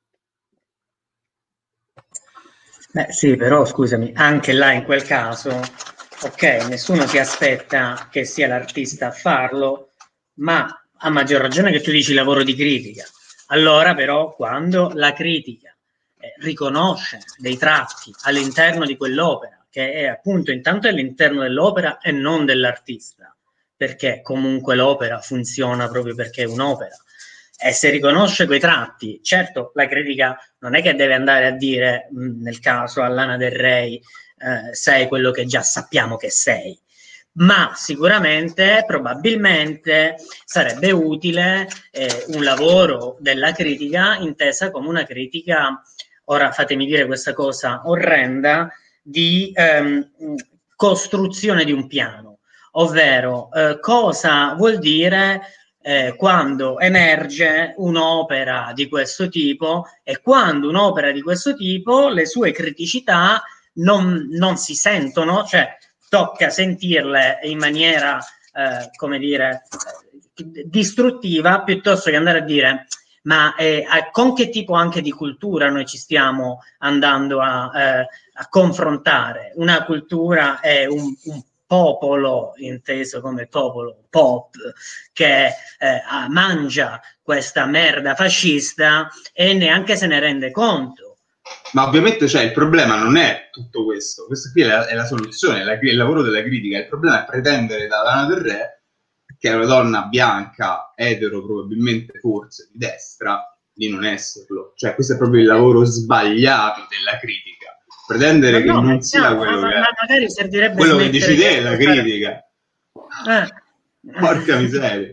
Beh, sì, però scusami, anche là in quel caso, ok, nessuno si aspetta che sia l'artista a farlo, ma a maggior ragione che tu dici lavoro di critica. Allora però quando la critica eh, riconosce dei tratti all'interno di quell'opera, che è appunto intanto all'interno dell'opera e non dell'artista, perché comunque l'opera funziona proprio perché è un'opera, e se riconosce quei tratti, certo la critica non è che deve andare a dire mh, nel caso a Lana Del Rey eh, sei quello che già sappiamo che sei, ma sicuramente, probabilmente sarebbe utile eh, un lavoro della critica intesa come una critica, ora fatemi dire questa cosa orrenda, di ehm, costruzione di un piano, ovvero eh, cosa vuol dire eh, quando emerge un'opera di questo tipo e quando un'opera di questo tipo le sue criticità non, non si sentono, cioè tocca sentirle in maniera, eh, come dire, distruttiva, piuttosto che andare a dire ma eh, con che tipo anche di cultura noi ci stiamo andando a, eh, a confrontare. Una cultura è un, un popolo, inteso come popolo pop, che eh, mangia questa merda fascista e neanche se ne rende conto. Ma ovviamente cioè, il problema non è tutto questo, questa qui è la, è la soluzione, la, il lavoro della critica. Il problema è pretendere da Lana Del Rey, che è una donna bianca, etero, probabilmente forse di destra, di non esserlo. Cioè questo è proprio il lavoro sbagliato della critica. Pretendere no, che non sia no, quello ma, che ma magari servirebbe quello che dici te è la critica. Eh. Porca miseria.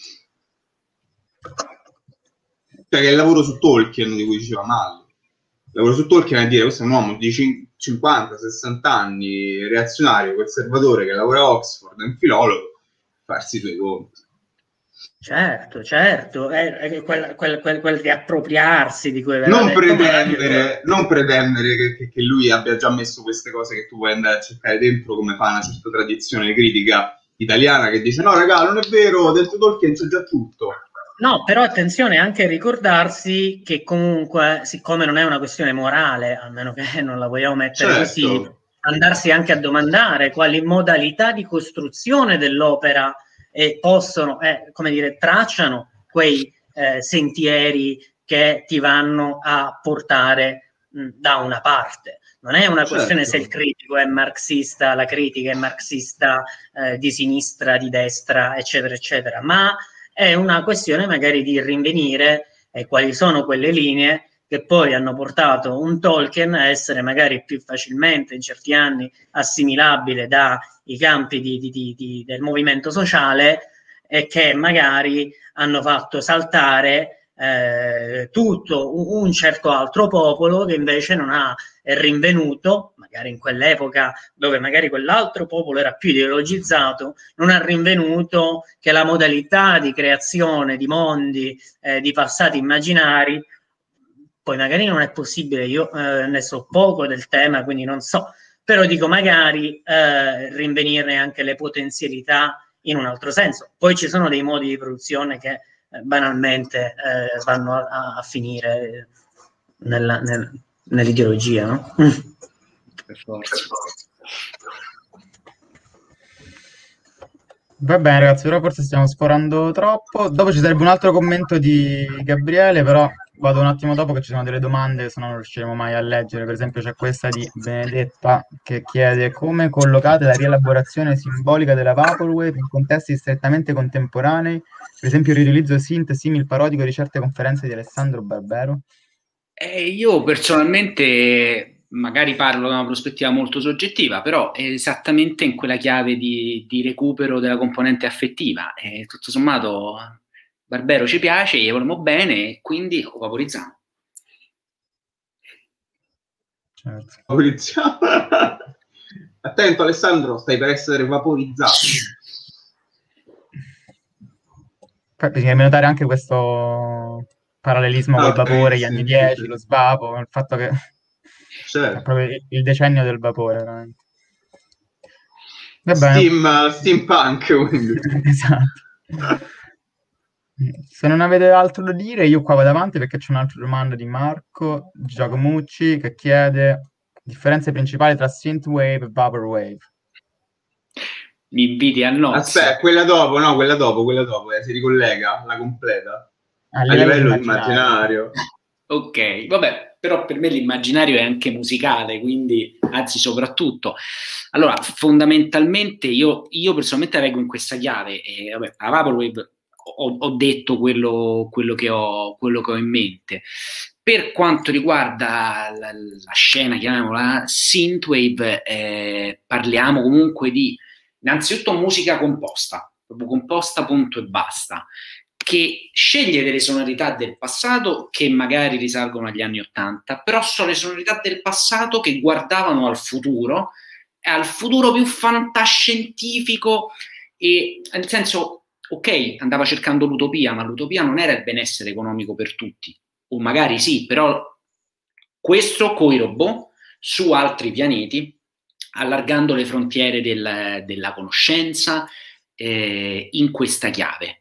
Cioè che è il lavoro su Tolkien di cui diceva Mallo. Il lavoro su Tolkien è dire questo è un uomo di cinquanta sessanta anni, reazionario, conservatore, che lavora a Oxford, è un filologo, farsi i suoi conti. Certo, certo, è, è quel, quel, quel, quel di appropriarsi di cui non pretendere, non pretendere che, che, che lui abbia già messo queste cose che tu vuoi andare a cercare dentro, come fa una certa tradizione critica italiana che dice no raga, non è vero, dentro Tolkien c'è già tutto. No, però attenzione anche a ricordarsi che comunque, siccome non è una questione morale, almeno che non la vogliamo mettere certo. così, andarsi anche a domandare quali modalità di costruzione dell'opera eh, possono, eh, come dire, tracciano quei eh, sentieri che ti vanno a portare mh, da una parte. Non è una certo. questione se il critico è marxista, la critica è marxista eh, di sinistra, di destra, eccetera, eccetera, ma è una questione magari di rinvenire eh, quali sono quelle linee che poi hanno portato un Tolkien a essere magari più facilmente in certi anni assimilabile dai campi di, di, di, di, del movimento sociale e che magari hanno fatto saltare eh, tutto un, un certo altro popolo che invece non ha rinvenuto, magari in quell'epoca dove magari quell'altro popolo era più ideologizzato, non ha rinvenuto che la modalità di creazione di mondi, eh, di passati immaginari, poi magari non è possibile, io eh, ne so poco del tema, quindi non so, però dico magari eh, rinvenirne anche le potenzialità in un altro senso. Poi ci sono dei modi di produzione che eh, banalmente eh, vanno a, a finire nella, nel, nell'ideologia, no? Per forza. Va bene ragazzi, però forse stiamo sforando troppo. Dopo ci sarebbe un altro commento di Gabriele, però vado un attimo dopo che ci sono delle domande, se no non riusciremo mai a leggere. Per esempio c'è questa di Benedetta che chiede come collocate la rielaborazione simbolica della Vaporwave in contesti strettamente contemporanei, per esempio il riutilizzo synth simil parodico di certe conferenze di Alessandro Barbero. Eh, io personalmente magari parlo da una prospettiva molto soggettiva, però è esattamente in quella chiave di, di recupero della componente affettiva. E tutto sommato Barbero ci piace, gli vogliamo bene, e quindi lo valorizziamo. Certo. Vaporizziamo. Attento Alessandro, stai per essere vaporizzato. Poi bisogna notare anche questo parallelismo Ah, col ok, vapore, gli sì, anni sì, dieci, sì. lo svapo, il fatto che Certo. è proprio il- il decennio del vapore, veramente. Va bene. Steam, steampunk, quindi. Esatto. Se non avete altro da dire, io qua vado avanti perché c'è un'altra domanda di Marco Giacomucci che chiede differenze principali tra synthwave e vaporwave. Mi inviti a nozze. Aspetta, quella dopo, no, quella dopo, quella dopo, eh, si ricollega, la completa. A A livello, livello di di immaginario. immaginario. Ok, vabbè, però per me l'immaginario è anche musicale, quindi, anzi soprattutto. Allora, fondamentalmente io, io personalmente leggo in questa chiave, e vabbè, a Vaporwave ho, ho detto quello, quello, che ho, quello che ho in mente. Per quanto riguarda la, la scena, chiamiamola synthwave, eh, parliamo comunque di, innanzitutto, musica composta, proprio composta, punto e basta, che sceglie delle sonorità del passato che magari risalgono agli anni Ottanta, però sono le sonorità del passato che guardavano al futuro, al futuro più fantascientifico, e nel senso, ok, andava cercando l'utopia, ma l'utopia non era il benessere economico per tutti, o magari sì, però questo coi robot su altri pianeti, allargando le frontiere del, della conoscenza eh, in questa chiave.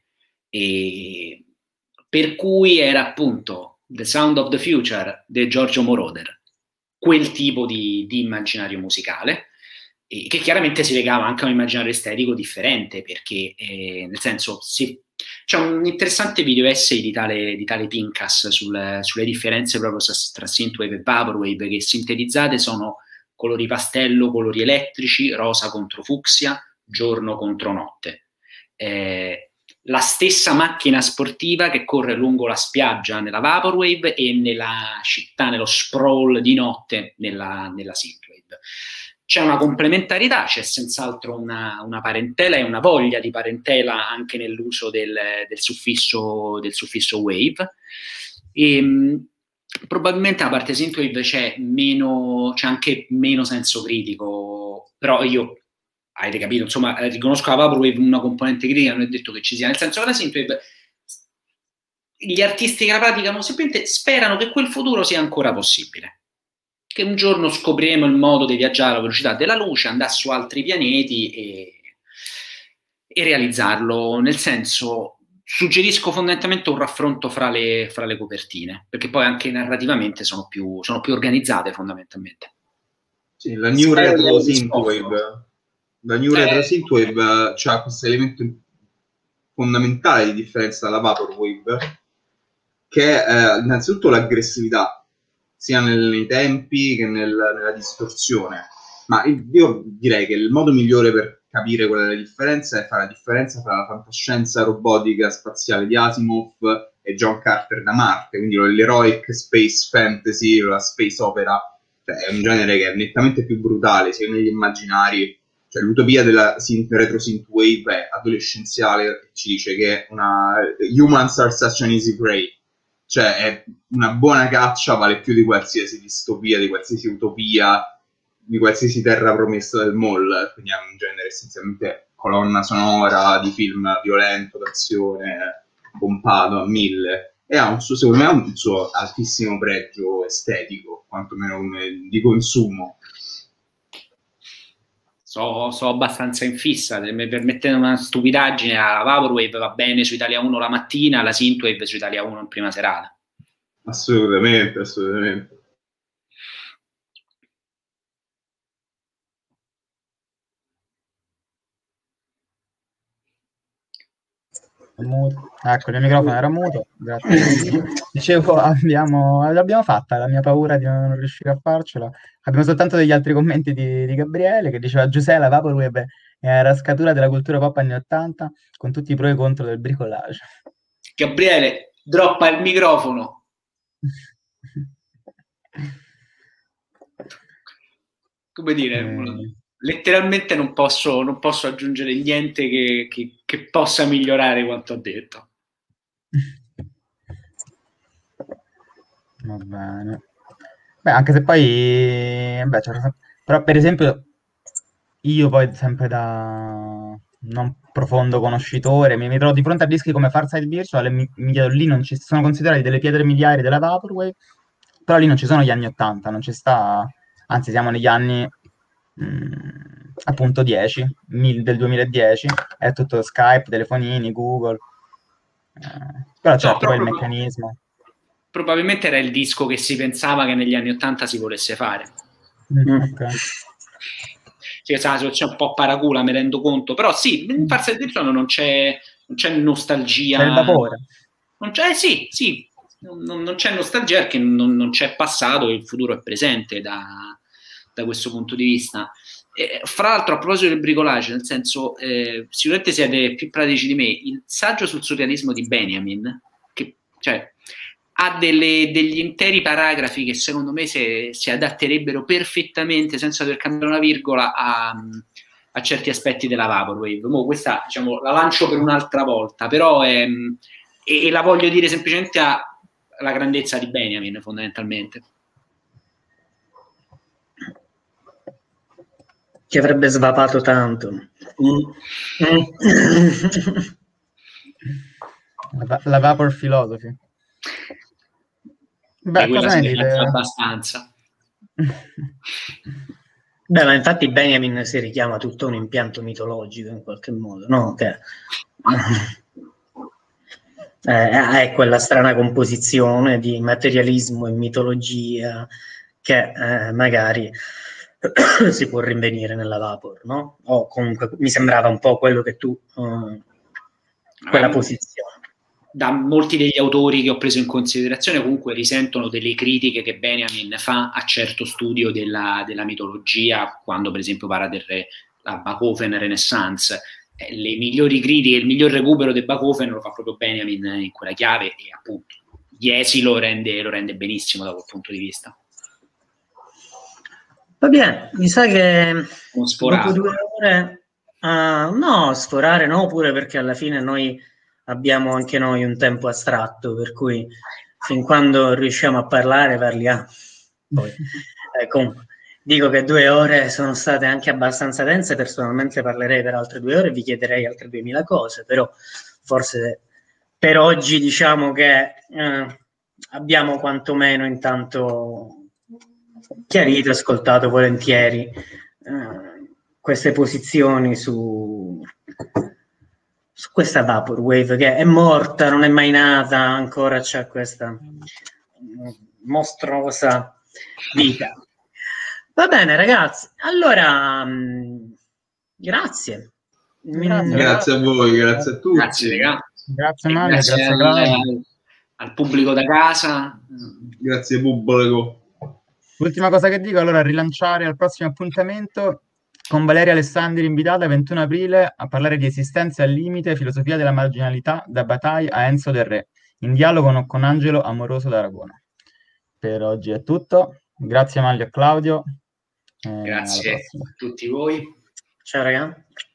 E per cui era appunto The Sound of the Future di Giorgio Moroder, quel tipo di, di immaginario musicale, eh, che chiaramente si legava anche a un immaginario estetico differente, perché eh, nel senso si, c'è un interessante video essay di tale, di tale Pincus sul, sulle differenze proprio tra synthwave e vaporwave, che sintetizzate sono colori pastello, colori elettrici, rosa contro fucsia, giorno contro notte. Eh, la stessa macchina sportiva che corre lungo la spiaggia nella vaporwave e nella città, nello sprawl di notte nella, nella synthwave. C'è una complementarietà, c'è senz'altro una, una parentela e una voglia di parentela anche nell'uso del, del, suffisso, del suffisso wave. E, probabilmente la parte synthwave c'è meno, c'è anche meno senso critico, però io, avete capito, insomma, riconosco la vaporwave una componente critica, non è detto che ci sia, nel senso che la synthwave, gli artisti che la praticano semplicemente sperano che quel futuro sia ancora possibile, che un giorno scopriremo il modo di viaggiare alla velocità della luce, andare su altri pianeti e, e realizzarlo, nel senso, suggerisco fondamentalmente un raffronto fra le, fra le copertine, perché poi anche narrativamente sono più, sono più organizzate fondamentalmente. Sì, la New Spero Retro di Synthwave, la New Eh. Retro Synthwave ha questo elemento fondamentale di differenza dalla Vaporwave, che è eh, innanzitutto l'aggressività, sia nel, nei tempi che nel, nella distorsione. Ma io direi che il modo migliore per capire qual è la differenza è fare la differenza tra la fantascienza robotica spaziale di Asimov e John Carter da Marte, quindi l'heroic space fantasy, la space opera. Cioè, è un genere che è nettamente più brutale, sia negli immaginari. Cioè, l'utopia della synth, retro synthwave è adolescenziale, ci dice che una humans are such an easy prey, cioè è una buona caccia vale più di qualsiasi distopia, di qualsiasi utopia, di qualsiasi terra promessa del mall. Quindi è un genere essenzialmente colonna sonora di film violento, d'azione, pompato a mille, e ha un suo, secondo me ha un suo altissimo pregio estetico, quantomeno di consumo. So, so abbastanza in fissa, se mi permettete una stupidaggine, la Vaporwave va bene su Italia uno la mattina, la Synthwave su Italia uno in prima serata. Assolutamente, assolutamente. Muto. Ecco, il mio microfono era muto, grazie. Dicevo, abbiamo, l'abbiamo fatta, la mia paura di non riuscire a farcela. Abbiamo soltanto degli altri commenti di, di Gabriele che diceva Giuseppe, la Vaporwave era scatura della cultura pop anni ottanta con tutti i pro e contro del bricolage. Gabriele, droppa il microfono. Come dire, eh. letteralmente non posso, non posso aggiungere niente che, che, che possa migliorare quanto ho detto. Va bene. Beh, anche se poi, beh, però per esempio io poi sempre da non profondo conoscitore mi, mi trovo di fronte a dischi come Farside Virtual e mi, mi chiedo, lì non ci sono considerati delle pietre miliari della Vaporwave, però lì non ci sono gli anni ottanta, non ci sta, anzi siamo negli anni mh, appunto dieci, mil, del duemiladieci, è tutto Skype, telefonini, Google, eh, però certo no, poi il meccanismo. Probabilmente era il disco che si pensava che negli anni ottanta si volesse fare. Mm, ok. Cioè, sa, c'è un po' paracula, mi rendo conto, però sì, in Farside Virtual non c'è, non c'è nostalgia. C'è il vapore. Non c'è, sì, sì, non, non c'è nostalgia perché non, non c'è passato e il futuro è presente da, da questo punto di vista. E, fra l'altro, a proposito del bricolage, nel senso, eh, sicuramente siete più pratici di me, il saggio sul surrealismo di Benjamin, che cioè ha delle, degli interi paragrafi che secondo me si, si adatterebbero perfettamente, senza dover cambiare una virgola, a, a certi aspetti della Vaporwave. Mo questa, diciamo, la lancio per un'altra volta, però è, e, e la voglio dire semplicemente alla grandezza di Benjamin, fondamentalmente. Che avrebbe svapato tanto. Mm. La, la Vapor Philosophy. Beh, cosa ne dite? Abbastanza. Beh, ma infatti Benjamin si richiama tutto un impianto mitologico in qualche modo, no? Che eh, è quella strana composizione di materialismo e mitologia che eh, magari si può rinvenire nella Vapor, no? O comunque mi sembrava un po' quello che tu uh, quella posizione. Da molti degli autori che ho preso in considerazione comunque risentono delle critiche che Benjamin fa a certo studio della, della mitologia, quando per esempio parla del re, la Bachofen Renaissance. Eh, le migliori critiche, il miglior recupero del Bachofen lo fa proprio Benjamin in quella chiave e appunto Jesi lo rende, lo rende benissimo da quel punto di vista. Va bene, mi sa che dopo due ore uh, no, sforare no, pure perché alla fine noi abbiamo anche noi un tempo astratto, per cui fin quando riusciamo a parlare parliamo. Poi, eh, comunque, dico che due ore sono state anche abbastanza dense, personalmente parlerei per altre due ore, vi chiederei altre duemila cose, però forse per oggi diciamo che eh, abbiamo quantomeno intanto chiarito, ascoltato volentieri eh, queste posizioni su... su questa Vaporwave che è morta, non è mai nata, ancora c'è questa mostruosa vita. Va bene ragazzi, allora mh, grazie. Grazie. Grazie a voi, grazie a tutti. Grazie ragazzi. Grazie Mario, grazie, grazie al, al, al pubblico da casa. Grazie pubblico. L'ultima cosa che dico, allora rilanciare al prossimo appuntamento con Valeria Alessandri invitata ventuno aprile a parlare di esistenza al limite, filosofia della marginalità, da Bataille a Enzo Del Re, in dialogo con Angelo Amoroso d'Aragona. Per oggi è tutto, grazie Maglio e Claudio. Grazie a tutti voi. Ciao ragazzi.